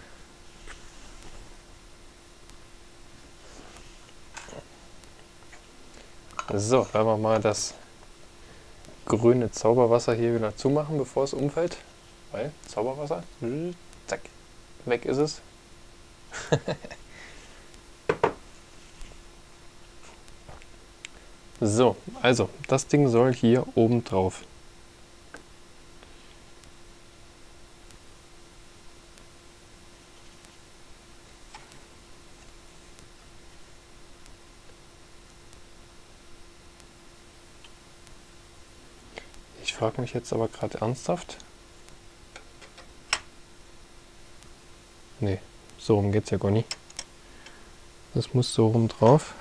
So, werden wir mal das grüne Zauberwasser hier wieder zumachen, bevor es umfällt. Weil Zauberwasser, zack, weg ist es. So, also, das Ding soll hier oben drauf. Ich frage mich jetzt aber gerade ernsthaft. Nee, so rum geht's ja gar nicht. Das muss so rum drauf.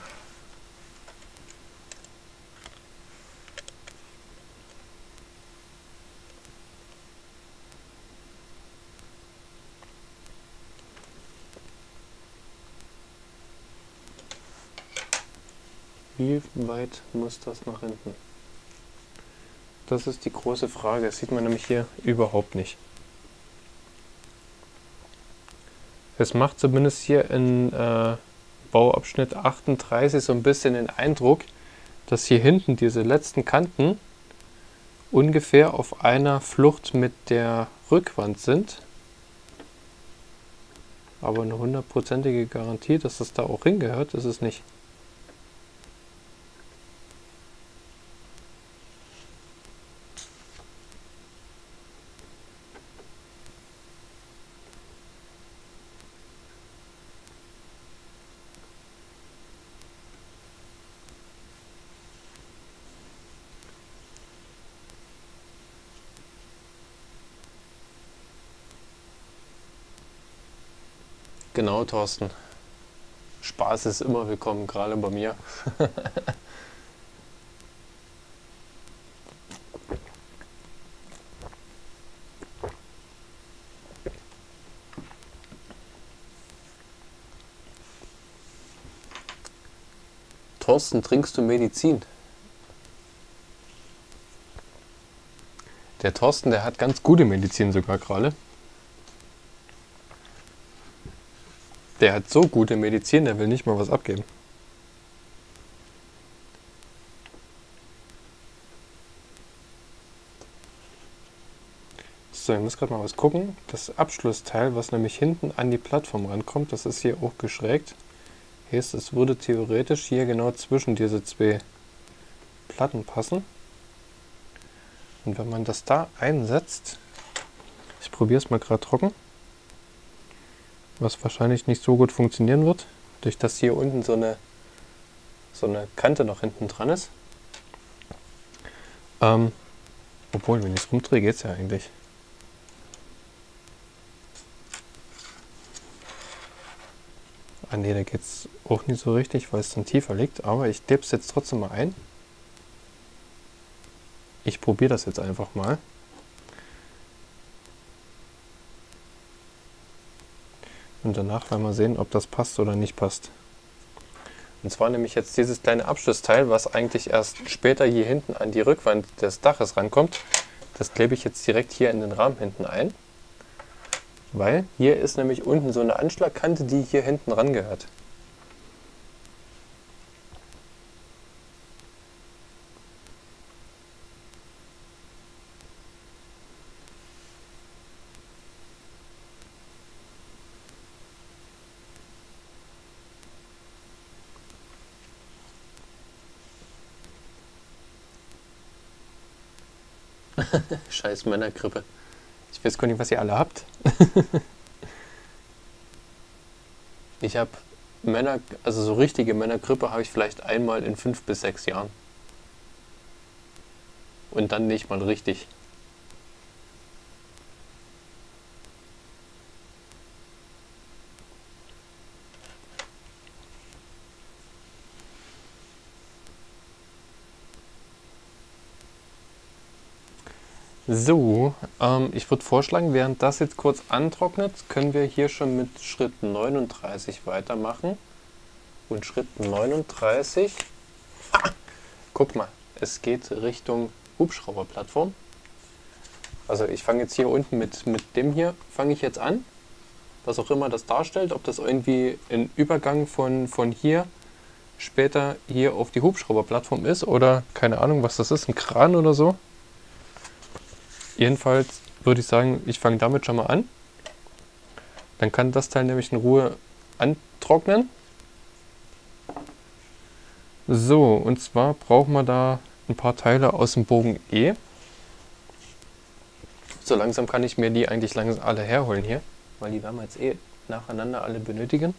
Wie weit muss das nach hinten? Das ist die große Frage. Das sieht man nämlich hier überhaupt nicht. Es macht zumindest hier in äh, Bauabschnitt achtunddreißig so ein bisschen den Eindruck, dass hier hinten diese letzten Kanten ungefähr auf einer Flucht mit der Rückwand sind. Aber eine hundertprozentige Garantie, dass das da auch hingehört, ist es nicht. Genau, Thorsten. Spaß ist immer willkommen, gerade bei mir. Thorsten, trinkst du Medizin? Der Thorsten, der hat ganz gute Medizin sogar gerade. Der hat so gute Medizin, der will nicht mal was abgeben. So, ich muss gerade mal was gucken. Das Abschlussteil, was nämlich hinten an die Plattform rankommt, das ist hier auch geschrägt. Heißt, es würde theoretisch hier genau zwischen diese zwei Platten passen. Und wenn man das da einsetzt, ich probiere es mal gerade trocken, was wahrscheinlich nicht so gut funktionieren wird, durch dass hier unten so eine, so eine Kante noch hinten dran ist. Ähm, obwohl, wenn ich es rumdrehe, geht es ja eigentlich. Ah ne, da geht es auch nicht so richtig, weil es dann tiefer liegt, aber ich klebe es jetzt trotzdem mal ein. Ich probiere das jetzt einfach mal. Und danach werden wir sehen, ob das passt oder nicht passt. Und zwar nämlich jetzt dieses kleine Abschlussteil, was eigentlich erst später hier hinten an die Rückwand des Daches rankommt. Das klebe ich jetzt direkt hier in den Rahmen hinten ein. Weil hier ist nämlich unten so eine Anschlagkante, die hier hinten ran gehört. Scheiß Männergrippe. Ich weiß gar nicht, was ihr alle habt. Ich habe Männer, also so richtige Männergrippe habe ich vielleicht einmal in fünf bis sechs Jahren. Und dann nicht mal richtig. So, ähm, ich würde vorschlagen, während das jetzt kurz antrocknet, können wir hier schon mit Schritt neununddreißig weitermachen. Und Schritt neununddreißig, ah, guck mal, es geht Richtung Hubschrauberplattform. Also ich fange jetzt hier unten mit, mit dem hier, fange ich jetzt an. Was auch immer das darstellt, ob das irgendwie ein Übergang von, von hier später hier auf die Hubschrauberplattform ist oder keine Ahnung, was das ist, ein Kran oder so. Jedenfalls würde ich sagen, ich fange damit schon mal an. Dann kann das Teil nämlich in Ruhe antrocknen. So, und zwar brauchen wir da ein paar Teile aus dem Bogen E. So langsam kann ich mir die eigentlich langsam alle herholen hier, weil die werden wir jetzt eh nacheinander alle benötigen.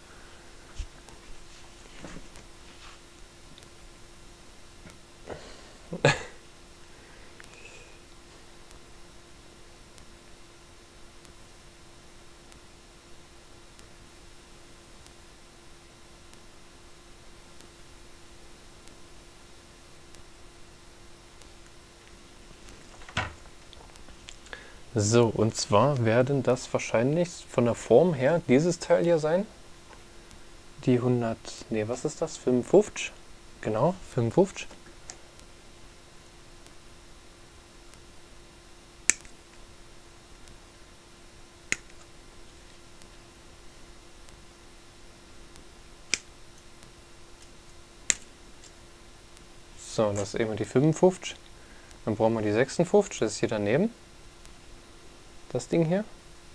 So, und zwar werden das wahrscheinlich von der Form her dieses Teil hier sein. Die hundert, nee, was ist das? fünfundfünfzig? Genau, fünfundfünfzig. So, das ist eben die fünfundfünfzig. Dann brauchen wir die sechsundfünfzig, das ist hier daneben. Das Ding hier.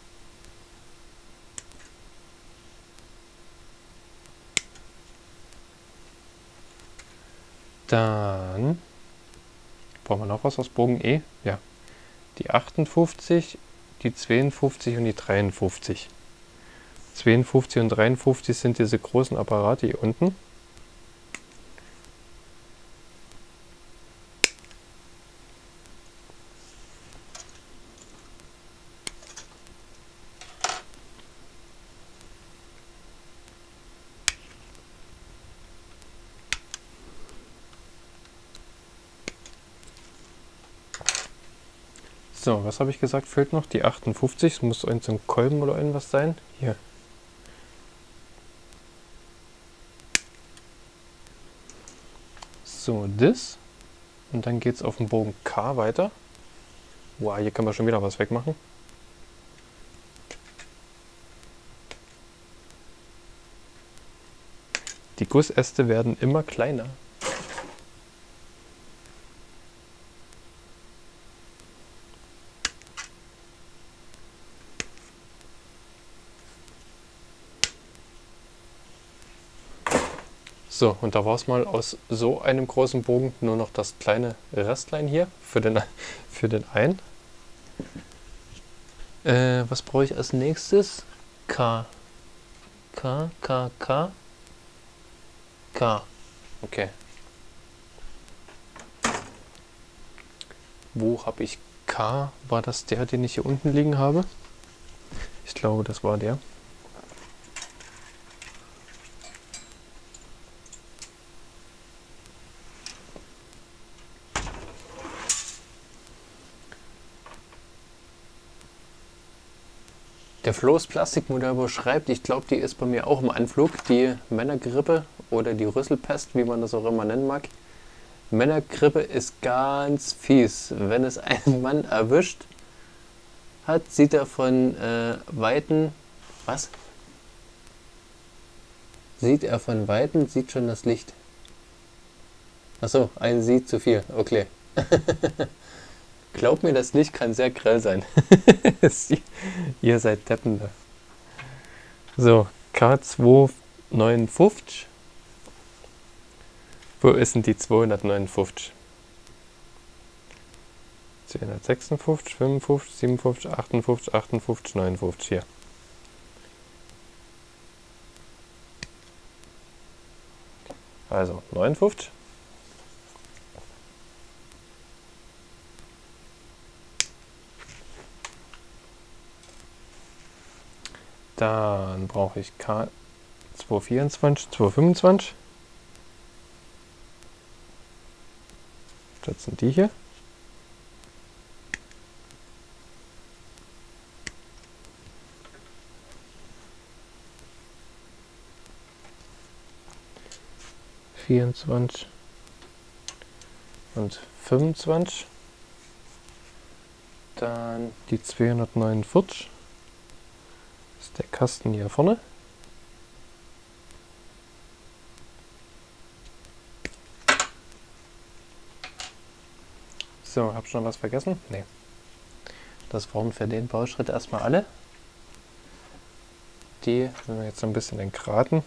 Dann brauchen wir noch was aus Bogen E. Ja. Die achtundfünfzig, die zweiundfünfzig und die dreiundfünfzig. zweiundfünfzig und dreiundfünfzig sind diese großen Apparate hier unten. So, was habe ich gesagt? Fehlt noch die achtundfünfzig. Es muss irgend so ein Kolben oder irgendwas sein. Hier. So, das. Und dann geht es auf den Bogen K weiter. Wow, hier kann man schon wieder was wegmachen. Die Gussäste werden immer kleiner. So, und da war es mal aus so einem großen Bogen nur noch das kleine Restlein hier für den, für den einen. Äh, was brauche ich als nächstes? K. K, K, K. K. Okay. Wo habe ich K? War das der, den ich hier unten liegen habe? Ich glaube, das war der. Der Floß Plastikmodellbau schreibt, ich glaube, die ist bei mir auch im Anflug, die Männergrippe oder die Rüsselpest, wie man das auch immer nennen mag. Männergrippe ist ganz fies. Wenn es einen Mann erwischt hat, sieht er von äh, Weitem, was? Sieht er von Weitem, sieht schon das Licht. Achso, ein sieht zu viel, okay. Glaub mir, das Licht kann sehr grell sein. Ihr seid Deppende. So, K zweihundertneunundfünfzig. Wo ist denn die zweihundertneunundfünfzig? zweihundertsechsundfünfzig, fünfundfünfzig, siebenundfünfzig, achtundfünfzig, achtundfünfzig, neunundfünfzig. Hier. Also neunundfünfzig. Dann brauche ich K zweihundertvierundzwanzig, zweihundertfünfundzwanzig. Das sind die hier. vierundzwanzig und fünfundzwanzig. Dann die zweihundertneunundvierzig. Das ist der Kasten hier vorne. So, hab schon was vergessen? Nee. Das waren für den Bauschritt erstmal alle. Die sind wir jetzt so ein bisschen entgraten.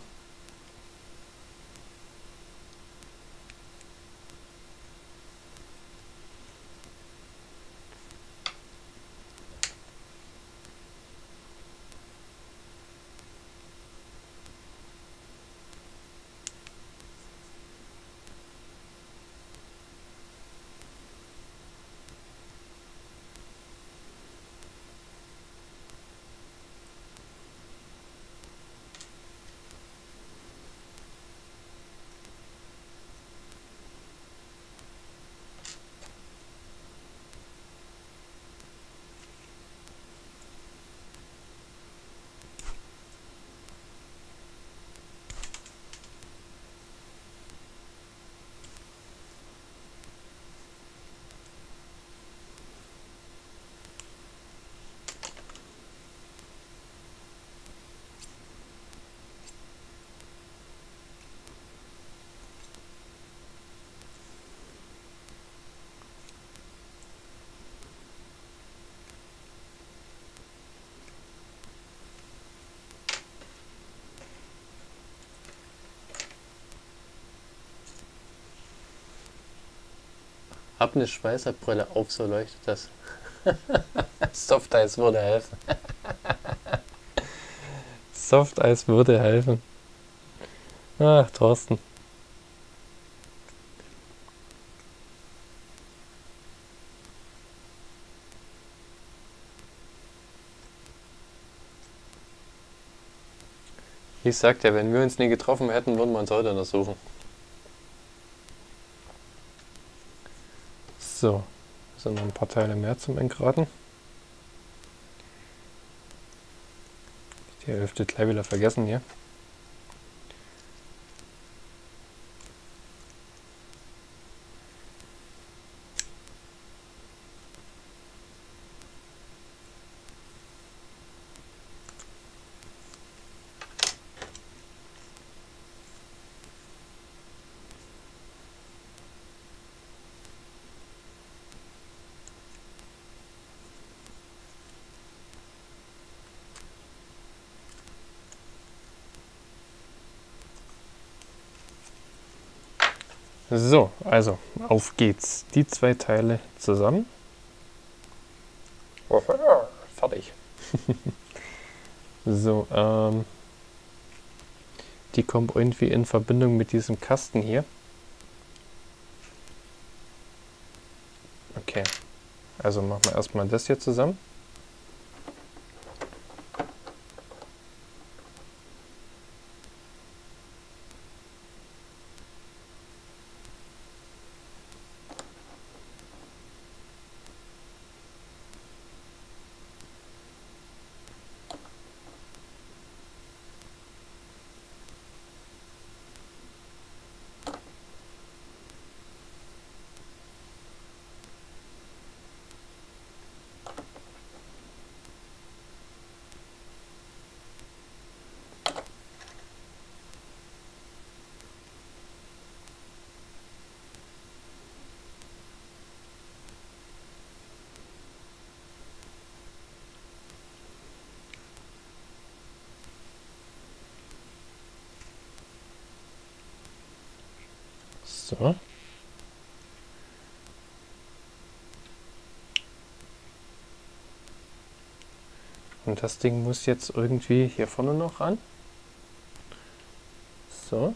Hab eine Schweißerbrille auf, so leuchtet das. Softeis würde helfen. Softeis würde helfen. Ach, Thorsten. Ich sagte ja, wenn wir uns nie getroffen hätten, würden wir uns heute untersuchen. So, sind noch ein paar Teile mehr zum Entgraten. Die Hälfte gleich wieder vergessen hier. So, also auf geht's. Die zwei Teile zusammen. Oh, fertig. So, ähm, die kommen irgendwie in Verbindung mit diesem Kasten hier. Okay, also machen wir erstmal das hier zusammen. So. Und das Ding muss jetzt irgendwie hier vorne noch ran. So.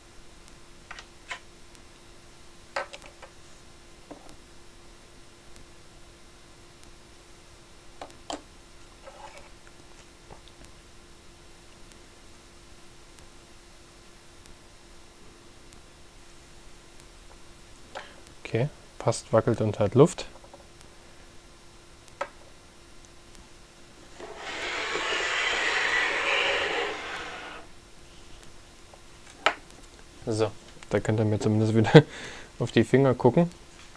Okay, passt, wackelt und hat Luft. So, da könnt ihr mir zumindest wieder auf die Finger gucken.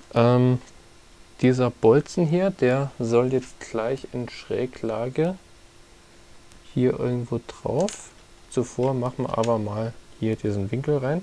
Ähm, dieser Bolzen hier, der soll jetzt gleich in Schräglage hier irgendwo drauf. Zuvor machen wir aber mal hier diesen Winkel rein.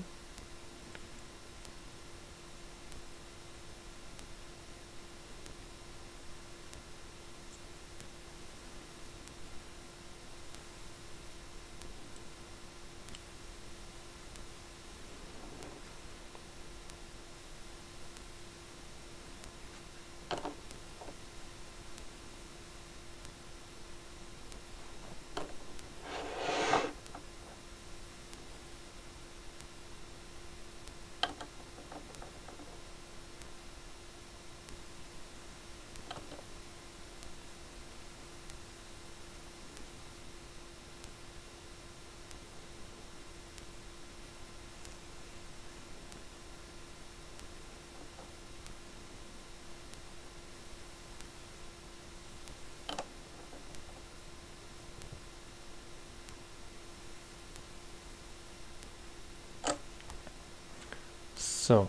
So.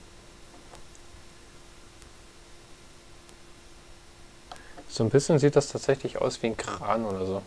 So ein bisschen sieht das tatsächlich aus wie ein Kran oder so.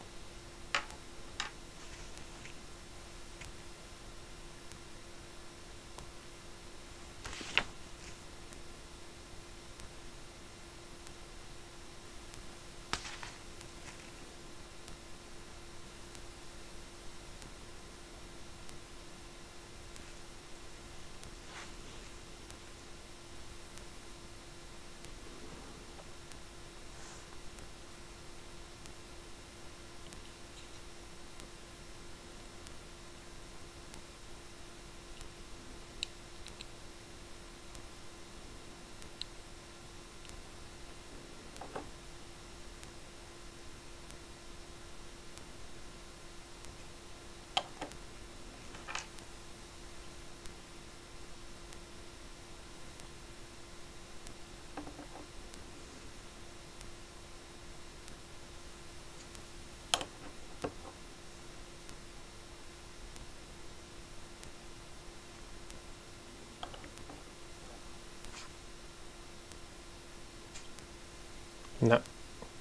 Na.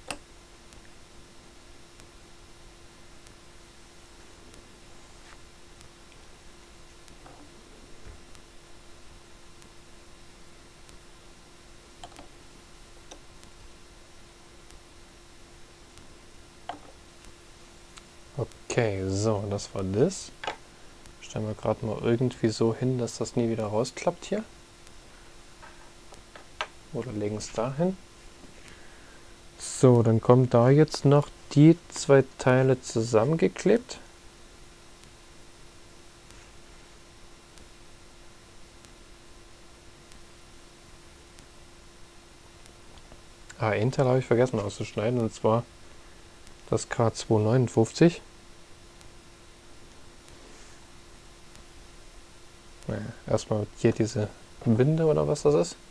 Okay, so, das war das. Stellen wir gerade mal irgendwie so hin, dass das nie wieder rausklappt hier. Oder legen es dahin. So, dann kommen da jetzt noch die zwei Teile zusammengeklebt. Ah, ein Teil habe ich vergessen auszuschneiden, und zwar das K zweihundertneunundfünfzig. Naja, erstmal hier diese Winde oder was das ist.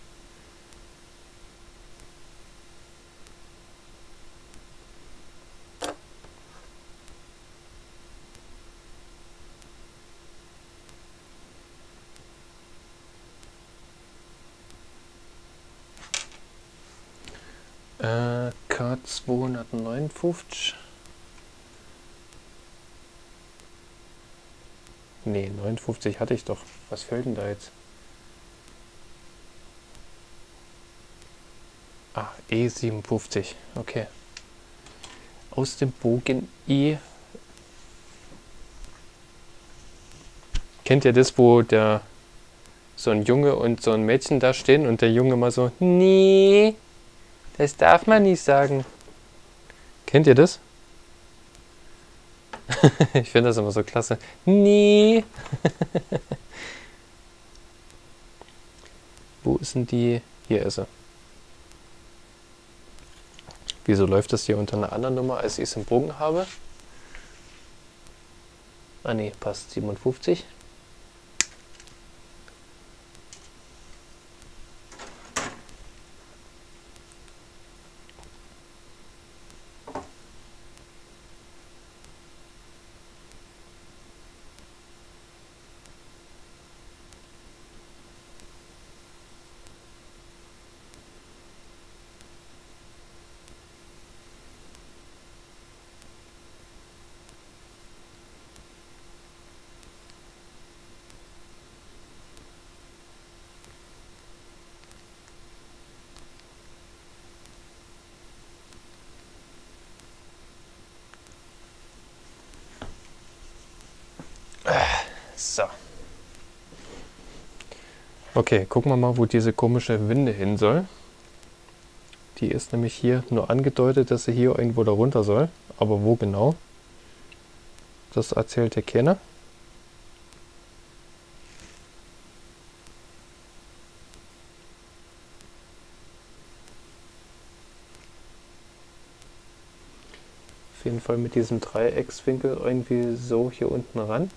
Äh, K zweihundertneunundfünfzig. Nee, neunundfünfzig hatte ich doch. Was fehlt denn da jetzt? Ah, E siebenundfünfzig. Okay. Aus dem Bogen E. Kennt ihr das, wo der so ein Junge und so ein Mädchen da stehen und der Junge mal so, nee, das darf man nicht sagen. Kennt ihr das? Ich finde das immer so klasse. Nee. Wo ist denn die? Hier ist sie. Wieso läuft das hier unter einer anderen Nummer, als ich es im Bogen habe? Ah ne, passt. siebenundfünfzig. So. Okay, gucken wir mal, wo diese komische Winde hin soll. Die ist nämlich hier nur angedeutet, dass sie hier irgendwo da runter soll. Aber wo genau? Das erzählt hier keiner. Auf jeden Fall mit diesem Dreieckswinkel irgendwie so hier unten ran.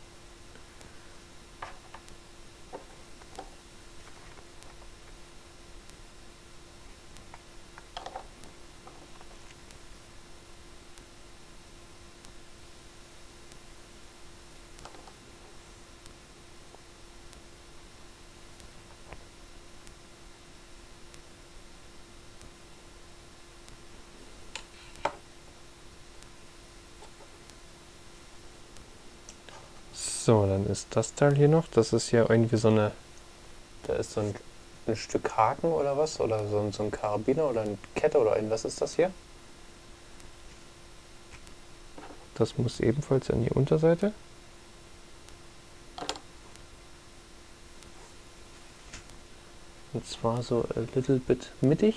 So, dann ist das Teil hier noch. Das ist ja irgendwie so eine... Da ist so ein, ein Stück Haken oder was? Oder so ein, so ein Karabiner oder eine Kette oder ein... Was ist das hier? Das muss ebenfalls an die Unterseite. Und zwar so a little bit mittig.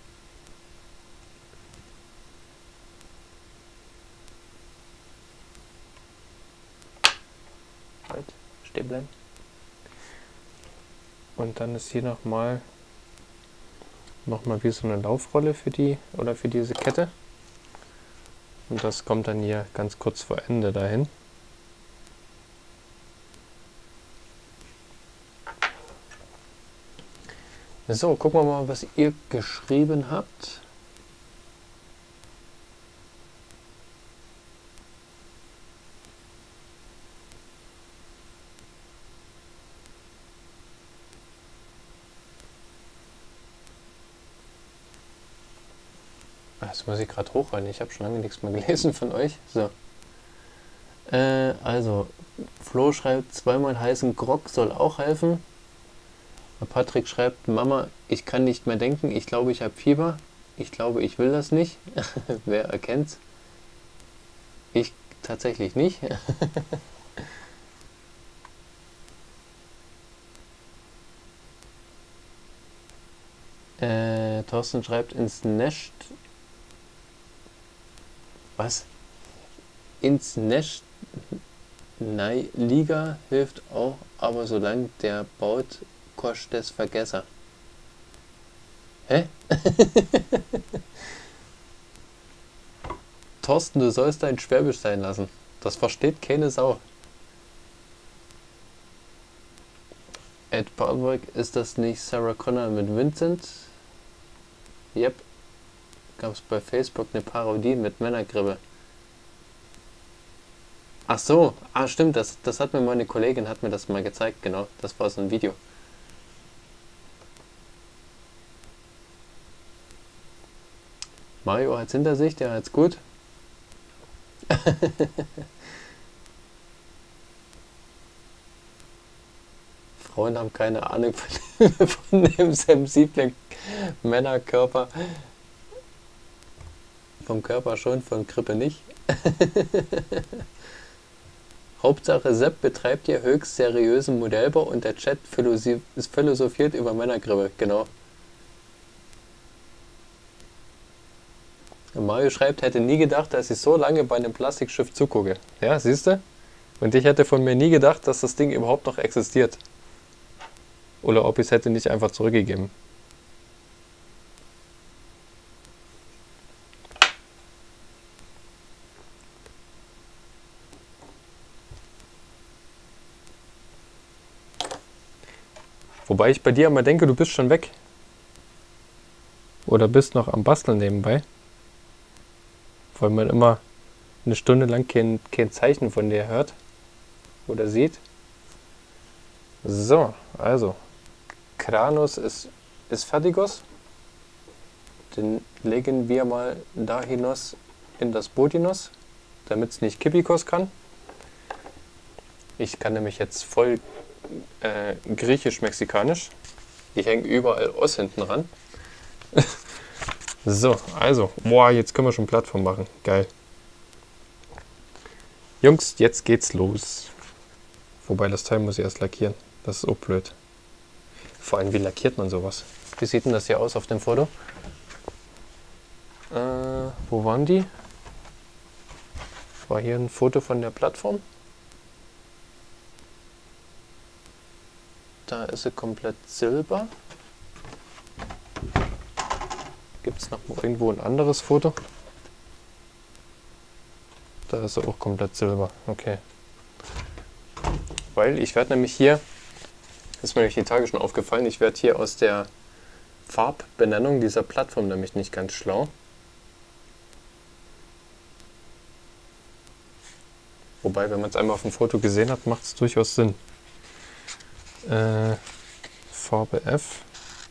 Halt, stehen bleiben. Und dann ist hier nochmal noch mal wie so eine Laufrolle für die oder für diese Kette. Und das kommt dann hier ganz kurz vor Ende dahin. So, gucken wir mal, was ihr geschrieben habt. Das muss ich gerade hochrennen. Ich habe schon lange nichts mehr gelesen von euch. So. Äh, also, Flo schreibt, zweimal heißen Grog soll auch helfen. Patrick schreibt, Mama, ich kann nicht mehr denken. Ich glaube, ich habe Fieber. Ich glaube, ich will das nicht. Wer erkennt's? Ich tatsächlich nicht. äh, Thorsten schreibt, ins Nest... Was? Ins Nest Nei Liga hilft auch, aber solange der baut, kostet es Vergesser. Hä? Thorsten, du sollst dein Schwäbisch sein lassen. Das versteht keine Sau. Ed Barwick, ist das nicht Sarah Connor mit Vincent? Yep. Gab es bei Facebook eine Parodie mit Männergrippe. Ach so, ah stimmt, das, das hat mir meine Kollegin hat mir das mal gezeigt, genau. Das war so ein Video. Mario hat's hinter sich, der hat's gut. Frauen haben keine Ahnung von, von dem sensiblen Männerkörper. Vom Körper schon, von Grippe nicht. Hauptsache Sepp betreibt hier höchst seriösen Modellbau und der Chat philosophiert über Männergrippe, genau. Mario schreibt, hätte nie gedacht, dass ich so lange bei einem Plastikschiff zugucke. Ja, siehst du? Und ich hätte von mir nie gedacht, dass das Ding überhaupt noch existiert. Oder ob ich es hätte nicht einfach zurückgegeben. Wobei ich bei dir immer denke, du bist schon weg. Oder bist noch am Basteln nebenbei. Weil man immer eine Stunde lang kein, kein Zeichen von dir hört. Oder sieht. So, also. Kranus ist, ist fertigos. Den legen wir mal da hinaus in das Boot hinaus, damit es nicht kippikos kann. Ich kann nämlich jetzt voll äh, griechisch-mexikanisch. Ich hänge überall Os hinten ran. So, also, boah, jetzt können wir schon Plattform machen. Geil. Jungs, jetzt geht's los. Wobei das Teil muss ich erst lackieren. Das ist auch blöd. Vor allem, wie lackiert man sowas? Wie sieht denn das hier aus auf dem Foto? Äh, wo waren die? War hier ein Foto von der Plattform? Da ist sie komplett silber. Gibt es noch irgendwo ein anderes Foto? Da ist sie auch komplett silber. Okay. Weil ich werde nämlich hier, ist mir nämlich die Tage schon aufgefallen, ich werde hier aus der Farbbenennung dieser Plattform nämlich nicht ganz schlau. Wobei, wenn man es einmal auf dem Foto gesehen hat, macht es durchaus Sinn. Äh, Farbe F.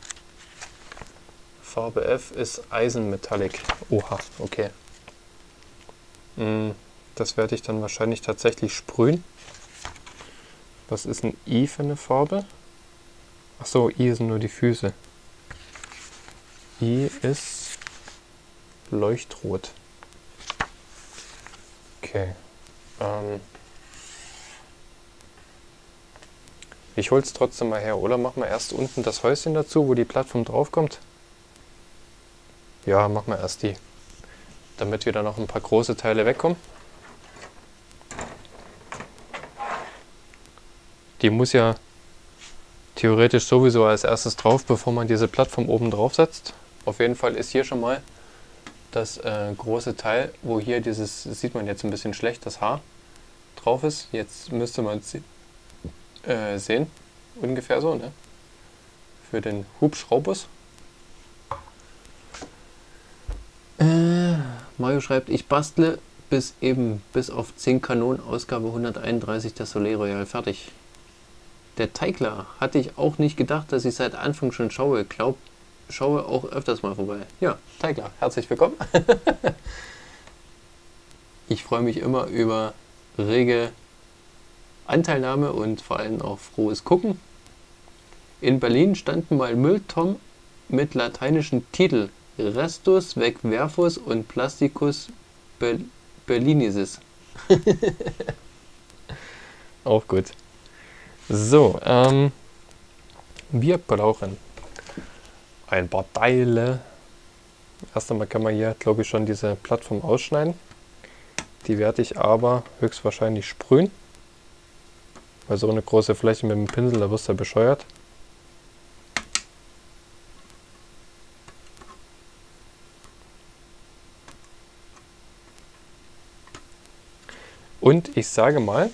Farbe F ist Eisenmetallic. Oha, okay. Mm, das werde ich dann wahrscheinlich tatsächlich sprühen. Was ist ein I für eine Farbe? Achso, I sind nur die Füße. I ist Leuchtrot. Okay. Ähm ich hole es trotzdem mal her, oder? Machen wir erst unten das Häuschen dazu, wo die Plattform drauf kommt. Ja, machen wir erst die. Damit wieder noch ein paar große Teile wegkommen. Die muss ja theoretisch sowieso als erstes drauf, bevor man diese Plattform oben drauf setzt. Auf jeden Fall ist hier schon mal das äh, große Teil, wo hier dieses, das sieht man jetzt ein bisschen schlecht, das Haar drauf ist. Jetzt müsste man es äh, sehen, ungefähr so, ne? Für den Hubschraubus. Äh, Mario schreibt, ich bastle bis eben bis auf zehn Kanonen Ausgabe hunderteinunddreißig der Soleil Royal fertig. Der Teigler hatte ich auch nicht gedacht, dass ich seit Anfang schon schaue. Glaub, schaue auch öfters mal vorbei. Ja, Teigler, herzlich willkommen. Ich freue mich immer über rege Anteilnahme und vor allem auch frohes Gucken. In Berlin standen mal Mülltonnen mit lateinischen Titel Restus Vecverfus und Plasticus Be Berlinisis. Auch gut. So, ähm, wir brauchen ein paar Teile. Erst einmal kann man hier, glaube ich, schon diese Plattform ausschneiden. Die werde ich aber höchstwahrscheinlich sprühen. Weil so eine große Fläche mit dem Pinsel, da wirst du ja bescheuert. Und ich sage mal,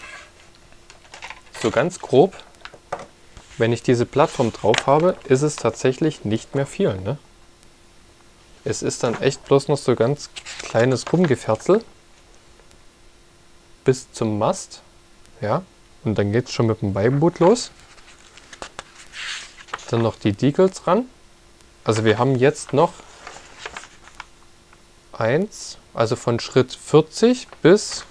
so ganz grob, wenn ich diese Plattform drauf habe, ist es tatsächlich nicht mehr viel, ne? Es ist dann echt bloß noch so ganz kleines Rumgeferzel bis zum Mast, ja, und dann geht es schon mit dem Beiboot los. Dann noch die Decals ran. Also wir haben jetzt noch eins, also von Schritt vierzig bis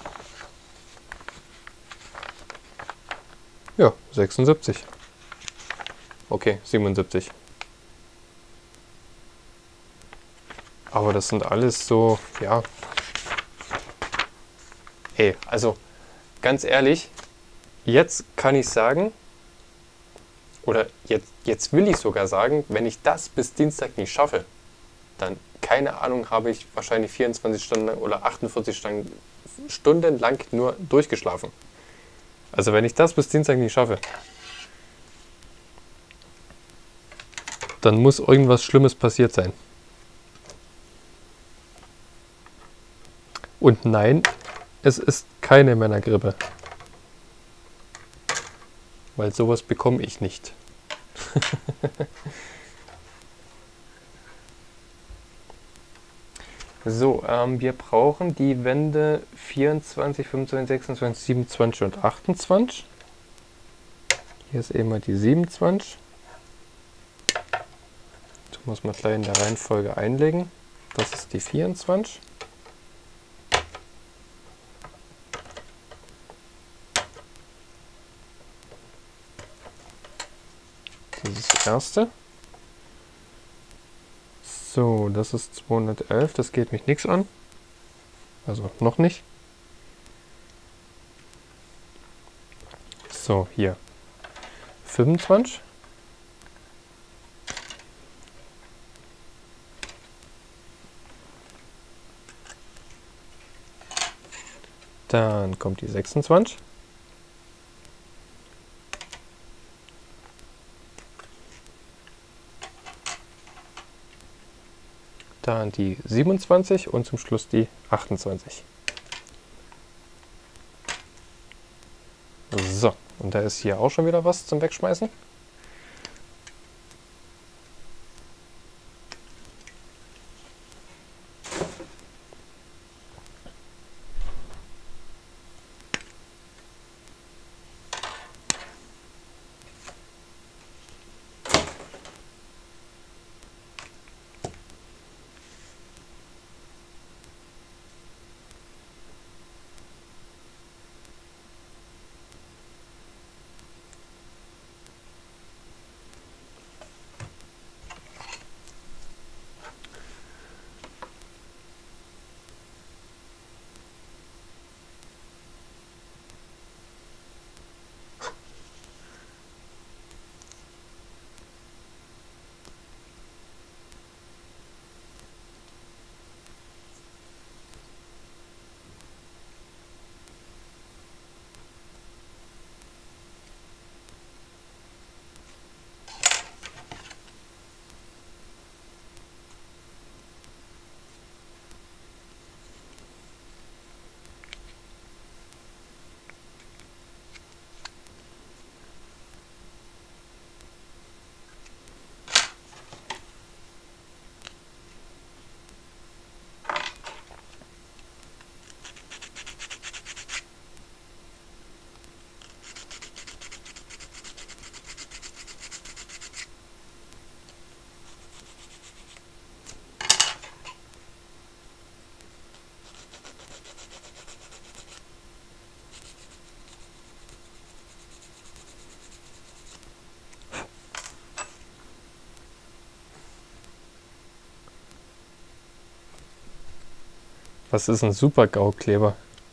ja, sechsundsiebzig. Okay, siebenundsiebzig. Aber das sind alles so, ja. Hey, also ganz ehrlich, jetzt kann ich sagen, oder jetzt, jetzt will ich sogar sagen, wenn ich das bis Dienstag nicht schaffe, dann, keine Ahnung, habe ich wahrscheinlich vierundzwanzig Stunden oder achtundvierzig Stunden, Stunden lang nur durchgeschlafen. Also wenn ich das bis Dienstag nicht schaffe, dann muss irgendwas Schlimmes passiert sein. Und nein, es ist keine Männergrippe. Weil sowas bekomme ich nicht. So, ähm, wir brauchen die Wände vierundzwanzig, fünfundzwanzig, sechsundzwanzig, siebenundzwanzig und achtundzwanzig. Hier ist eben mal die siebenundzwanzig. Das muss man gleich in der Reihenfolge einlegen. Das ist die vierundzwanzig. Das ist das erste. So, das ist zweihundertelf, das geht mich nichts an. Also noch nicht. So, hier fünfundzwanzig. Dann kommt die sechsundzwanzig. Dann die siebenundzwanzig und zum Schluss die achtundzwanzig. So, und da ist hier auch schon wieder was zum Wegschmeißen. Was ist ein Super-GAU-Kleber?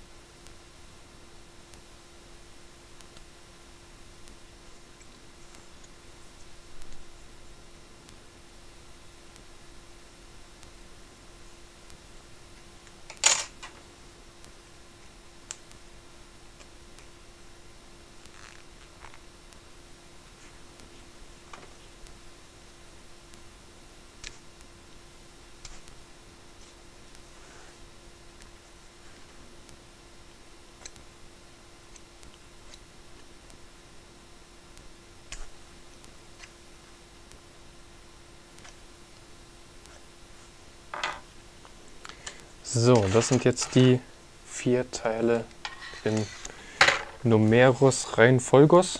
So, das sind jetzt die vier Teile in Numerus Reihenfolgos.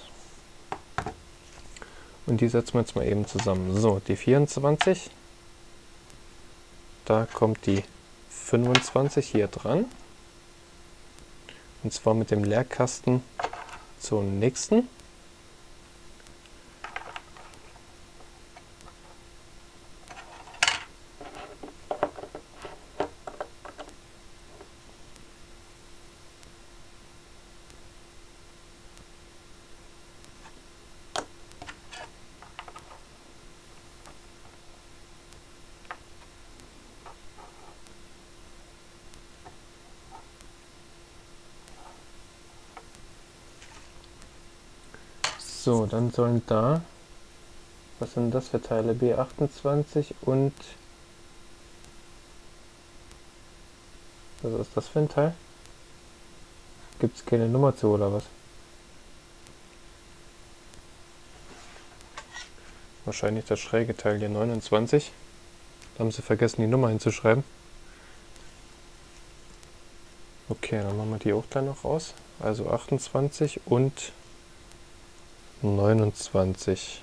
Und die setzen wir jetzt mal eben zusammen. So, die vierundzwanzig. Da kommt die fünfundzwanzig hier dran. Und zwar mit dem Leerkasten zum nächsten. So, dann sollen da, was sind das für Teile? B achtundzwanzig und, was ist das für ein Teil? Gibt es keine Nummer zu oder was? Wahrscheinlich das schräge Teil hier, neunundzwanzig. Da haben sie vergessen, die Nummer hinzuschreiben. Okay, dann machen wir die auch gleich noch raus. Also achtundzwanzig und neunundzwanzig.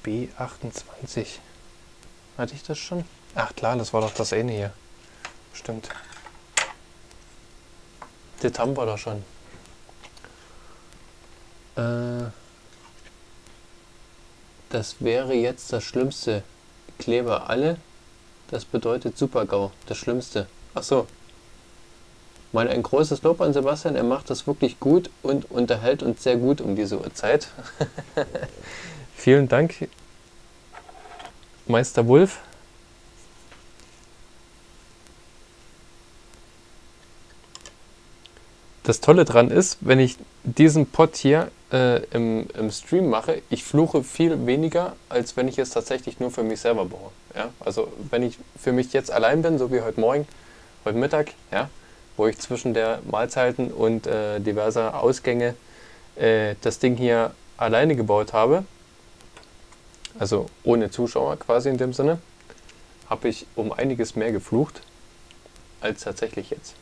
B achtundzwanzig. Hatte ich das schon? Ach klar, das war doch das eine hier. Stimmt. Das haben wir doch schon. Äh, das wäre jetzt das Schlimmste. Kleber alle. Das bedeutet Super-GAU. Das Schlimmste. Ach so. Mal ein großes Lob an Sebastian. Er macht das wirklich gut und unterhält uns sehr gut um diese Uhrzeit. Vielen Dank, Meister Wulf. Das Tolle dran ist, wenn ich diesen Pod hier äh, im, im Stream mache, ich fluche viel weniger, als wenn ich es tatsächlich nur für mich selber baue. Ja? Also wenn ich für mich jetzt allein bin, so wie heute Morgen, heute Mittag, ja, wo ich zwischen der Mahlzeiten und äh, diverser Ausgänge äh, das Ding hier alleine gebaut habe, also ohne Zuschauer quasi in dem Sinne, habe ich um einiges mehr geflucht, als tatsächlich jetzt.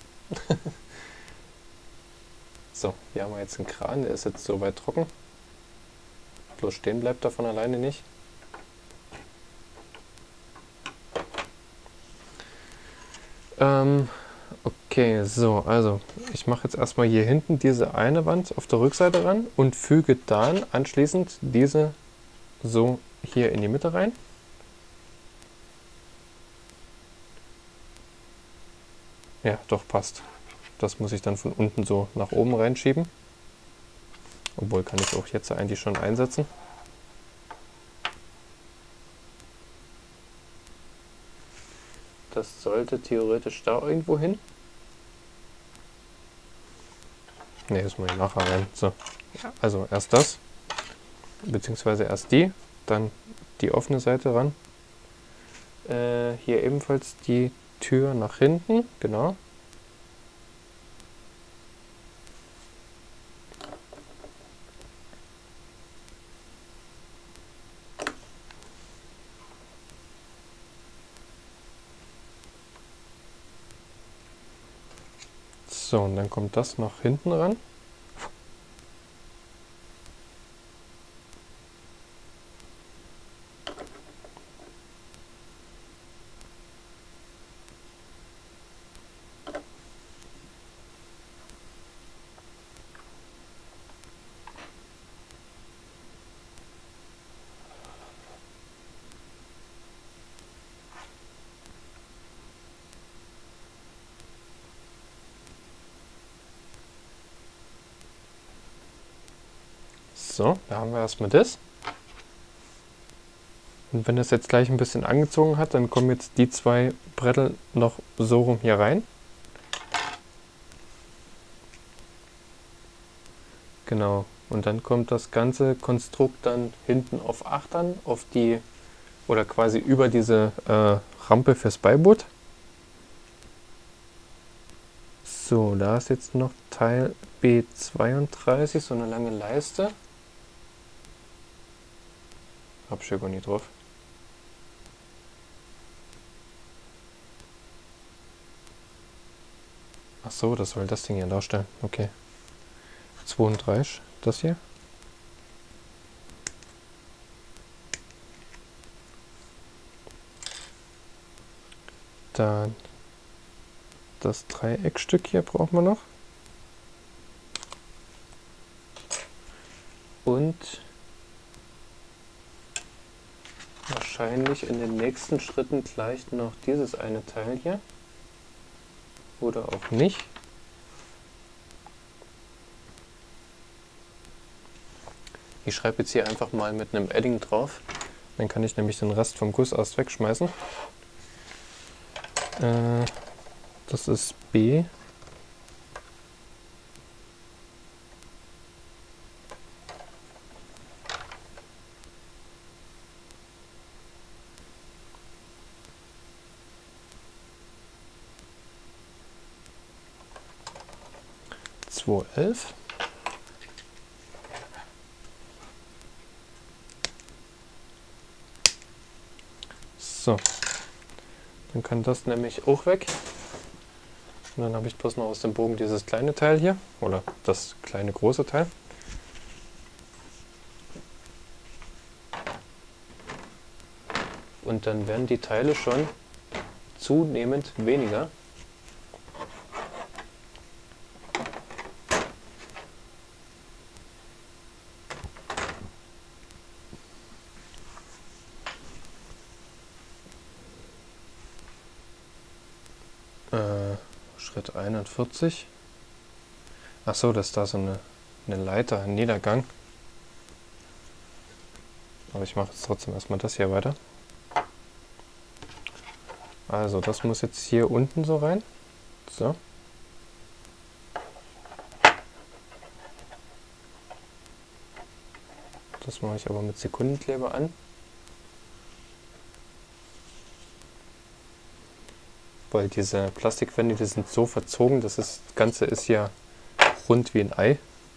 So, hier haben wir jetzt einen Kran, der ist jetzt soweit trocken. Bloß stehen bleibt er von alleine nicht. Ähm, okay, so, also ich mache jetzt erstmal hier hinten diese eine Wand auf der Rückseite ran und füge dann anschließend diese so hier in die Mitte rein. Ja, doch, passt. Das muss ich dann von unten so nach oben reinschieben. Obwohl, kann ich auch jetzt eigentlich schon einsetzen. Das sollte theoretisch da irgendwo hin. Ne, das muss ich nachher rein. So. Also erst das, beziehungsweise erst die, dann die offene Seite ran. Äh, hier ebenfalls die Tür nach hinten, genau. So, und dann kommt das nach hinten ran. So, da haben wir erstmal das. Und wenn das jetzt gleich ein bisschen angezogen hat, dann kommen jetzt die zwei Brettel noch so rum hier rein. Genau. Und dann kommt das ganze Konstrukt dann hinten auf Achtern, auf die, oder quasi über diese äh, Rampe fürs Beiboot. So, da ist jetzt noch Teil B zweiunddreißig, so eine lange Leiste. Hab ich gar nicht drauf. Ach so, das soll das Ding hier darstellen. Okay. zweiunddreißig, das hier. Dann das Dreieckstück hier brauchen wir noch. Und wahrscheinlich in den nächsten Schritten gleich noch dieses eine Teil hier. Oder auch nicht. Ich schreibe jetzt hier einfach mal mit einem Edding drauf. Dann kann ich nämlich den Rest vom Guss erst wegschmeißen. Äh, das ist B. zweihundertelf. So, dann kann das nämlich auch weg. Und dann habe ich bloß noch aus dem Bogen dieses kleine Teil hier, oder das kleine große Teil. und dann werden die Teile schon zunehmend weniger. Äh, Schritt einundvierzig. Achso, das ist da so eine, eine Leiter, ein Niedergang. Aber ich mache jetzt trotzdem erstmal das hier weiter. Also das muss jetzt hier unten so rein. So. Das mache ich aber mit Sekundenkleber an. Weil diese Plastikwände, die sind so verzogen, dass das Ganze ist ja rund wie ein Ei.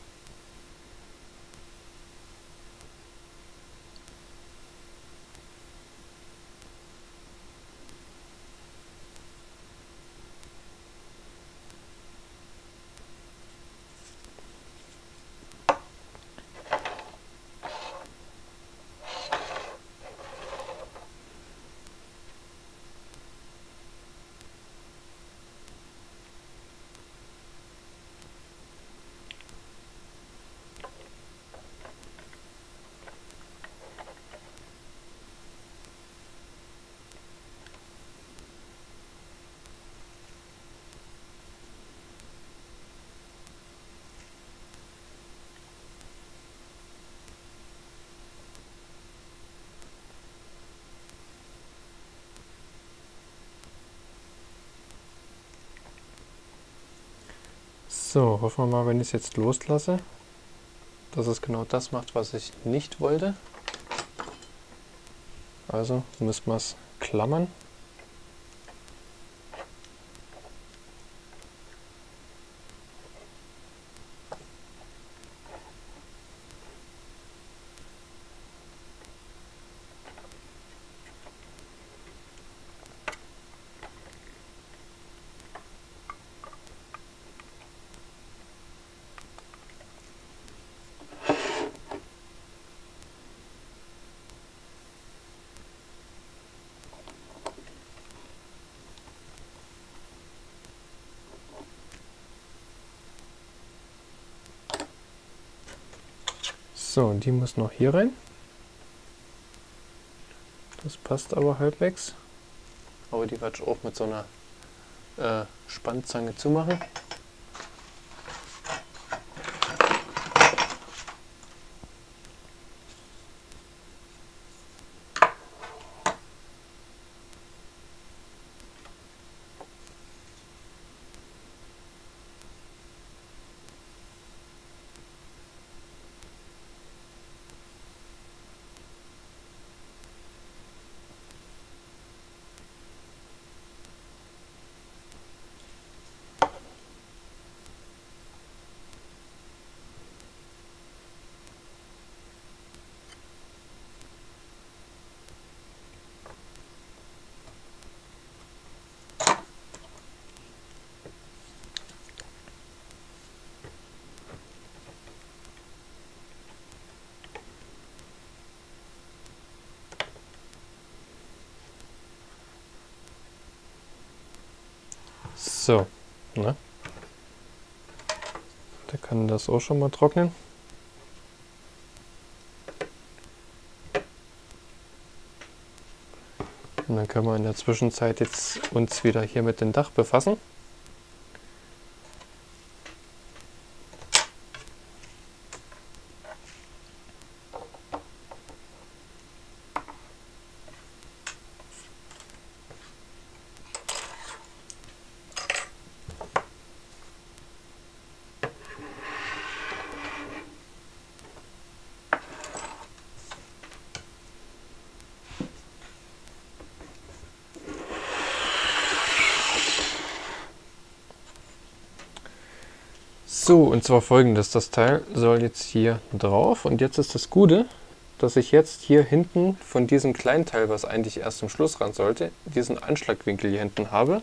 So, hoffen wir mal, wenn ich es jetzt loslasse, dass es genau das macht, was ich nicht wollte. Also müssen wir es klammern. So, die muss noch hier rein. Das passt aber halbwegs. Aber die werde ich auch mit so einer äh, Spannzange zumachen. So, ne? Da kann das auch schon mal trocknen. Und dann können wir in der Zwischenzeit jetzt uns wieder hier mit dem Dach befassen. So, und zwar folgendes, das Teil soll jetzt hier drauf und jetzt ist das Gute, dass ich jetzt hier hinten von diesem kleinen Teil, was eigentlich erst zum Schluss ran sollte, diesen Anschlagwinkel hier hinten habe.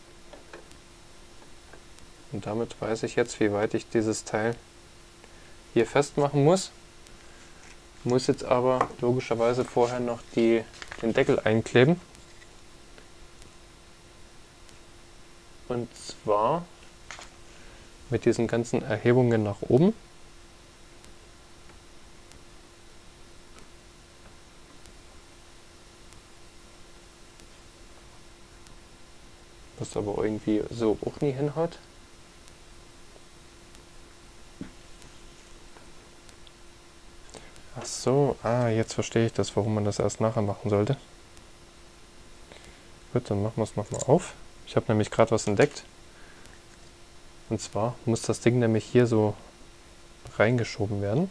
Und damit weiß ich jetzt, wie weit ich dieses Teil hier festmachen muss. Muss jetzt aber logischerweise vorher noch die, den Deckel einkleben. Und zwar mit diesen ganzen Erhebungen nach oben. Was aber irgendwie so auch nie hinhaut. Ach so, ah, jetzt verstehe ich das, warum man das erst nachher machen sollte. Gut, dann machen wir es nochmal auf. Ich habe nämlich gerade was entdeckt. Und zwar muss das Ding nämlich hier so reingeschoben werden.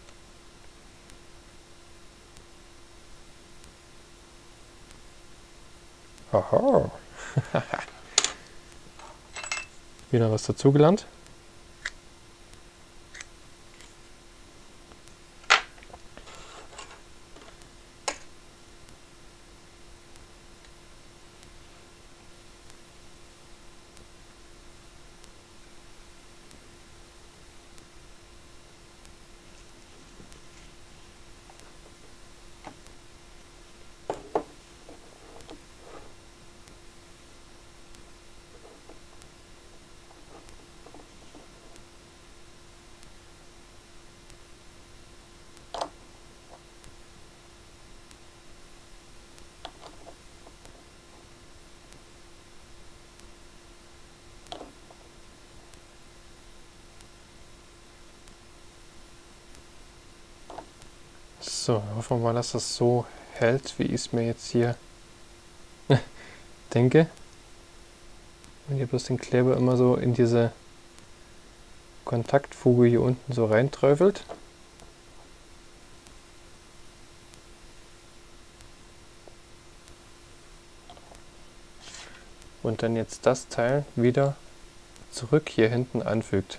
Aha. Wieder was dazugelernt. So, hoffen wir mal, dass das so hält, wie ich es mir jetzt hier denke. Wenn ihr bloß den Kleber immer so in diese Kontaktfuge hier unten so reinträufelt. Und dann jetzt das Teil wieder zurück hier hinten anfügt.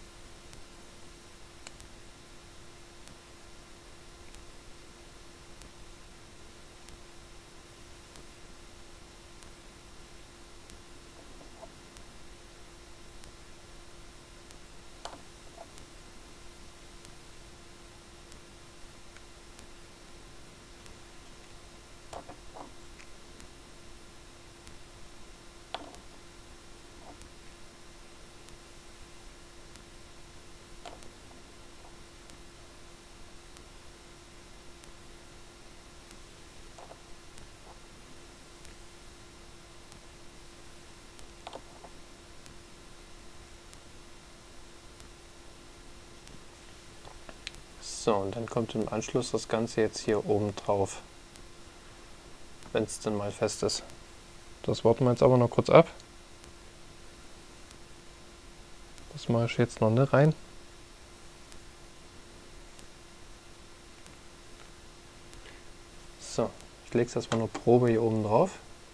So, und dann kommt im Anschluss das Ganze jetzt hier oben drauf, wenn es dann mal fest ist. Das warten wir jetzt aber noch kurz ab. Das mache ich jetzt noch nicht rein. So, ich lege es erstmal nur Probe hier oben drauf.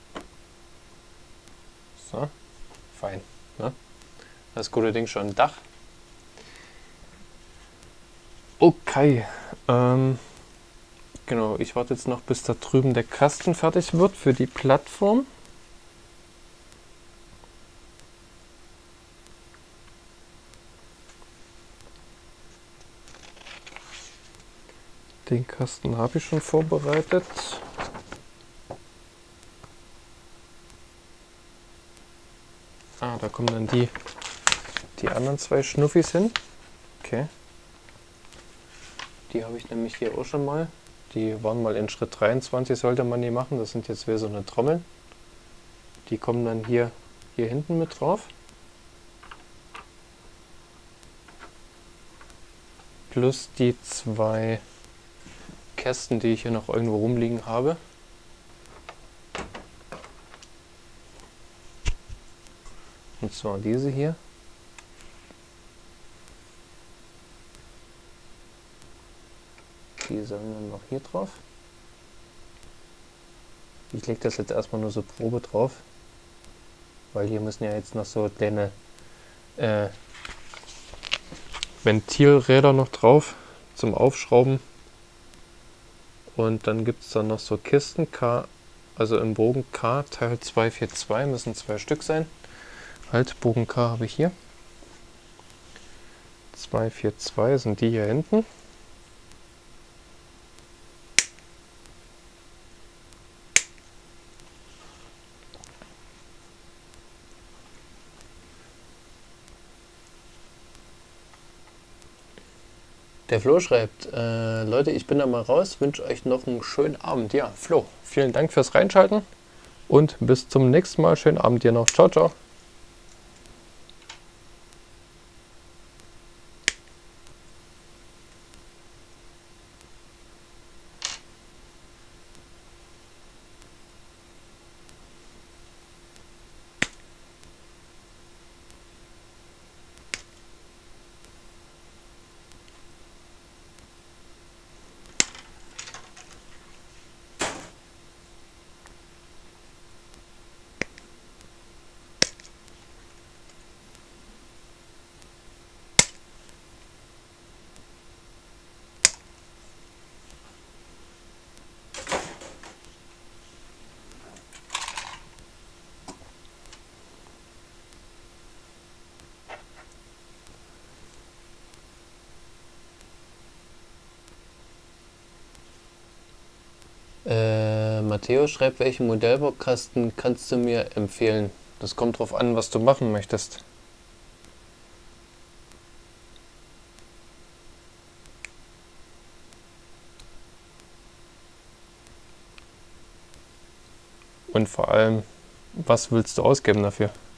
So, fein. Ne? Das gute Ding schon im Dach. Okay, ähm, genau, ich warte jetzt noch, bis da drüben der Kasten fertig wird für die Plattform. Den Kasten habe ich schon vorbereitet. Ah, da kommen dann die, die anderen zwei Schnuffis hin. Okay. Die habe ich nämlich hier auch schon mal. Die waren mal in Schritt dreiundzwanzig, sollte man die machen. Das sind jetzt wieder so eine Trommeln. Die kommen dann hier, hier hinten mit drauf. Plus die zwei Kästen, die ich hier noch irgendwo rumliegen habe. Und zwar diese hier. Die sollen dann noch hier drauf. Ich lege das jetzt erstmal nur so Probe drauf, weil hier müssen ja jetzt noch so kleine äh, Ventilräder noch drauf zum Aufschrauben. Und dann gibt es dann noch so Kisten K, also im Bogen K Teil zwei vier zwei, müssen zwei Stück sein. Halt, Bogen K habe ich hier. zwei vier zwei sind die hier hinten. Der Flo schreibt, äh, Leute, ich bin da mal raus, wünsche euch noch einen schönen Abend. Ja, Flo, vielen Dank fürs Reinschalten und bis zum nächsten Mal. Schönen Abend dir noch. Ciao, ciao. äh, Matteo schreibt, welchen Modellbaukasten kannst du mir empfehlen? Das kommt drauf an, was du machen möchtest. Und vor allem, was willst du ausgeben dafür?